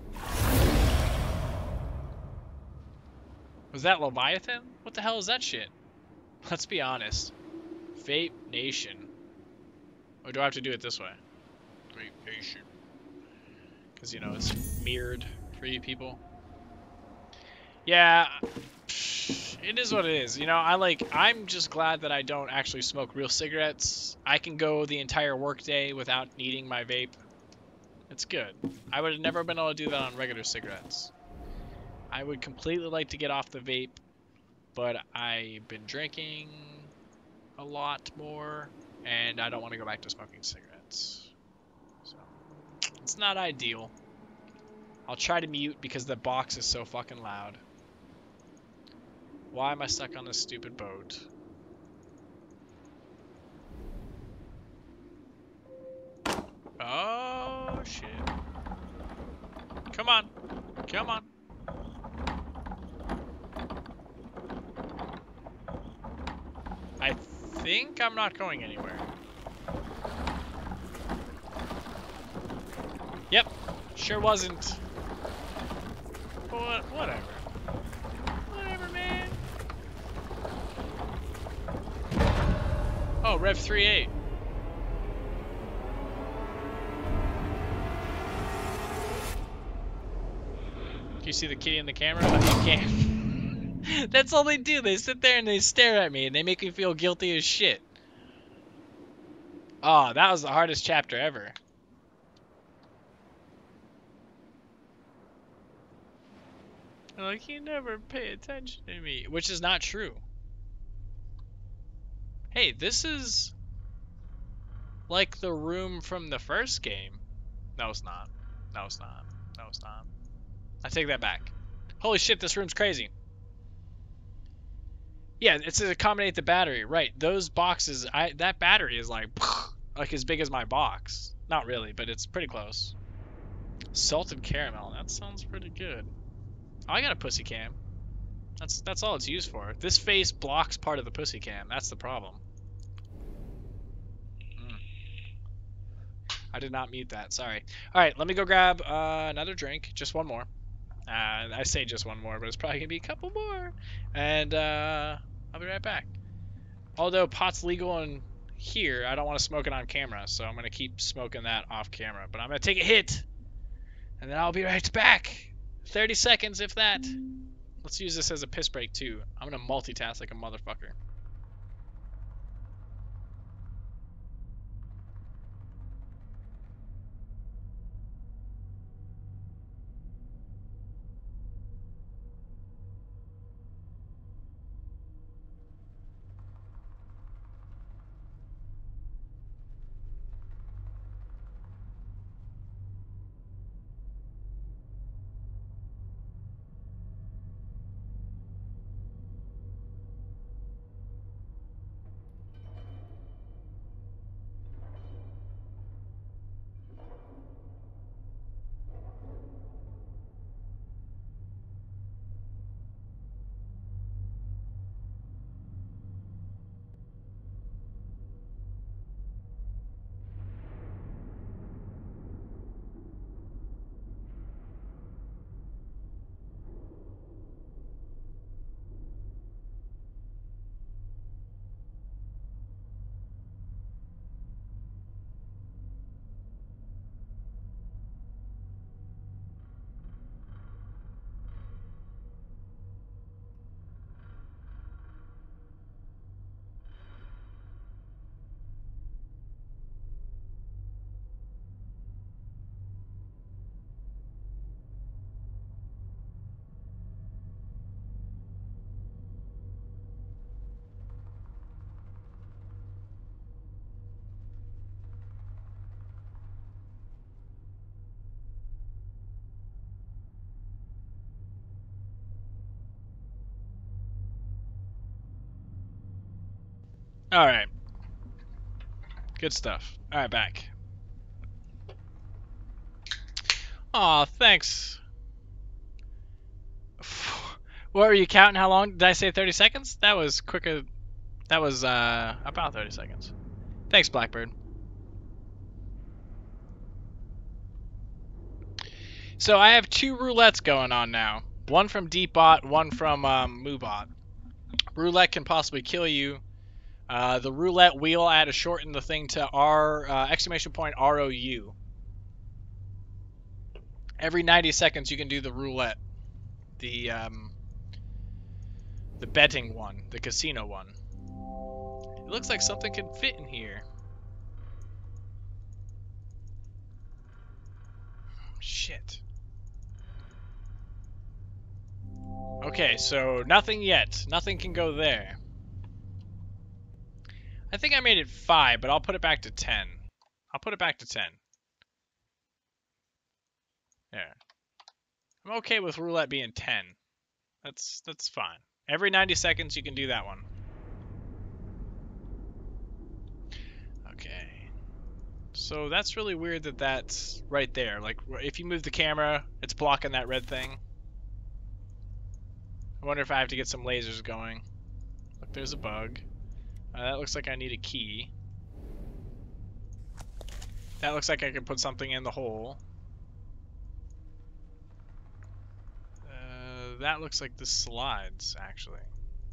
Was that Leviathan? What the hell is that shit? Let's be honest. Vape Nation. Or do I have to do it this way? Vape Nation. Because, you know, it's mirrored for you people. Yeah, it is what it is. You know, I like, I'm just glad that I don't actually smoke real cigarettes. I can go the entire workday without needing my vape. It's good. I would have never been able to do that on regular cigarettes. I would completely like to get off the vape, but I've been drinking a lot more, and I don't want to go back to smoking cigarettes. So, it's not ideal. I'll try to mute because the box is so fucking loud. Why am I stuck on this stupid boat? Oh, shit. Come on. Come on. I think I'm not going anywhere. Yep. Sure wasn't. But whatever. Whatever, man. Oh, Rev three eight. Can you see the kitty in the camera? No, you can't. That's all they do. They sit there and they stare at me and they make me feel guilty as shit. Oh, that was the hardest chapter ever. They're like, you never pay attention to me. Which is not true. Hey, this is like the room from the first game. No, it's not. No, it's not. No, it's not. I take that back. Holy shit, this room's crazy. Yeah, it's to accommodate the battery. Right, those boxes, I that battery is like, like as big as my box. Not really, but it's pretty close. Salted caramel, that sounds pretty good. Oh, I got a pussy cam. That's that's all it's used for. This face blocks part of the pussy cam. That's the problem. Mm. I did not mute that. Sorry. All right, let me go grab uh, another drink. Just one more. Uh, I say just one more, but it's probably gonna be a couple more. And uh, I'll be right back. Although pot's legal in here, I don't want to smoke it on camera, so I'm gonna keep smoking that off camera. But I'm gonna take a hit, and then I'll be right back. thirty seconds, if that. Let's use this as a piss break, too. I'm going to multitask like a motherfucker. Alright. Good stuff. Alright, back. Aw, thanks. What were you counting? How long? Did I say thirty seconds? That was quicker. That was uh, about thirty seconds. Thanks, Blackbird. So I have two roulettes going on now. One from Deepbot, one from um, Moobot. Roulette can possibly kill you. Uh, the roulette wheel, I had to shorten the thing to R, uh, exclamation point R O U. Every ninety seconds you can do the roulette. The, um, The betting one, the casino one. It looks like something can fit in here. Shit. Okay, so nothing yet. Nothing can go there. I think I made it five, but I'll put it back to ten. I'll put it back to ten. There. I'm okay with roulette being ten. That's that's fine. Every ninety seconds you can do that one. Okay. So that's really weird that that's right there. Like, if you move the camera, it's blocking that red thing. I wonder if I have to get some lasers going. Look, there's a bug. Uh, that looks like I need a key. That looks like I can put something in the hole. Uh, that looks like the slides, actually.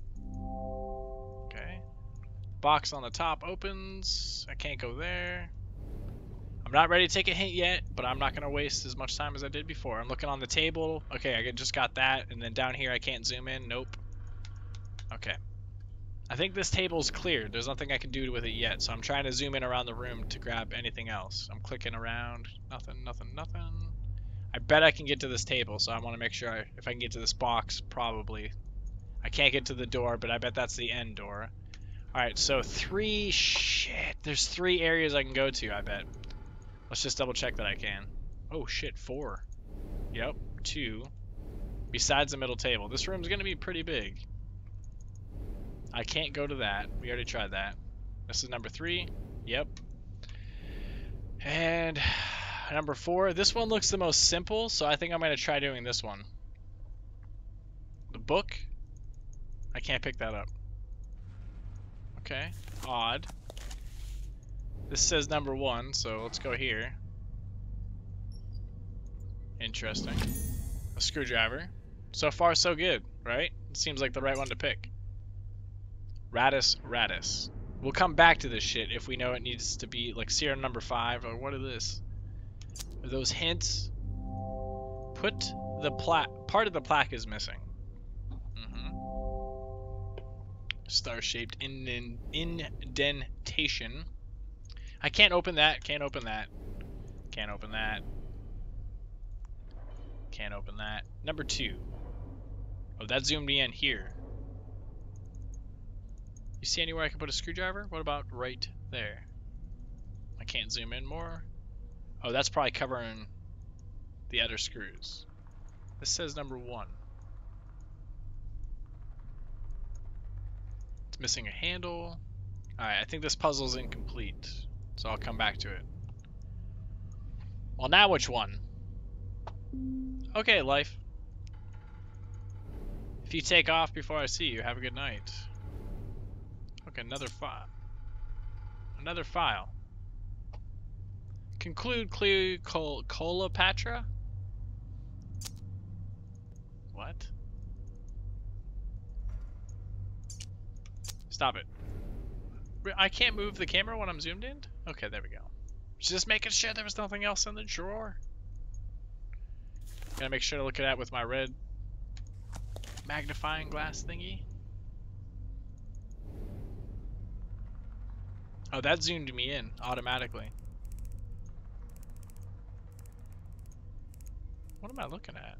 Okay. Box on the top opens. I can't go there. I'm not ready to take a hint yet, but I'm not going to waste as much time as I did before. I'm looking on the table. Okay, I just got that. And then down here, I can't zoom in. Nope. Okay. I think this table's cleared. There's nothing I can do with it yet. So I'm trying to zoom in around the room to grab anything else. I'm clicking around. Nothing, nothing, nothing. I bet I can get to this table, so I want to make sure I, if I can get to this box, probably. I can't get to the door, but I bet that's the end door. Alright, so three... Shit. There's three areas I can go to, I bet. Let's just double check that I can. Oh shit, four. Yep, two. Besides the middle table. This room's gonna be pretty big. I can't go to that. We already tried that. This is number three. Yep. And number four. This one looks the most simple, so I think I'm gonna try doing this one. The book. I can't pick that up. Okay. Odd. This says number one, so let's go here. Interesting. A screwdriver. So far, so good, right? It seems like the right one to pick. Radis, Radis. We'll come back to this shit if we know it needs to be like serum number five or what is this? Are those hints? Put the plaque. Part of the plaque is missing. Mm-hmm. Star-shaped in indentation. I can't open that. Can't open that. Can't open that. Can't open that. Number two. Oh, that zoomed me in here. You see anywhere I can put a screwdriver? What about right there? I can't zoom in more. Oh, that's probably covering the other screws. This says number one. It's missing a handle. Alright, I think this puzzle's incomplete. So I'll come back to it. Well, now which one? Okay, life. If you take off before I see you, have a good night. Okay, another file. Another file. Conclude Cle Col Colopatra? What? Stop it. I can't move the camera when I'm zoomed in? Okay, there we go. Just making sure there was nothing else in the drawer. Gotta make sure to look at that with my red magnifying glass thingy. Oh, that zoomed me in automatically. What am I looking at?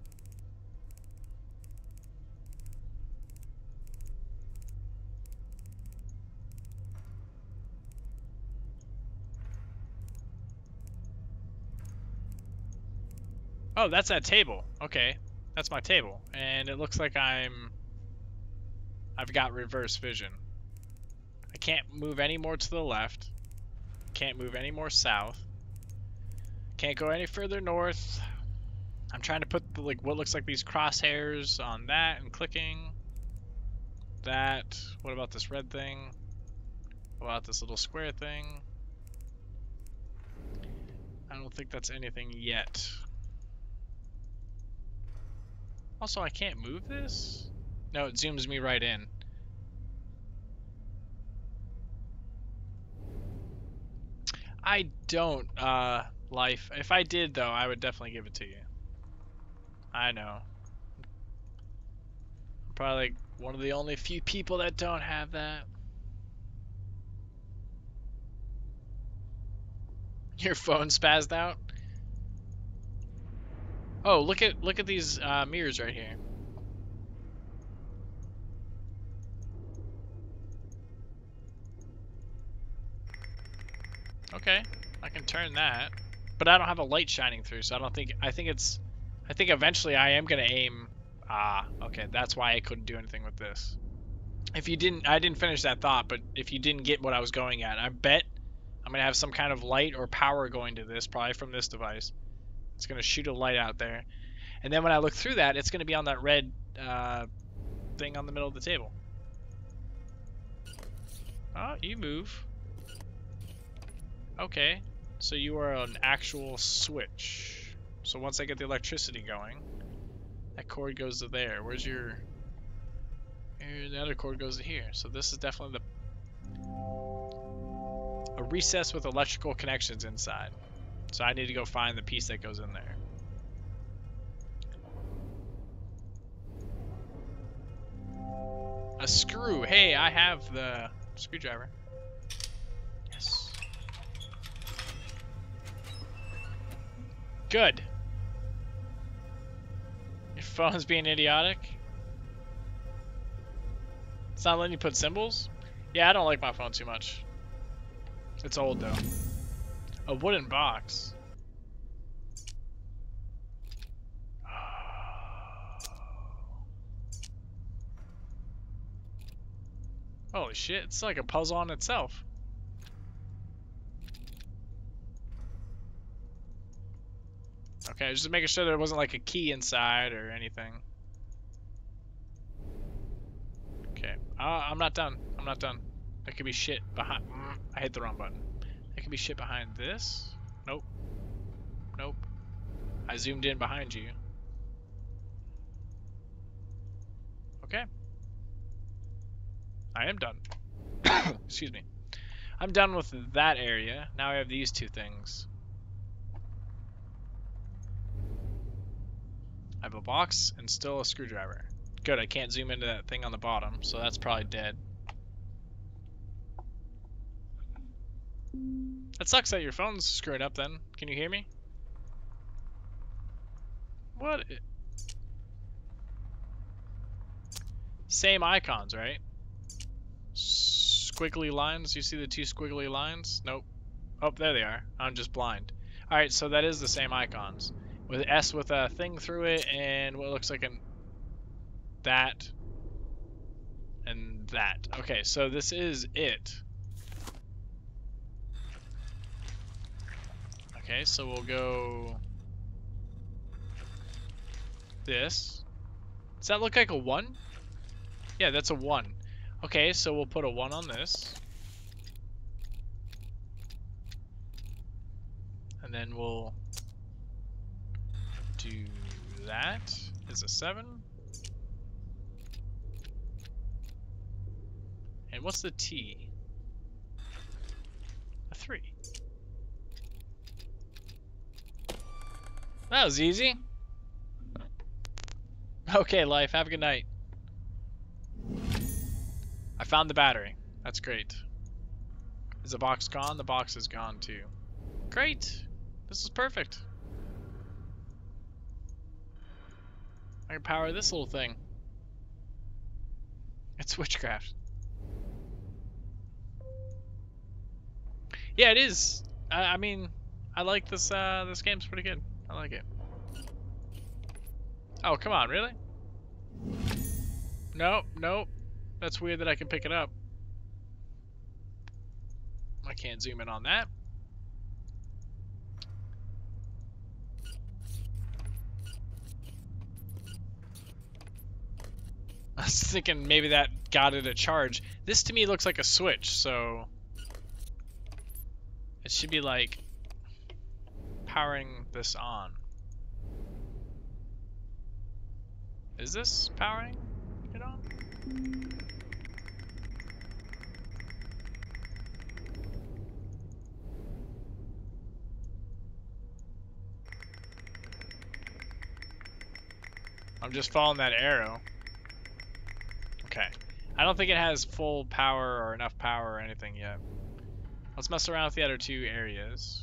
Oh, that's that table. Okay, that's my table. And it looks like I'm... I've got reverse vision. I can't move any more to the left. Can't move any more south. Can't go any further north. I'm trying to put the, like what looks like these crosshairs on that and clicking. That. What about this red thing? What about this little square thing? I don't think that's anything yet. Also, I can't move this? No, it zooms me right in. I don't, uh, life. If I did, though, I would definitely give it to you. I know. I'm probably One of the only few people that don't have that. Your phone spazzed out? Oh, look at look at these uh, mirrors right here. Okay, I can turn that, but I don't have a light shining through, so I don't think I think it's I think eventually I am gonna aim. Ah, okay, that's why I couldn't do anything with this. If you didn't, I didn't finish that thought, but if you didn't get what I was going at, I bet I'm gonna have some kind of light or power going to this, probably from this device. It's gonna shoot a light out there, and then when I look through that, it's gonna be on that red uh, thing on the middle of the table. Oh, you move. Okay, so you are an actual switch. So once I get the electricity going, that cord goes to there. Where's your... Here, the other cord goes to here. So this is definitely the... a recess with electrical connections inside. So I need to go find the piece that goes in there. A screw. Hey, I have the screwdriver. Yes. Good. Your phone's being idiotic. It's not letting you put symbols? Yeah, I don't like my phone too much. It's old though. A wooden box. Holy shit, it's like a puzzle on itself. Okay, just making sure there wasn't like a key inside or anything. Okay, uh, I'm not done. I'm not done. There could be shit behind. I hit the wrong button. There could be shit behind this. Nope. Nope. I zoomed in behind you. Okay. I am done. Excuse me. I'm done with that area. Now I have these two things. I have a box and still a screwdriver. Good, I can't zoom into that thing on the bottom, so that's probably dead. That sucks that your phone's screwing up then. Can you hear me? What? Same icons, right? Squiggly lines. You see the two squiggly lines? Nope. Oh, there they are. I'm just blind. Alright, so that is the same icons. With S with a thing through it and what looks like an... that. And that. Okay, so this is it. Okay, so we'll go... this. Does that look like a one? Yeah, that's a one. Okay, so we'll put a one on this. And then we'll do that is a seven. And what's the T? A three. That was easy. Okay, life, have a good night. I found the battery. That's great. Is the box gone? The box is gone too. Great. This is perfect. I can power this little thing. It's witchcraft. Yeah, it is. I, I mean, I like this. Uh, this game's pretty good. I like it. Oh, come on, really? Nope, nope. That's weird that I can pick it up. I can't zoom in on that. I was thinking maybe that got it a charge. This to me looks like a switch, so it should be like powering this on. Is this powering it on? I'm just following that arrow. I don't think it has full power or enough power or anything yet. Let's mess around with the other two areas.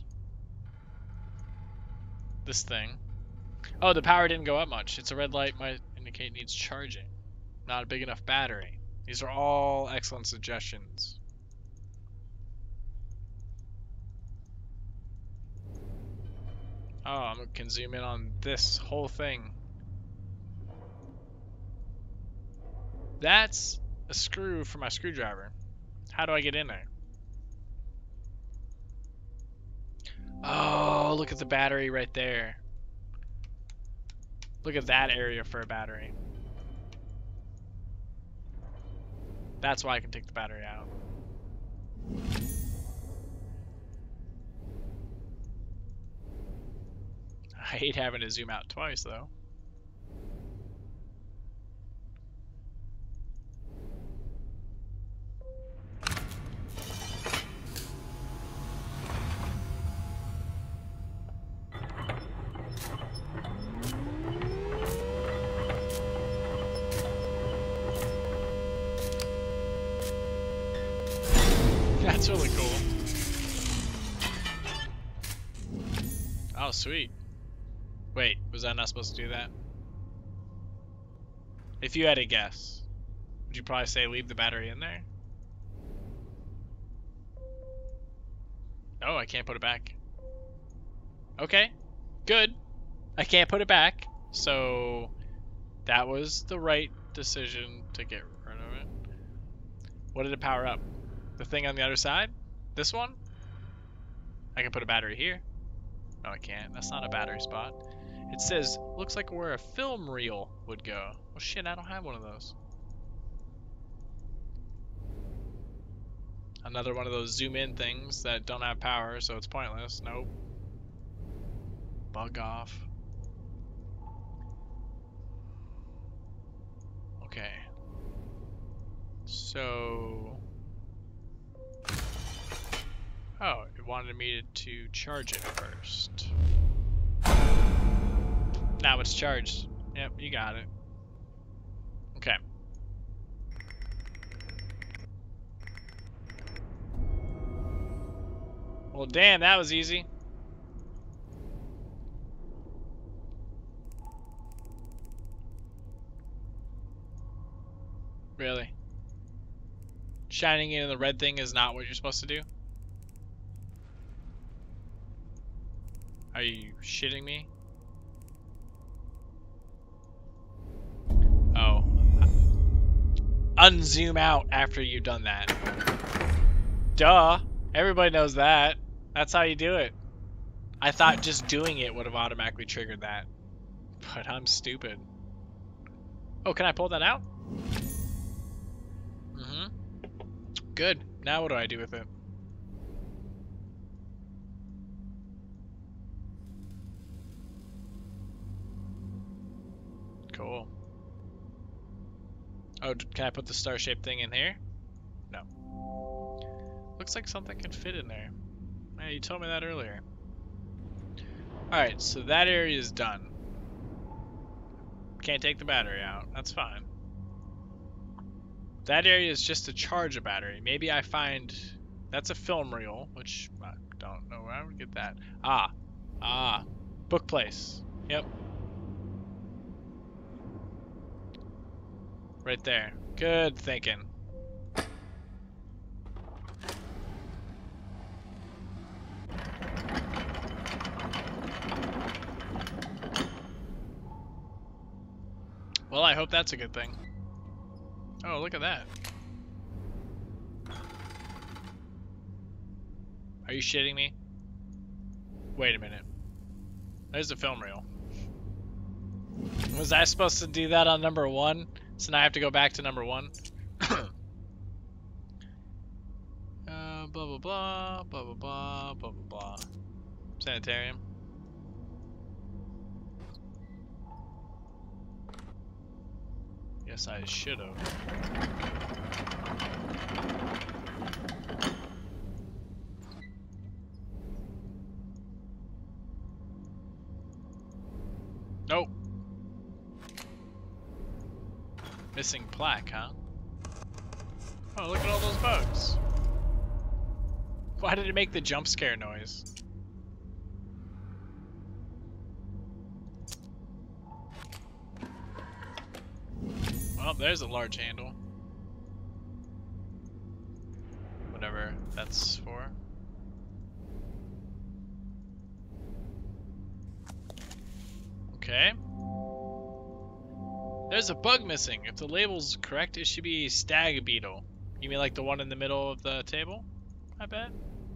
This thing. Oh, the power didn't go up much. It's a red light might indicate needs charging. Not a big enough battery. These are all excellent suggestions. Oh, I can zoom in on this whole thing. That's a screw for my screwdriver. How do I get in there? Oh, look at the battery right there. Look at that area for a battery. That's why I can take the battery out. I hate having to zoom out twice, though. That's really cool. Oh, sweet. Wait, was I not supposed to do that? If you had a guess, would you probably say leave the battery in there? Oh, I can't put it back. Okay, good. I can't put it back, so that was the right decision to get rid of it. What did it power up? The thing on the other side? This one? I can put a battery here. No, I can't. That's not a battery spot. It says, looks like where a film reel would go. Well, shit, I don't have one of those. Another one of those zoom in things that don't have power, so it's pointless. Nope. Bug off. Okay. So... Oh, it wanted me to charge it first. Now it's charged. Yep, you got it. Okay. Well, damn, that was easy. Really? Shining in the red thing is not what you're supposed to do? Are you shitting me? Oh. Unzoom out after you've done that. Duh. Everybody knows that. That's how you do it. I thought just doing it would have automatically triggered that. But I'm stupid. Oh, can I pull that out? Mm-hmm. Good. Now what do I do with it? Cool. Oh, can I put the star-shaped thing in here? No. Looks like something can fit in there. Yeah, you told me that earlier. Alright, so that area is done. Can't take the battery out. That's fine. That area is just to charge a battery. Maybe I find... That's a film reel, which I don't know where I would get that. Ah. Ah. Book place. Yep. Right there. Good thinking. Well, I hope that's a good thing. Oh, look at that. Are you shitting me? Wait a minute. There's the film reel. Was I supposed to do that on number one? So now I have to go back to number one. uh, blah, blah, blah, blah, blah, blah, blah, blah, blah. Sanitarium. Yes, I should have. Nope. Missing plaque, huh? Oh, look at all those bugs. Why did it make the jump scare noise? Well, there's a large handle. Whatever that's for. Okay. There's a bug missing. If the label's correct, it should be a stag beetle. You mean like the one in the middle of the table? I bet.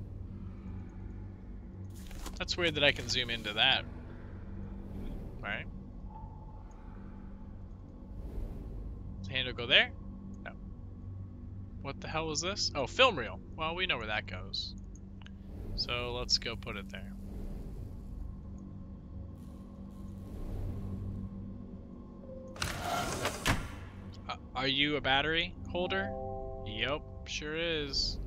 That's weird that I can zoom into that. Alright. Does the handle go there? No. What the hell was this? Oh, film reel. Well, we know where that goes. So let's go put it there. Uh, are you a battery holder? Yup, sure is.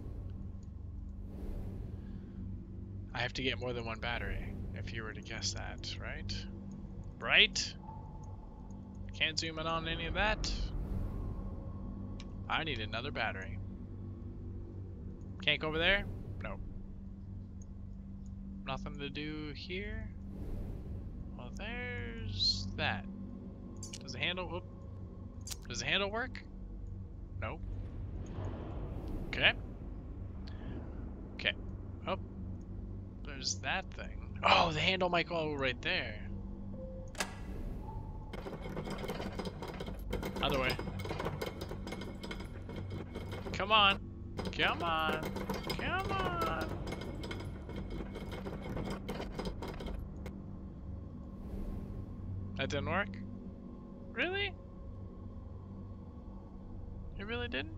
I have to get more than one battery, if you were to guess that, right? Right? Can't zoom in on any of that. I need another battery. Can't go over there? No. Nothing to do here? Well, there's that. Does the handle... Whoop. Does the handle work? No. Okay. Okay. Oh. There's that thing. Oh, the handle might go right there. Other way. Come on. Come on. Come on. That didn't work? Really? It really didn't?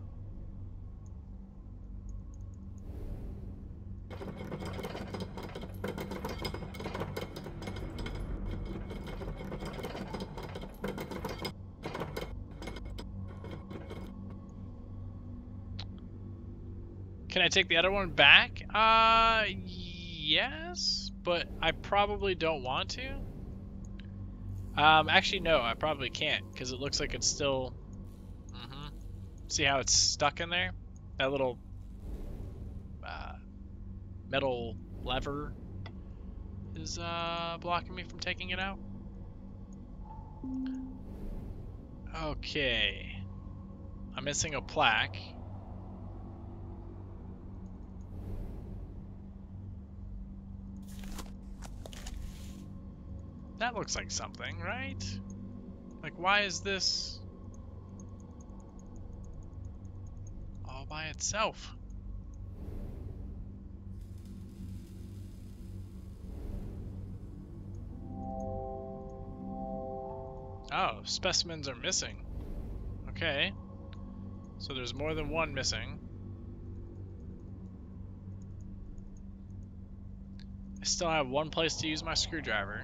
Can I take the other one back? Uh, yes, but I probably don't want to. Um, actually, no, I probably can't, because it looks like it's still... Mm-hmm. See how it's stuck in there? That little uh, metal lever is uh, blocking me from taking it out. Okay. I'm missing a plaque. That looks like something, right? Like, why is this all by itself? Oh, specimens are missing. Okay. So there's more than one missing. I still have one place to use my screwdriver.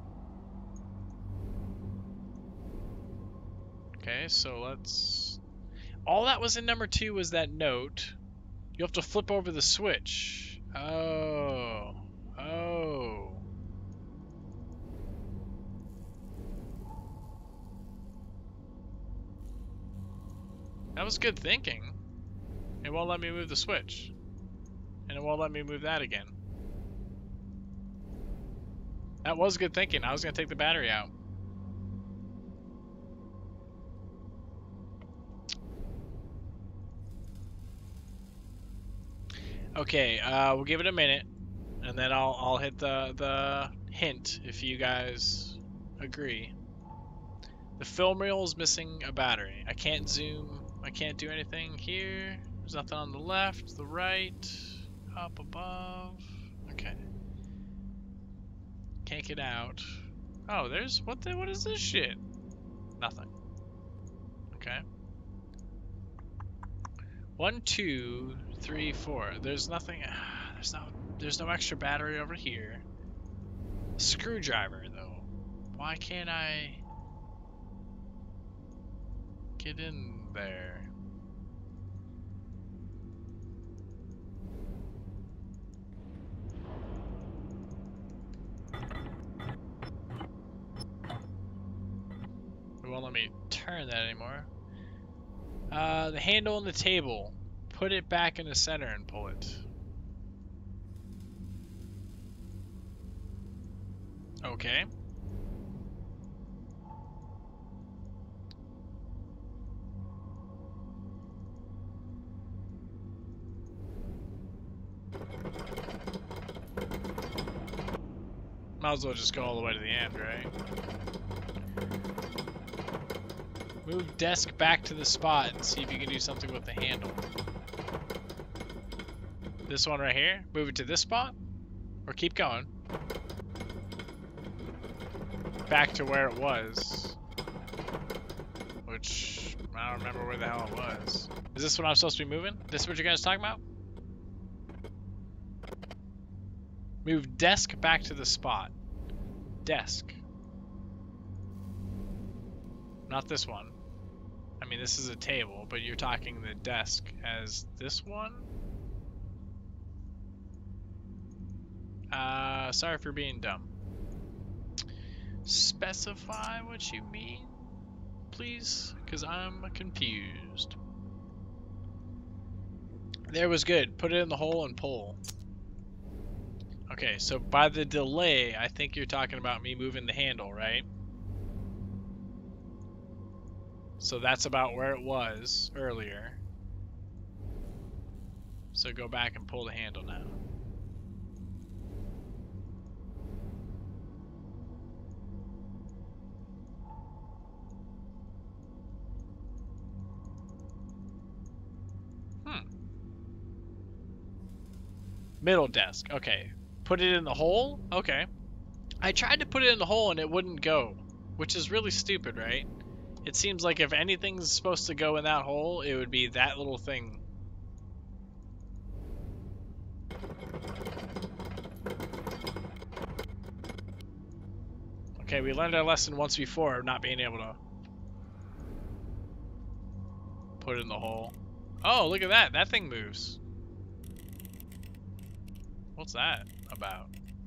Okay, so let's... All that was in number two was that note. You have to flip over the switch. Oh. Oh. That was good thinking. It won't let me move the switch. And it won't let me move that again. That was good thinking. I was going to take the battery out. Okay, uh, we'll give it a minute, and then I'll I'll hit the the hint if you guys agree. The film reel is missing a battery. I can't zoom. I can't do anything here. There's nothing on the left, the right, up above. Okay. Can't get out. Oh, there's what the what is this shit? Nothing. Okay. One, two, three, four. There's nothing. There's no. There's no extra battery over here. Screwdriver though. Why can't I get in there? It won't let me turn that anymore. Uh, the handle on the table. put it back in the center and pull it. Okay. Might as well just go all the way to the end, right? Move desk back to the spot and see if you can do something with the handle. This one right here? Move it to this spot? Or keep going? Back to where it was. Which, I don't remember where the hell it was. Is this what I'm supposed to be moving? This is what you guys talking about? Move desk back to the spot. Desk. Not this one. I mean, this is a table, but you're talking the desk as this one? Uh, sorry for being dumb. Specify what you mean, please, because I'm confused. There was good. Put it in the hole and pull. Okay, so by the delay, I think you're talking about me moving the handle, right? So that's about where it was earlier. So go back and pull the handle now. Hmm. Middle desk. Okay. Put it in the hole? Okay. I tried to put it in the hole and it wouldn't go, which is really stupid, right? It seems like if anything's supposed to go in that hole, it would be that little thing. Okay, we learned our lesson once before of not being able to put it in the hole. Oh, look at that. That thing moves. What's that about?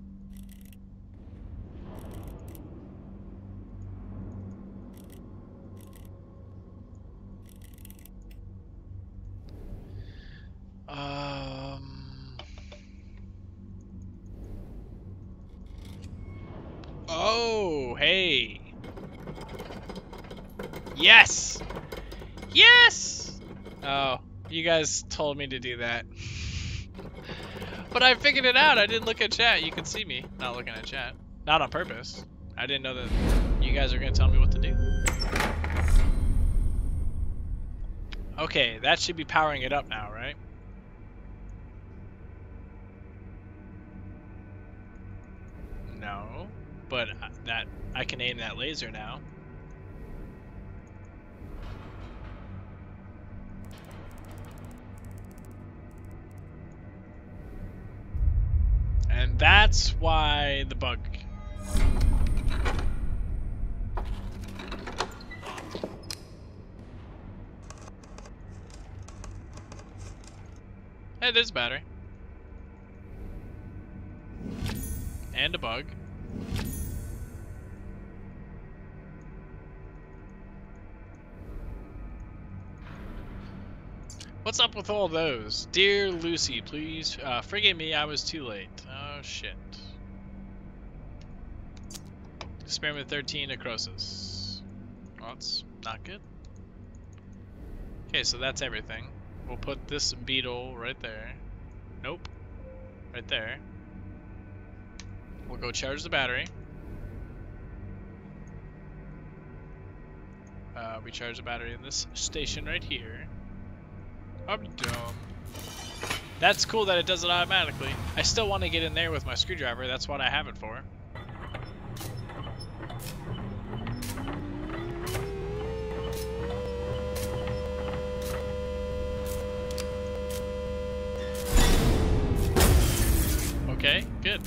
Um. Oh, hey. Yes. Yes. Oh, you guys told me to do that. But I figured it out. I didn't look at chat. You can see me not looking at chat. Not on purpose. I didn't know that you guys are going to tell me what to do. Okay, that should be powering it up now, right? No, but that I can aim that laser now. And that's why the bug. Hey, there's a battery. And a bug. What's up with all those? Dear Lucy, please uh, forgive me, I was too late. Oh shit. Experiment thirteen, necrosis. Well, that's not good. Okay, so that's everything. We'll put this beetle right there. Nope. Right there. We'll go charge the battery. Uh, we charge the battery in this station right here. I'm dumb. That's cool that it does it automatically. I still want to get in there with my screwdriver. That's what I have it for. Okay, good.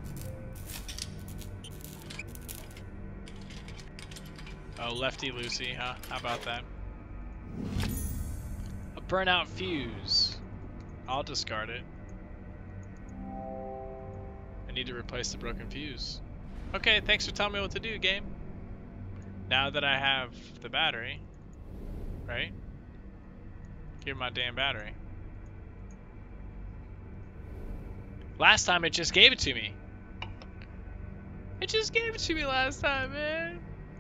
Oh, lefty Lucy, huh? How about that? A burnout fuse. I'll discard it. I need to replace the broken fuse. Okay, thanks for telling me what to do, game. Now that I have the battery, right? Give me my damn battery. Last time it just gave it to me. It just gave it to me last time, man.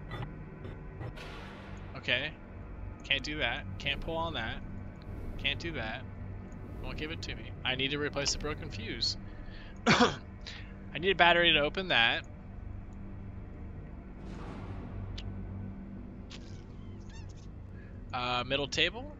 Okay. Can't do that. Can't pull on that. Can't do that. Won't give it to me. I need to replace the broken fuse. I need a battery to open that. Uh, middle table.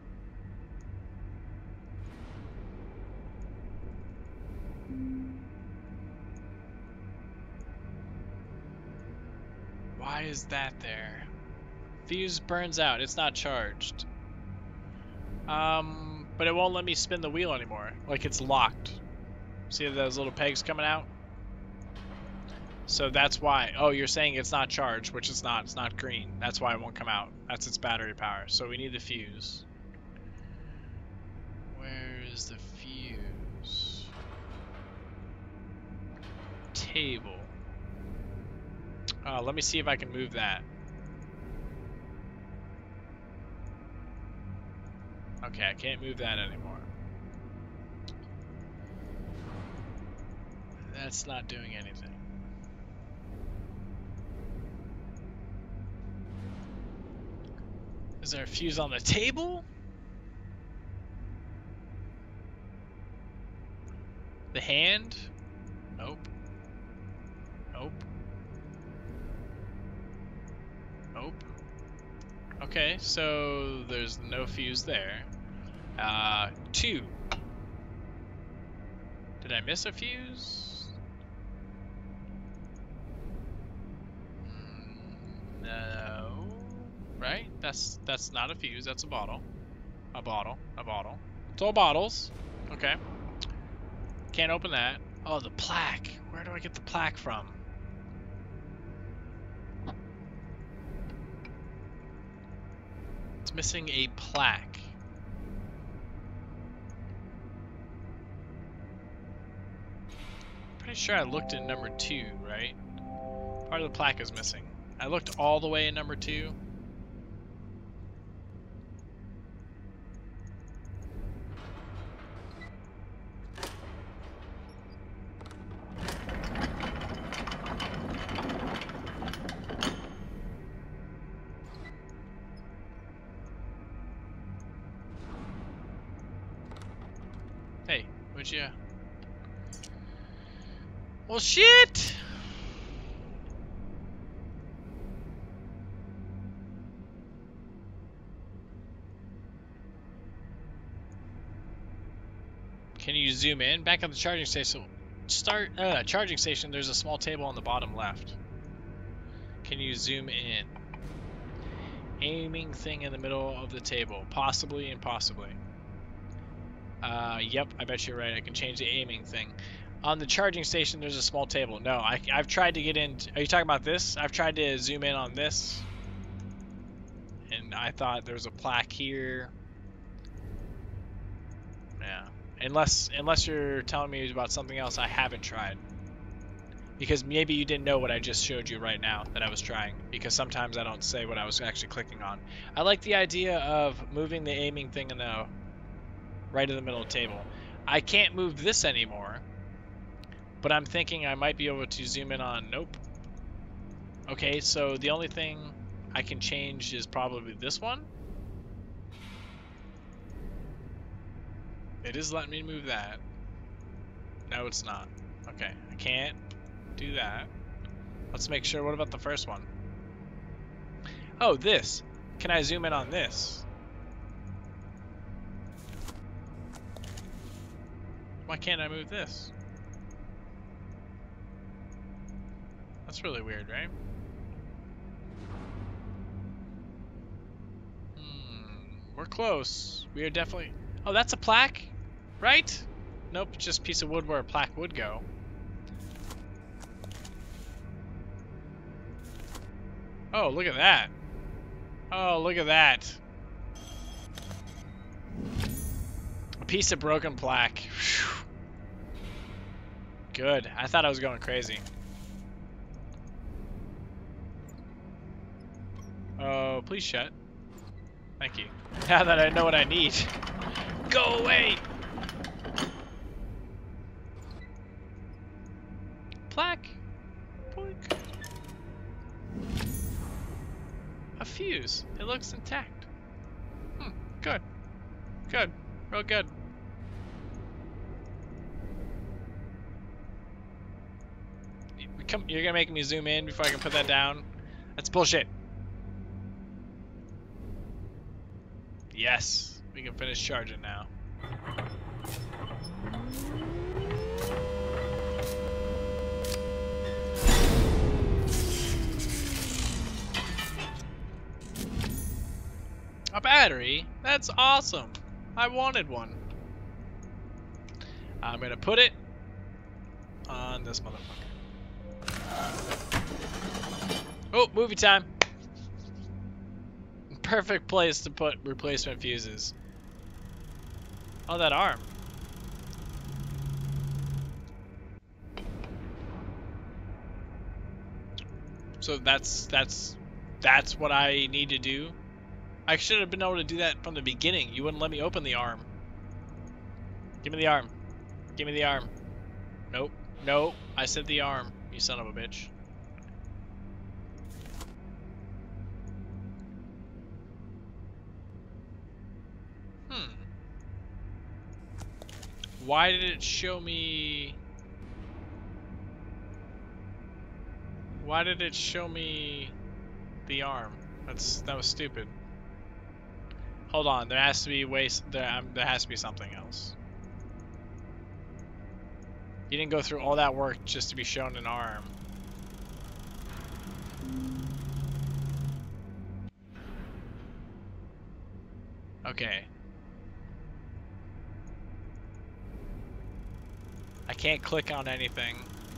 Why is that there? Fuse burns out. It's not charged. Um, but it won't let me spin the wheel anymore. Like it's locked. See those little pegs coming out? So that's why. Oh, you're saying it's not charged, which it's not. It's not green. That's why it won't come out. That's its battery power. So we need the fuse. Where is the fuse? Table. Uh, let me see if I can move that. Okay, I can't move that anymore. That's not doing anything. Is there a fuse on the table? The hand? Nope. Nope. Nope. Okay, so there's no fuse there. Uh, two. Did I miss a fuse? Mm, no. Right? That's that's not a fuse. That's a bottle. A bottle. A bottle. It's all bottles. Okay. Can't open that. Oh, the plaque. Where do I get the plaque from? It's missing a plaque. Pretty sure I looked in number two, right? Part of the plaque is missing. I looked all the way in number two. Hey, would you? Well, shit! Can you zoom in? Back at the charging station. Start uh, charging station. There's a small table on the bottom left. Can you zoom in? Aiming thing in the middle of the table. Possibly and possibly. Uh, yep, I bet you're right. I can change the aiming thing. On the charging station, there's a small table. No, I, I've tried to get in. Are you talking about this? I've tried to zoom in on this. And I thought there was a plaque here. Yeah. Unless, unless you're telling me about something else I haven't tried. Because maybe you didn't know what I just showed you right now that I was trying. Because sometimes I don't say what I was actually clicking on. I like the idea of moving the aiming thing in the right in the middle of the table. I can't move this anymore. But I'm thinking I might be able to zoom in on, nope. Okay, so the only thing I can change is probably this one. It is letting me move that. No, it's not. Okay, I can't do that. Let's make sure. What about the first one? Oh, this. Can I zoom in on this? Why can't I move this? That's really weird, right? Hmm, we're close. We are definitely... Oh, that's a plaque? Right? Nope, just a piece of wood where a plaque would go. Oh, look at that. Oh, look at that. A piece of broken plaque. Whew. Good. I thought I was going crazy. Oh, please shut. Thank you. Now that I know what I need. Go away! A fuse. It looks intact. Hmm. Good. Good. Real good. Come, you're gonna make me zoom in before I can put that down? That's bullshit. Yes. We can finish charging now. A battery? That's awesome. I wanted one. I'm gonna put it on this motherfucker. Oh, movie time. Perfect place to put replacement fuses. Oh, that arm. So that's that's that's what I need to do. I should have been able to do that from the beginning. You wouldn't let me open the arm. Give me the arm. Give me the arm. Nope. Nope. I said the arm. You son of a bitch. Hmm. Why did it show me... Why did it show me the arm? That's that was stupid. Hold on, there has to be ways. There, um, there has to be something else. You didn't go through all that work just to be shown an arm. Okay. I can't click on anything.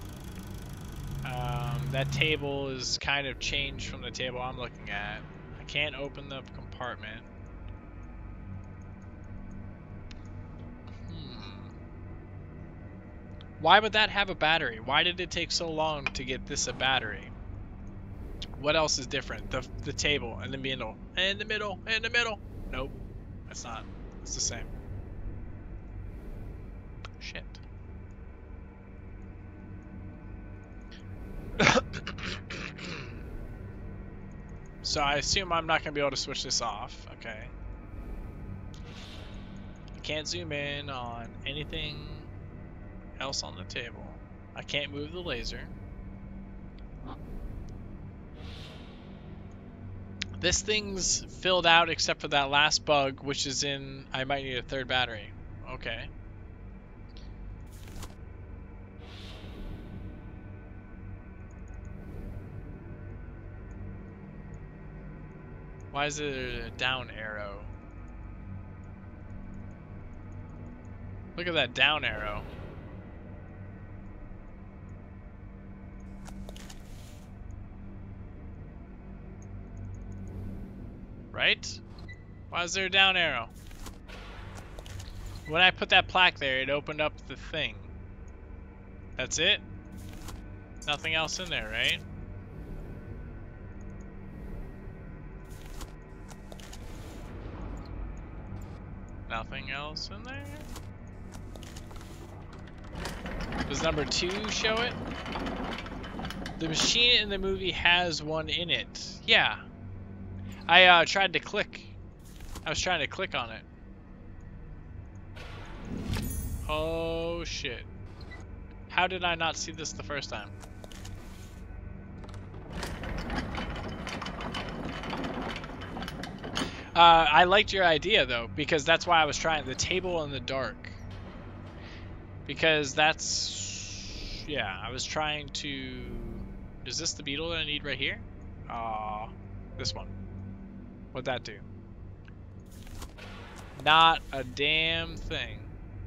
Um, that table is kind of changed from the table I'm looking at. I can't open the compartment. Hmm. Why would that have a battery? Why did it take so long to get this a battery? What else is different? The the table in the middle, in the middle, in the middle. Nope, that's not. It's the same. Shit. So I assume I'm not gonna be able to switch this off. Okay. I can't zoom in on anything else on the table. I can't move the laser. This thing's filled out except for that last bug, which is in... I might need a third battery. Okay. Why is there a down arrow? Look at that down arrow. Right? Why is there a down arrow? When I put that plaque there, it opened up the thing. That's it? Nothing else in there, right? Nothing else in there? Does number two show it? The machine in the movie has one in it. Yeah. I uh, tried to click. I was trying to click on it. Oh shit. How did I not see this the first time? Uh, I liked your idea though, because that's why I was trying the table in the dark. Because that's, yeah, I was trying to, is this the beetle that I need right here? Uh, this one. What'd that do? Not a damn thing.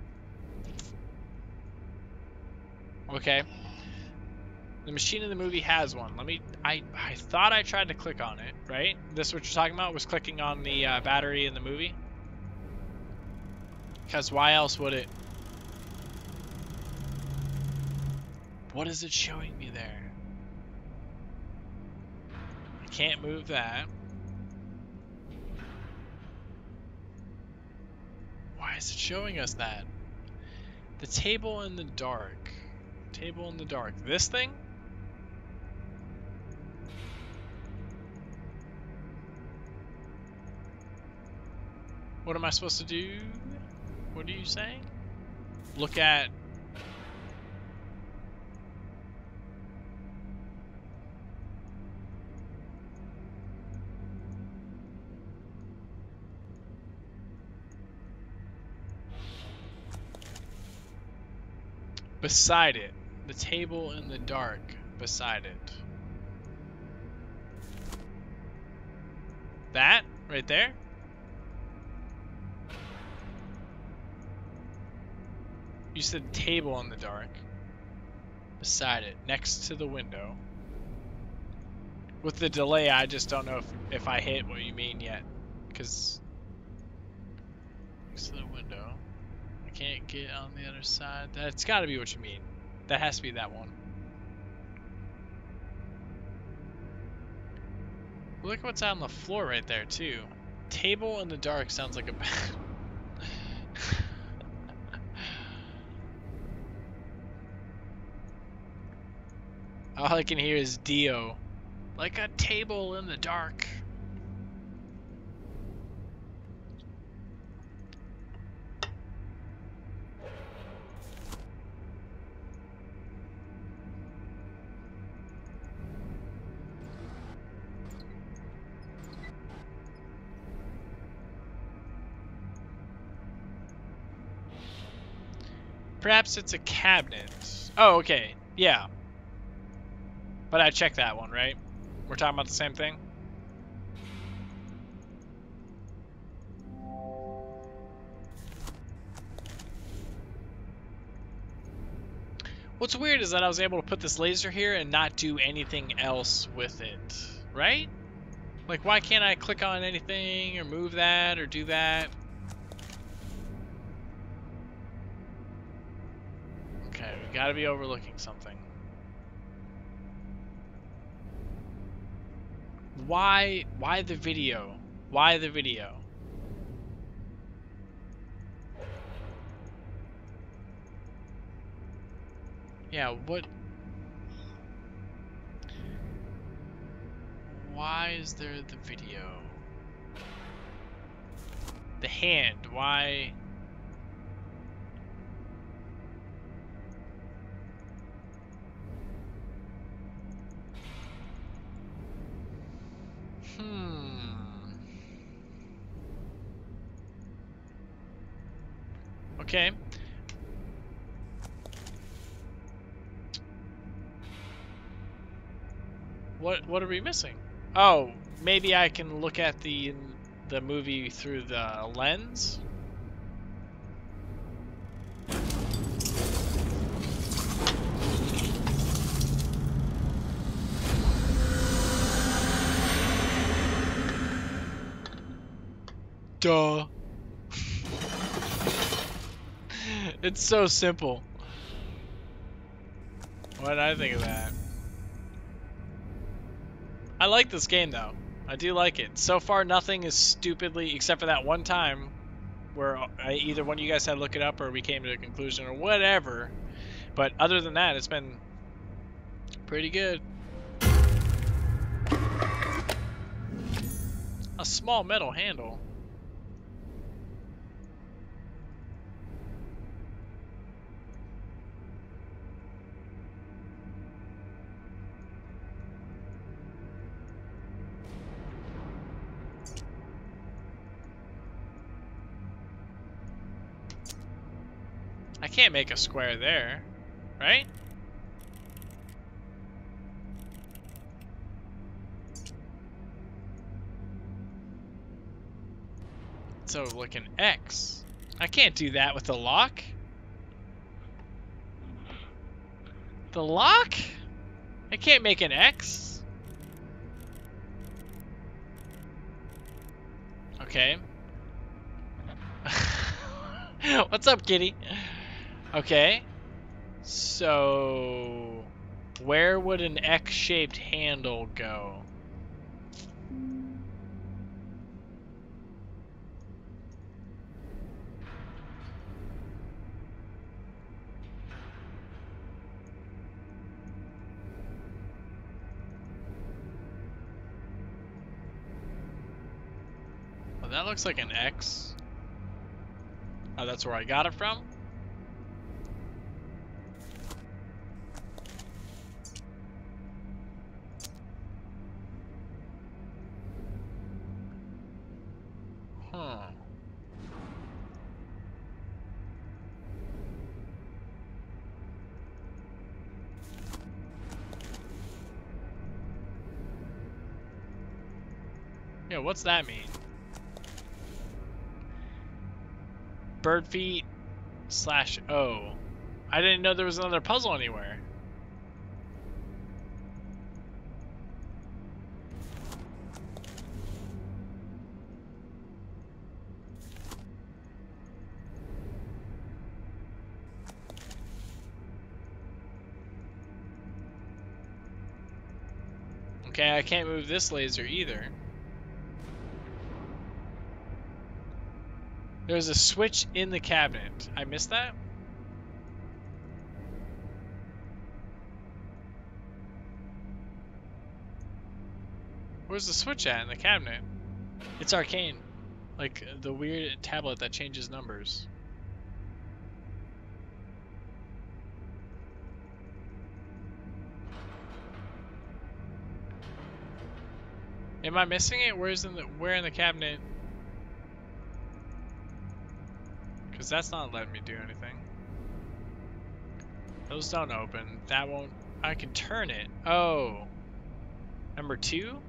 Okay. The machine in the movie has one. Let me, I, I thought I tried to click on it, right? This what you're talking about, was clicking on the uh, battery in the movie? Because why else would it? What is it showing me there? I can't move that. Why is it showing us that? The table in the dark. Table in the dark. This thing? What am I supposed to do? What are you saying? Look at... beside it. The table in the dark beside it. That? Right there? You said table in the dark. Beside it. Next to the window. With the delay, I just don't know if, if I hit what you mean yet. Because... next to the window. I can't get on the other side. That's got to be what you mean. That has to be that one. Look what's on the floor right there, too. Table in the dark sounds like a... all I can hear is Dio. Like a table in the dark. Perhaps it's a cabinet. Oh, okay. Yeah. But I checked that one, right? We're talking about the same thing? What's weird is that I was able to put this laser here and not do anything else with it, right? Like, why can't I click on anything or move that or do that? Okay, we gotta be overlooking something. Why, why the video? Why the video? Yeah, what? Why is there the video? The hand, why? Hmm. Okay. What what are we missing? Oh, maybe I can look at the the movie through the lens? Duh. It's so simple. What did I think of that? I like this game though. I do like it. So far nothing is stupidly, except for that one time where I, either one of you guys had to look it up or we came to a conclusion or whatever. But other than that, it's been pretty good. A small metal handle. I can't make a square there, right? So like an X. I can't do that with the lock. The lock? I can't make an X. Okay. What's up, kitty? Okay. So where would an X-shaped handle go? Well, that looks like an X. Oh, that's where I got it from? Huh. Yeah, what's that mean? Bird feet slash O. I didn't know there was another puzzle anywhere. Okay, I can't move this laser either. There's a switch in the cabinet. I missed that? Where's the switch at in the cabinet? It's arcane. Like the weird tablet that changes numbers. Am I missing it? Where's in the where in the cabinet? Because that's not letting me do anything. Those don't open. That won't. I can turn it. Oh. Number two?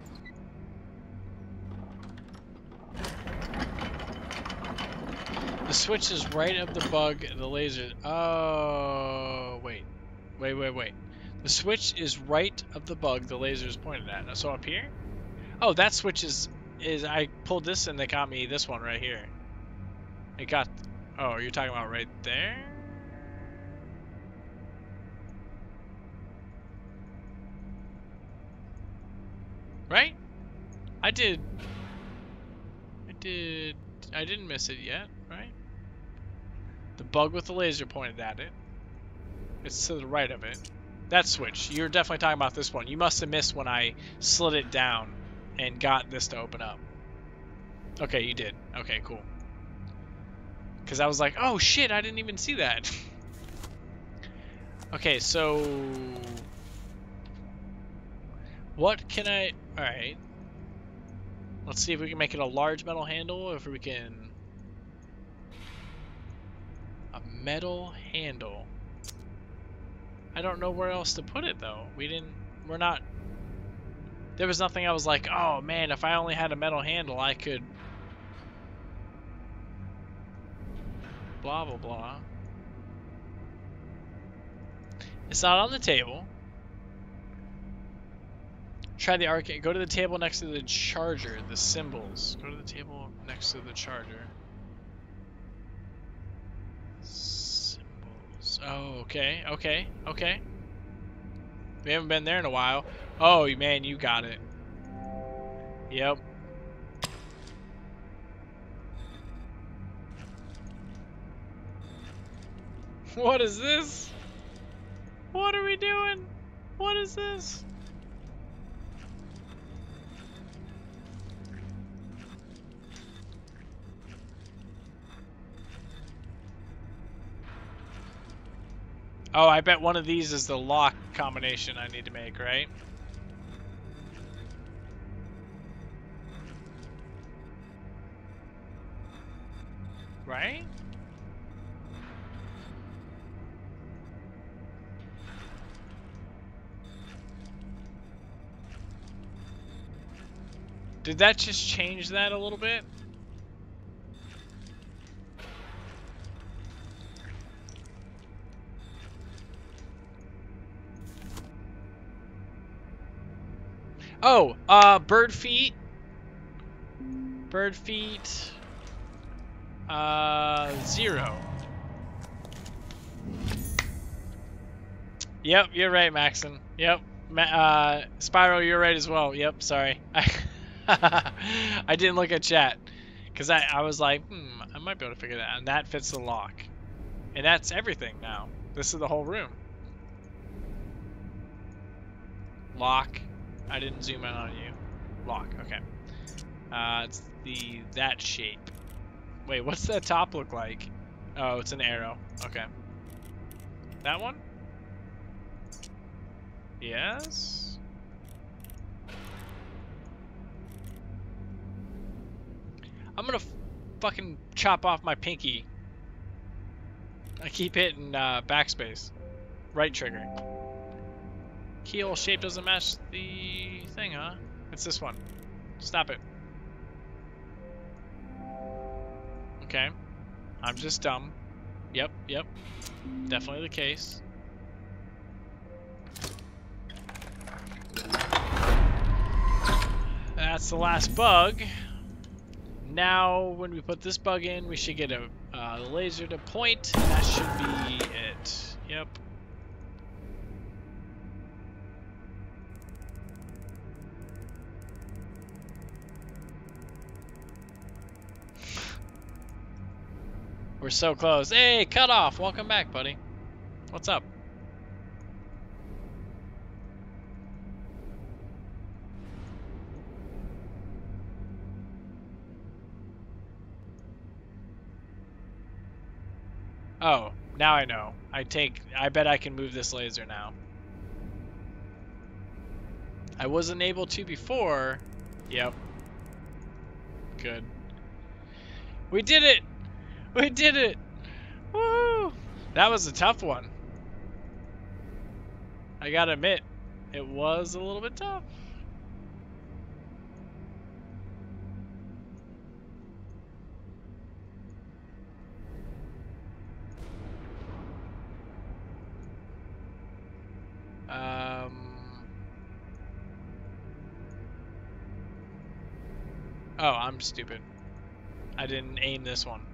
The switch is right of the bug, the laser. Oh, wait. Wait, wait, wait. The switch is right of the bug the laser is pointed at. So up here? Oh, that switch is, is I pulled this and they got me this one right here. It got, oh, you're talking about right there? Right? I did, I did, I didn't miss it yet, right? The bug with the laser pointed at it. It's to the right of it. That switch, you're definitely talking about this one. You must have missed when I slid it down and got this to open up. Okay, you did. Okay, cool. Because I was like, oh shit, I didn't even see that. Okay, so... what can I... Alright. Let's see if we can make it a large metal handle, if we can... A metal handle. I don't know where else to put it, though. We didn't... We're not... There was nothing I was like, oh man, if I only had a metal handle, I could... Blah, blah, blah. It's not on the table. Try the arcade. Go to the table next to the charger, the symbols. Go to the table next to the charger. Symbols. Oh, okay, okay, okay. We haven't been there in a while. Oh, man, you got it. Yep. What is this? What are we doing? What is this? Oh, I bet one of these is the lock combination I need to make, right? Right? Did that just change that a little bit? Oh, uh, bird feet. Bird feet. Uh, zero. Yep, you're right, Maxon. Yep. Ma uh, Spyro, you're right as well. Yep, sorry. I didn't look at chat. Because I, I was like, hmm, I might be able to figure that out. And that fits the lock. And that's everything now. This is the whole room. Lock. I didn't zoom in on you. Lock, okay. Uh, it's the that shape. Wait, what's that top look like? Oh, it's an arrow. Okay. That one? Yes? I'm gonna f fucking chop off my pinky. I keep hitting uh, backspace. Right trigger. Keyhole shape doesn't match the thing, huh? It's this one. Stop it. Okay. I'm just dumb. Yep, yep. Definitely the case. That's the last bug. Now, when we put this bug in, we should get a uh, laser to point, and that should be it. Yep. We're so close. Hey, cut off. Welcome back, buddy. What's up? Oh, now I know. I take, I bet I can move this laser now. I wasn't able to before. Yep. Good. We did it! We did it! Woo! That was a tough one. I gotta admit, it was a little bit tough. Um. Oh, I'm stupid. I didn't aim this one.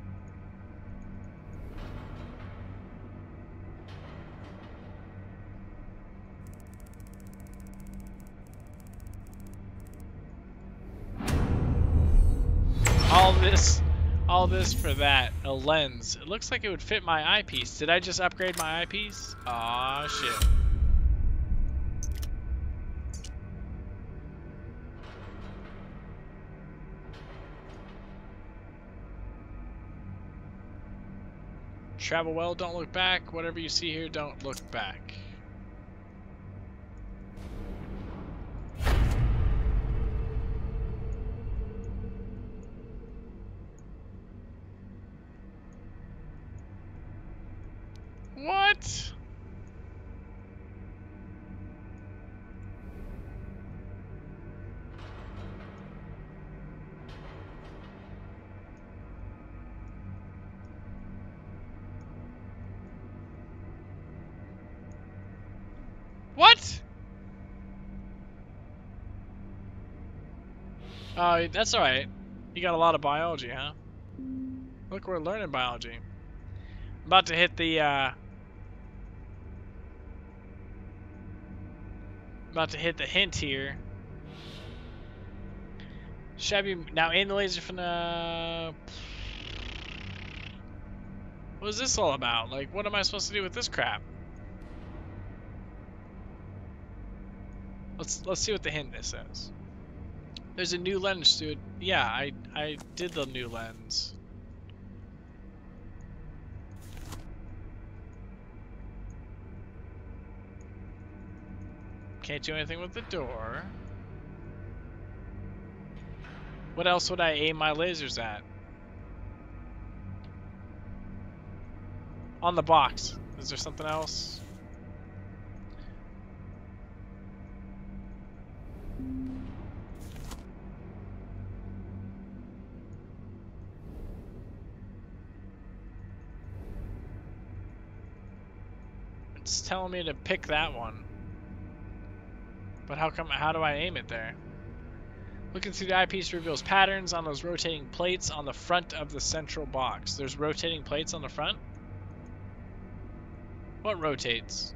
All this, all this for that. A lens. It looks like it would fit my eyepiece. Did I just upgrade my eyepiece? Aw, shit. Travel well, don't look back. Whatever you see here, don't look back. What? What? Oh, that's alright. You got a lot of biology, huh? Look, we're learning biology. I'm about to hit the, uh... about to hit the hint here. Shabby, now aim the laser from the... What is this all about? Like, what am I supposed to do with this crap? Let's let's see what the hint this says. There's a new lens, dude. Yeah, I I did the new lens. Can't do anything with the door. What else would I aim my lasers at? On the box. Is there something else? It's telling me to pick that one. But how come, how do I aim it there? Looking through the eyepiece reveals patterns on those rotating plates on the front of the central box. There's rotating plates on the front? What rotates?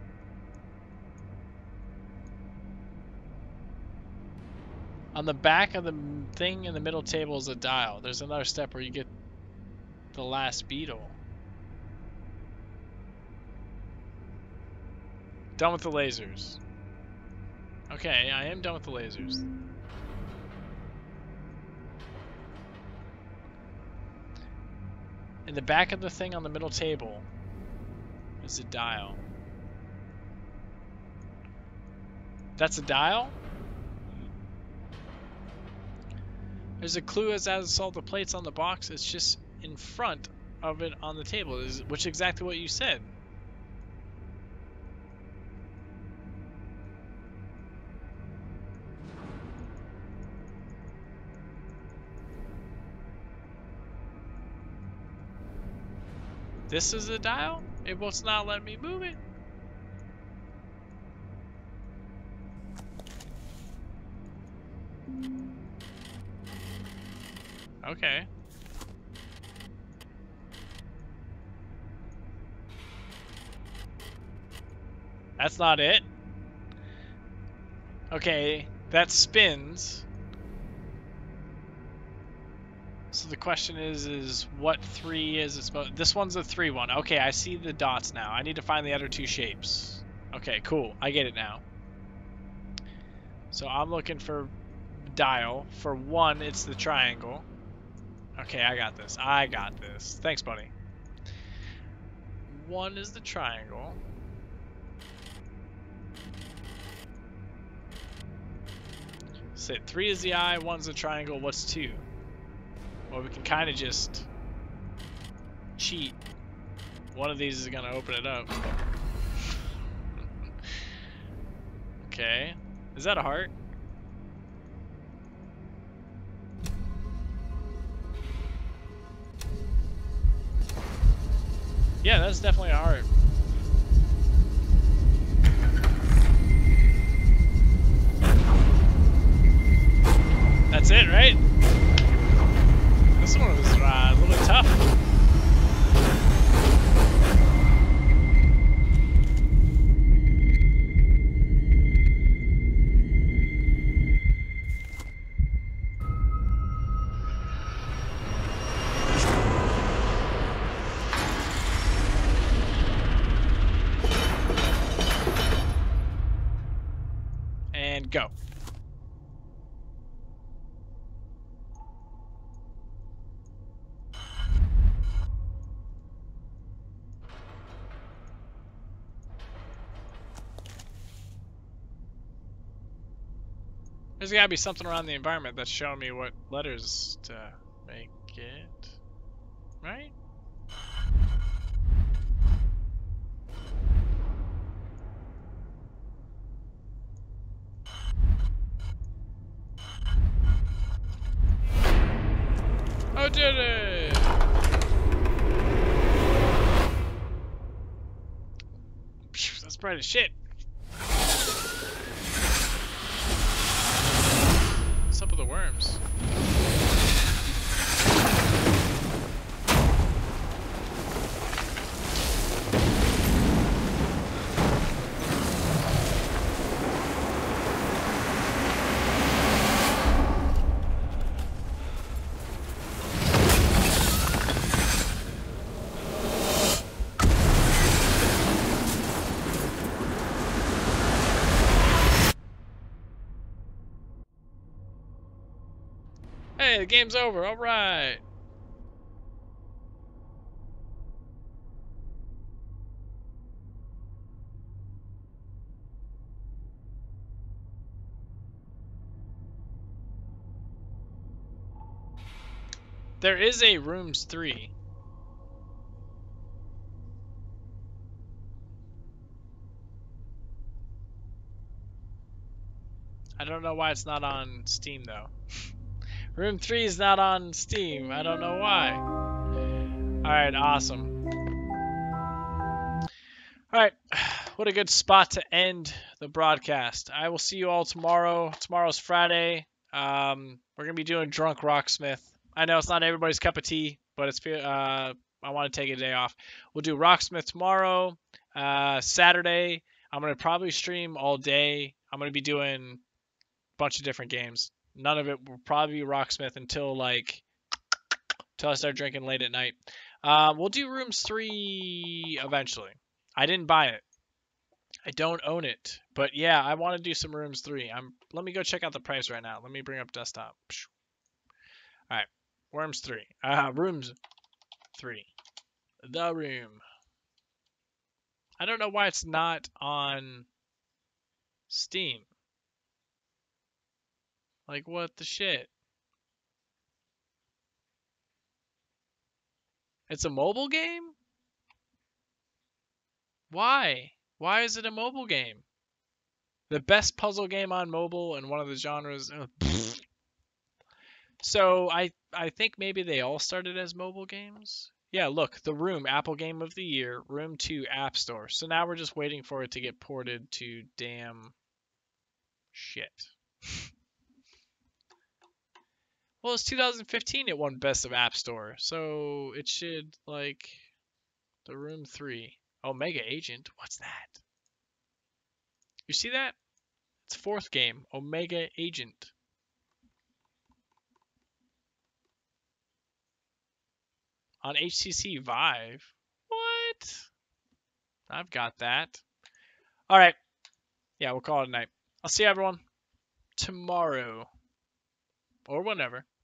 On the back of the thing in the middle table is a dial. There's another step where you get the last beetle. Done with the lasers. Okay, I am done with the lasers. In the back of the thing on the middle table is a dial. That's a dial? There's a clue as as all the plates on the box. It's just in front of it on the table, is which is exactly what you said. This is a dial? It will not let me move it. Okay. That's not it. Okay, that spins. So the question is, is what three is it supposed? This one's a three one. Okay, I see the dots now. I need to find the other two shapes. Okay, cool. I get it now. So I'm looking for dial. For one, it's the triangle. Okay, I got this. I got this. Thanks, buddy. One is the triangle. Sit. Three is the eye. One's the triangle. What's two? Well, we can kind of just cheat. One of these is going to open it up. Okay. Is that a heart? Yeah, that's definitely a heart. That's it, right? This one was uh, a little bit tough. And go. There's gotta be something around the environment that's showing me what letters to make it, right? Oh, did it! Phew, that's bright as shit. What's up with the worms? Hey, the game's over. All right. There is a rooms three. I don't know why it's not on Steam though. Room three is not on Steam. I don't know why. Alright, awesome. Alright, what a good spot to end the broadcast. I will see you all tomorrow. Tomorrow's Friday. Um, we're going to be doing Drunk Rocksmith. I know it's not everybody's cup of tea, but it's uh, I want to take a day off. We'll do Rocksmith tomorrow. Uh, Saturday, I'm going to probably stream all day. I'm going to be doing a bunch of different games. None of it will probably be Rocksmith until like until I start drinking late at night. Uh, we'll do Rooms three eventually. I didn't buy it. I don't own it. But yeah, I want to do some Rooms three. I'm. Let me go check out the price right now. Let me bring up desktop. All right, Worms three. Uh, Rooms three. The Room. I don't know why it's not on Steam. Like, what the shit? It's a mobile game? Why? Why is it a mobile game? The best puzzle game on mobile and one of the genres. uh, So I I think maybe they all started as mobile games. Yeah, look, The Room, Apple Game of the Year, Room two, App Store. So now we're just waiting for it to get ported to damn shit. Well, it's two thousand fifteen it won Best of App Store, so it should, like, The Room three. Omega Agent? What's that? You see that? It's fourth game, Omega Agent. On H T C Vive? What? I've got that. All right. Yeah, we'll call it a night. I'll see everyone tomorrow or whenever.